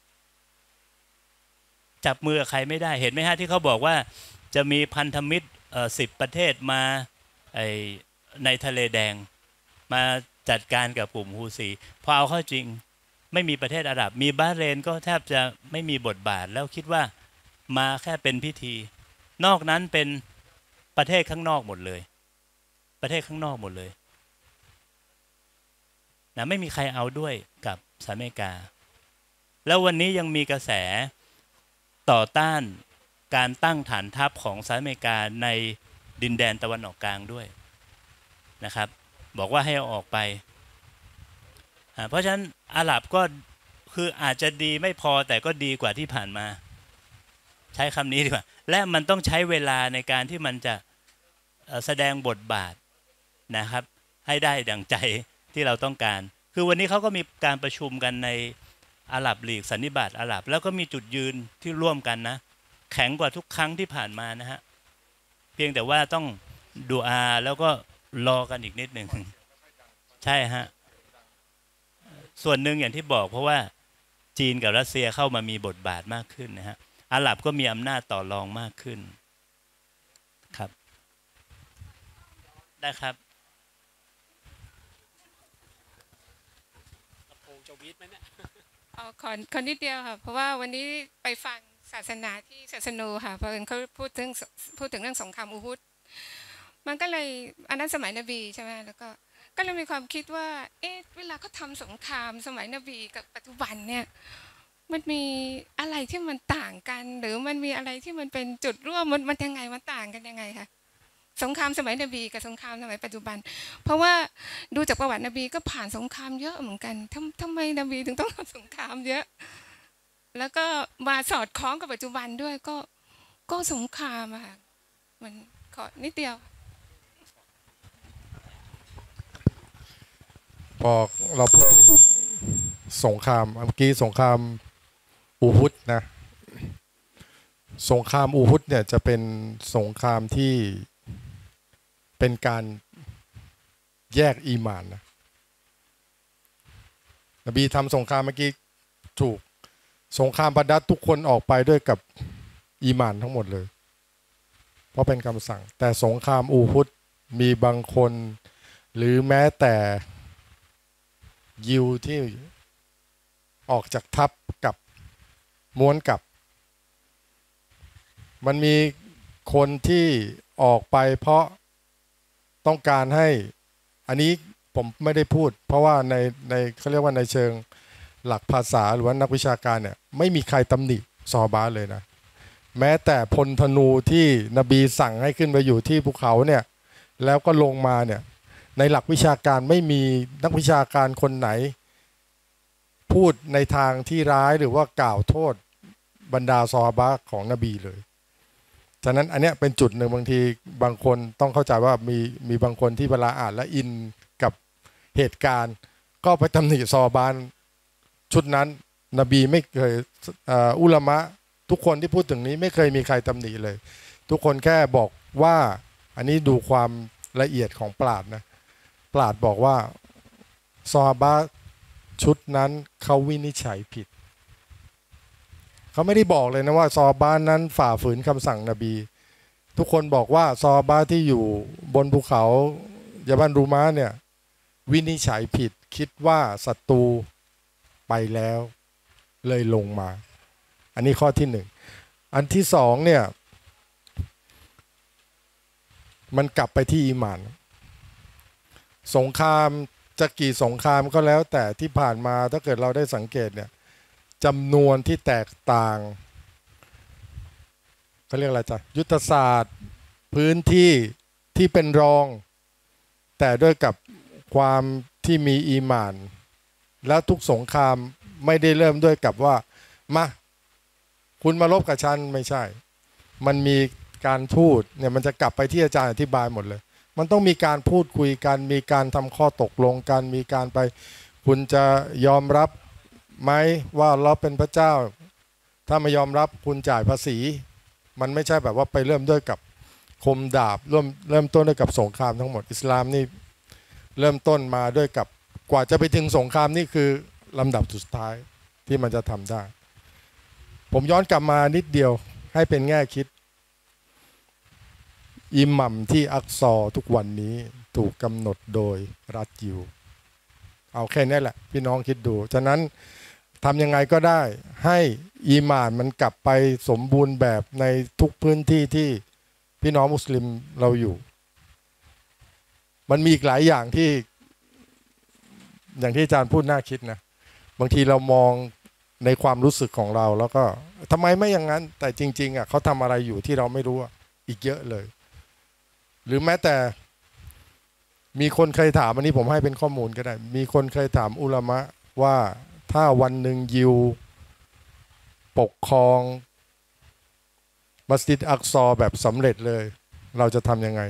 จับมือกับใครไม่ได้เห็นไหมฮะที่เขาบอกว่าจะมีพันธมิตร10 ประเทศมาในทะเลแดงมาจัดการกับกลุ่มฮูซีพอเอาเข้าจริงไม่มีประเทศอาหรับมีบาห์เรนก็แทบจะไม่มีบทบาทแล้วคิดว่ามาแค่เป็นพิธีนอกนั้นเป็นประเทศข้างนอกหมดเลยประเทศข้างนอกหมดเลยนะไม่มีใครเอาด้วยกับสหรัฐอเมริกาแล้ววันนี้ยังมีกระแสต่อต้านการตั้งฐานทัพของสหรัฐอเมริกาในดินแดนตะวันออกกลางด้วยนะครับบอกว่าให้เอาออกไปเพราะฉะนั้นอาหรับก็คืออาจจะดีไม่พอแต่ก็ดีกว่าที่ผ่านมาใช้คำนี้ดีกว่าและมันต้องใช้เวลาในการที่มันจะแสดงบทบาทนะครับให้ได้ดังใจที่เราต้องการคือวันนี้เขาก็มีการประชุมกันในอาหรับลีกสันนิบาตอาหรับแล้วก็มีจุดยืนที่ร่วมกันนะแข็งกว่าทุกครั้งที่ผ่านมานะฮะเพียงแต่ว่าต้องดูอาแล้วก็รอกันอีกนิดหนึ่งใช่ฮะส่วนหนึ่งอย่างที่บอกเพราะว่าจีนกับรัสเซียเข้ามามีบทบาทมากขึ้นนะฮะอาหรับก็มีอำนาจต่อรองมากขึ้นครับได้ครับขอนิดเดียวค่ะเพราะว่าวันนี้ไปฟังศาสนาที่ศาสนูค่ะเพราะเขาพูดถึงเรื่องสงครามอูฮุดมันก็เลยอันนั้นสมัยนบีใช่ไหมแล้วก็เลยมีความคิดว่าเวลาเขาทำสงครามสมัยนบีกับปัจจุบันเนี่ยมันมีอะไรที่มันต่างกันหรือมันมีอะไรที่มันเป็นจุดร่วมมันยังไงมันต่างกันยังไงคะสงครามสมัยนบีกับสงครามสมัยปัจจุบันเพราะว่าดูจากประวัตินบีก็ผ่านสงครามเยอะเหมือนกันทำไมนบีถึงต้องทำสงครามเยอะแล้วก็มาสอดคล้องกับปัจจุบันด้วยก็สงครามอะค่ะมันขอนิดเดียวพอเราพูดสงครามเมื่อกี้สงครามอูฮุดนะสงครามอูฮุดเนี่ยจะเป็นสงครามที่เป็นการแยกอีหม่านนะนบีทำสงครามเมื่อกี้ถูกสงครามบัดรัรทุกคนออกไปด้วยกับอีหม่านทั้งหมดเลยเพราะเป็นคำสั่งแต่สงครามอูฮุดมีบางคนหรือแม้แต่ยิวที่ออกจากทัพกับม้วนกลับมันมีคนที่ออกไปเพราะต้องการให้อันนี้ผมไม่ได้พูดเพราะว่าในเขาเรียกว่าในเชิงหลักภาษาหรือว่านักวิชาการเนี่ยไม่มีใครตำหนิซอฮาบะห์เลยนะแม้แต่พลธนูที่นบีสั่งให้ขึ้นไปอยู่ที่ภูเขาเนี่ยแล้วก็ลงมาเนี่ยในหลักวิชาการไม่มีนักวิชาการคนไหนพูดในทางที่ร้ายหรือว่ากล่าวโทษบรรดาซอฮาบะห์ของนบีเลยฉะนั้นอันเนี้ยเป็นจุดหนึ่งบางทีบางคนต้องเข้าใจว่ามีบางคนที่เวลาอ่านและอินกับเหตุการณ์ก็ไปตำหนิซอฮาบะห์ชุดนั้นนบีไม่เคยอุลามะทุกคนที่พูดถึงนี้ไม่เคยมีใครตำหนิเลยทุกคนแค่บอกว่าอันนี้ดูความละเอียดของปราชญ์นะปราชญ์บอกว่าซอฮาบะห์ชุดนั้นเขาวินิจฉัยผิดเขเขาไม่ได้บอกเลยนะว่าซอฮาบะห์นั้นฝ่าฝืนคำสั่งนบีทุกคนบอกว่าซอฮาบะห์ที่อยู่บนภูเขายะบันรูมาเนี่ยวินิจฉัยผิดคิดว่าศัตรูไปแล้วเลยลงมาอันนี้ข้อที่หนึ่งอันที่สองเนี่ยมันกลับไปที่อีหม่านสงครามจะกี่สงครามก็แล้วแต่ที่ผ่านมาถ้าเกิดเราได้สังเกตเนี่ยจำนวนที่แตกต่างเขาเรียกอะไรจ๊ะยุทธศาสตร์พื้นที่ที่เป็นรองแต่ด้วยกับความที่มีอีหม่านแล้วทุกสงครามไม่ได้เริ่มด้วยกับว่ามาคุณมารบกับฉันไม่ใช่มันมีการพูดเนี่ยมันจะกลับไปที่อาจารย์อธิบายหมดเลยมันต้องมีการพูดคุยกันมีการทำข้อตกลงกันมีการไปคุณจะยอมรับไหมว่าเราเป็นพระเจ้าถ้าไม่ยอมรับคุณจ่ายภาษีมันไม่ใช่แบบว่าไปเริ่มด้วยกับคมดาบเริ่มต้นด้วยกับสงครามทั้งหมดอิสลามนี่เริ่มต้นมาด้วยกับกว่าจะไปถึงสงครามนี่คือลำดับสุดท้ายที่มันจะทำได้ผมย้อนกลับมานิดเดียวให้เป็นแง่คิดอิหมัมที่อักซอทุกวันนี้ถูกกำหนดโดยรัฐยิวเอาแค่นี้แหละพี่น้องคิดดูฉะนั้นทำยังไงก็ได้ให้อีหม่านมันกลับไปสมบูรณ์แบบในทุกพื้นที่ที่พี่น้องมุสลิมเราอยู่มันมีอีกหลายอย่างที่อย่างที่อาจารย์พูดน่าคิดนะบางทีเรามองในความรู้สึกของเราแล้วก็ทำไมไม่อย่างนั้นแต่จริงๆเขาทำอะไรอยู่ที่เราไม่รู้อีกเยอะเลยหรือแม้แต่มีคนเคยถามอันนี้ผมให้เป็นข้อมูลก็ได้มีคนเคยถามอุลามะว่าถ้าวันหนึ่งยิวปกครองมัสยิดอักซอแบบสำเร็จเลยเราจะทำยังไง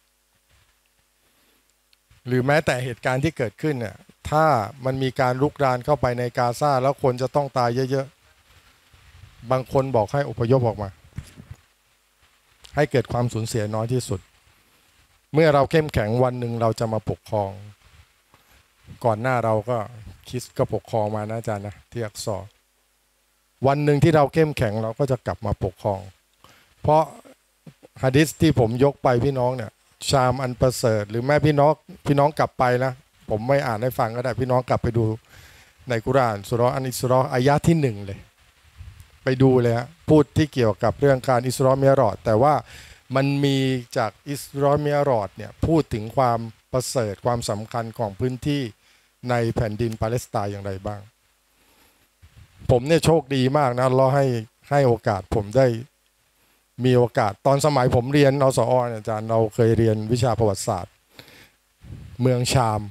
หรือแม้แต่เหตุการณ์ที่เกิดขึ้นเนี่ยถ้ามันมีการลุกรานเข้าไปในกาซาแล้วคนจะต้องตายเยอะๆบางคนบอกให้อพยพออกมาให้เกิดความสูญเสียน้อยที่สุดเมื่อเราเข้มแข็งวันหนึ่งเราจะมาปกครองก่อนหน้าเราก็คิดก็ปกครองมานะอาจารย์นะที่อักซอวันหนึ่งที่เราเข้มแข็งเราก็จะกลับมาปกครองเพราะหะดีษที่ผมยกไปพี่น้องเนี่ยชามอันประเสริฐหรือแม่พี่น้องกลับไปนะผมไม่อ่านให้ฟังก็ได้พี่น้องกลับไปดูในกุรอานสุเราะห์อันอิสรออายะที่1เลยไปดูเลยฮะพูดที่เกี่ยวกับเรื่องการอิสรอมิอ์รอจแต่ว่ามันมีจากอิสรอมิอ์รอจเนี่ยพูดถึงความประเสริฐความสำคัญของพื้นที่ในแผ่นดินปาเลสไตน์อย่างไรบ้างผมเนี่ยโชคดีมากนะอัลเลาะห์ให้โอกาสผมได้มีโอกาสตอนสมัยผมเรียนนสออาจารย์เราเคยเรียนวิชาประวัติศาสตร์เมืองชาม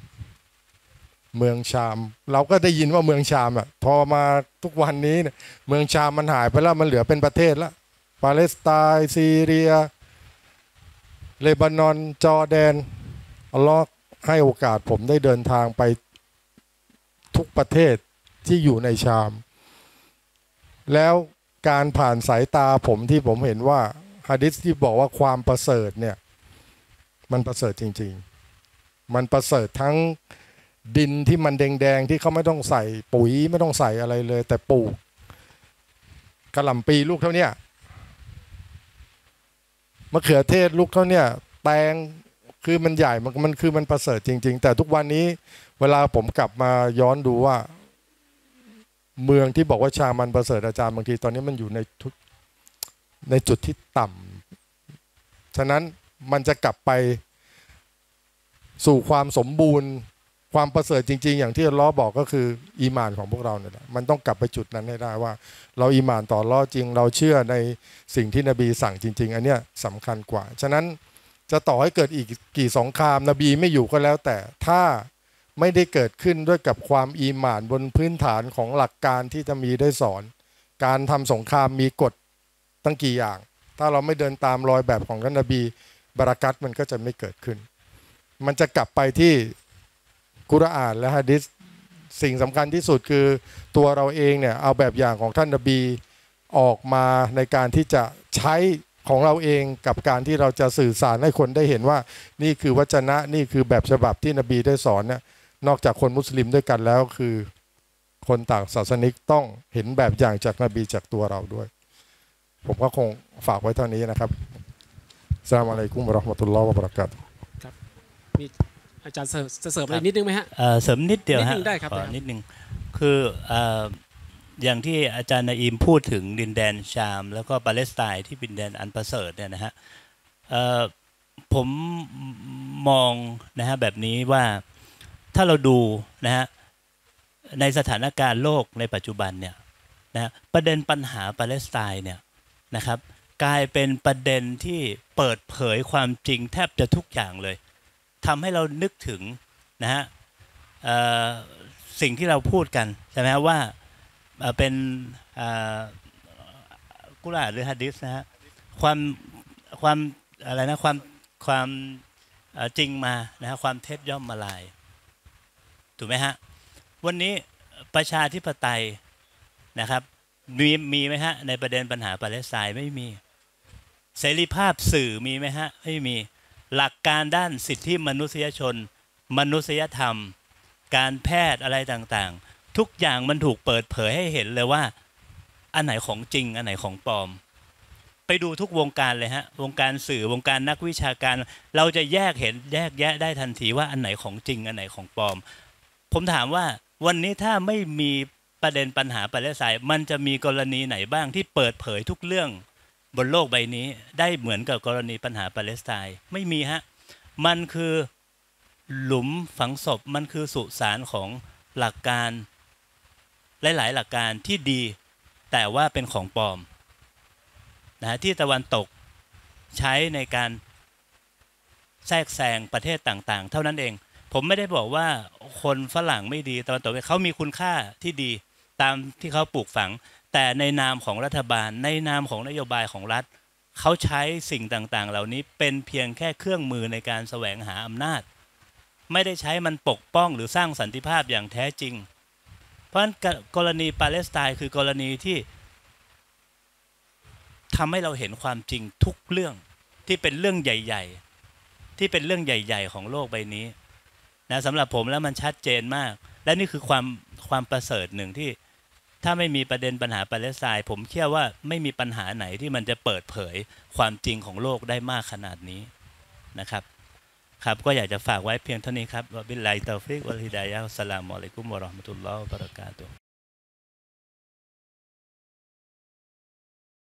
เราก็ได้ยินว่าเมืองชามพอมาทุกวันนี้เนี่ยเมืองชามมันหายไปแล้วมันเหลือเป็นประเทศแล้วปาเลสไตน์ซีเรียเลบานอนจอร์แดนอัลเลาะห์ให้โอกาสผมได้เดินทางไปทุกประเทศที่อยู่ในชามแล้วการผ่านสายตาผมที่ผมเห็นว่าหะดีษที่บอกว่าความประเสริฐเนี่ยมันประเสริฐจริงๆมันประเสริฐทั้งดินที่มันแดงๆที่เขาไม่ต้องใส่ปุ๋ยไม่ต้องใส่อะไรเลยแต่ปลูกกะหล่ำปีลูกเท่านี้มะเขือเทศลูกเท่านี้แตงคือมันใหญ่มันคือมันประเสริฐจริงๆแต่ทุกวันนี้เวลาผมกลับมาย้อนดูว่าเมืองที่บอกว่าชามันประเสริฐอาจารย์บางทีตอนนี้มันอยู่ในจุดที่ต่ำฉะนั้นมันจะกลับไปสู่ความสมบูรณ์ความประเสริฐจริงๆอย่างที่อัลเลาะห์บอกก็คืออีหม่านของพวกเราเนี่ยแหละมันต้องกลับไปจุดนั้นให้ได้ว่าเราอีหม่านต่ออัลเลาะห์จริงเราเชื่อในสิ่งที่นบีสั่งจริงๆอันเนี้ยสำคัญกว่าฉะนั้นจะต่อให้เกิดอีกกี่สงครามนบีไม่อยู่ก็แล้วแต่ถ้าไม่ได้เกิดขึ้นด้วยกับความอีหม่านบนพื้นฐานของหลักการที่จะมีได้สอนการทำสงครามมีกฎตั้งกี่อย่างถ้าเราไม่เดินตามรอยแบบของท่านนบีบารอกัตมันก็จะไม่เกิดขึ้นมันจะกลับไปที่กุรอานและหะดีษสิ่งสำคัญที่สุดคือตัวเราเองเนี่ยเอาแบบอย่างของท่านนบีออกมาในการที่จะใช้ของเราเองกับการที่เราจะสื่อสารให้คนได้เห็นว่านี่คือวจนะนี่คือแบบฉบับที่นบีได้สอนเนี่ยนอกจากคนมุสลิมด้วยกันแล้วคือคนต่างศาสนิกต้องเห็นแบบอย่างจากนบีจากตัวเราด้วยผมก็คงฝากไว้เท่านี้นะครับอัสสลามุอะลัยกุมวะเราะห์มะตุลลอฮ์วะบะเราะกาตุฮ์ครับมีอาจารย์จะเสริมอะไรนิดนึงไหมฮะเสริมนิดเดียวฮะนิดนึงได้ครับขอนิดนึงคืออย่างที่อาจารย์นาอิมพูดถึงดินแดนชามแล้วก็ปาเลสไตน์ที่เป็นดินแดนอันประเสริฐเนี่ยนะฮะผมมองนะฮะแบบนี้ว่าถ้าเราดูนะฮะในสถานการณ์โลกในปัจจุบันเนี่ยนะประเด็นปัญหาปาเลสไตน์เนี่ยนะครับกลายเป็นประเด็นที่เปิดเผยความจริงแทบจะทุกอย่างเลยทำให้เรานึกถึงนะฮะสิ่งที่เราพูดกันใช่ไหมว่าเป็นกุรอานหรือหะดีษนะฮะความอะไรนะความจริงมานะฮะความเท็จย่อมมาลายถูกไหมฮะวันนี้ประชาธิปไตยนะครับมีไหมฮะในประเด็นปัญหาปาเลสไตน์ไม่มีเสรีภาพสื่อมีไหมฮะไม่มีหลักการด้านสิทธิมนุษยชนมนุษยธรรมการแพทย์อะไรต่างๆทุกอย่างมันถูกเปิดเผยให้เห็นเลยว่าอันไหนของจริงอันไหนของปลอมไปดูทุกวงการเลยฮะวงการสื่อวงการนักวิชาการเราจะแยกแยะได้ทันทีว่าอันไหนของจริงอันไหนของปลอมผมถามว่าวันนี้ถ้าไม่มีประเด็นปัญหาปาเลสไตน์มันจะมีกรณีไหนบ้างที่เปิดเผยทุกเรื่องบนโลกใบนี้ได้เหมือนกับกรณีปัญหาปาเลสไตน์ไม่มีฮะมันคือหลุมฝังศพมันคือสุสานของหลักการหลายๆหลักการที่ดีแต่ว่าเป็นของปลอมนะที่ตะวันตกใช้ในการแทรกแซงประเทศต่างๆเท่านั้นเองผมไม่ได้บอกว่าคนฝรั่งไม่ดีตะวันตกเขามีคุณค่าที่ดีตามที่เขาปลูกฝังแต่ในนามของรัฐบาลในนามของนโยบายของรัฐเขาใช้สิ่งต่างๆเหล่านี้เป็นเพียงแค่เครื่องมือในการแสวงหาอำนาจไม่ได้ใช้มันปกป้องหรือสร้างสันติภาพอย่างแท้จริงเพราะฉะนั้นกรณีปาเลสไตน์คือกรณีที่ทำให้เราเห็นความจริงทุกเรื่องที่เป็นเรื่องใหญ่ๆที่เป็นเรื่องใหญ่ๆของโลกใบนี้นะสำหรับผมแล้วมันชัดเจนมากและนี่คือความประเสริฐหนึ่งที่ถ้าไม่มีประเด็นปัญหาปาเลสไตน์ผมเชื่อว่าไม่มีปัญหาไหนที่มันจะเปิดเผยความจริงของโลกได้มากขนาดนี้นะครับครับก็อยากจะฝากไว้เพียงเท่านี้ครับวะบิลลาฮิตอฟิกวัลฮิดายะฮ์อัสสลามุอะลัยกุมวะเราะห์มะตุลลอฮ์วะบะเราะกาตุฮ์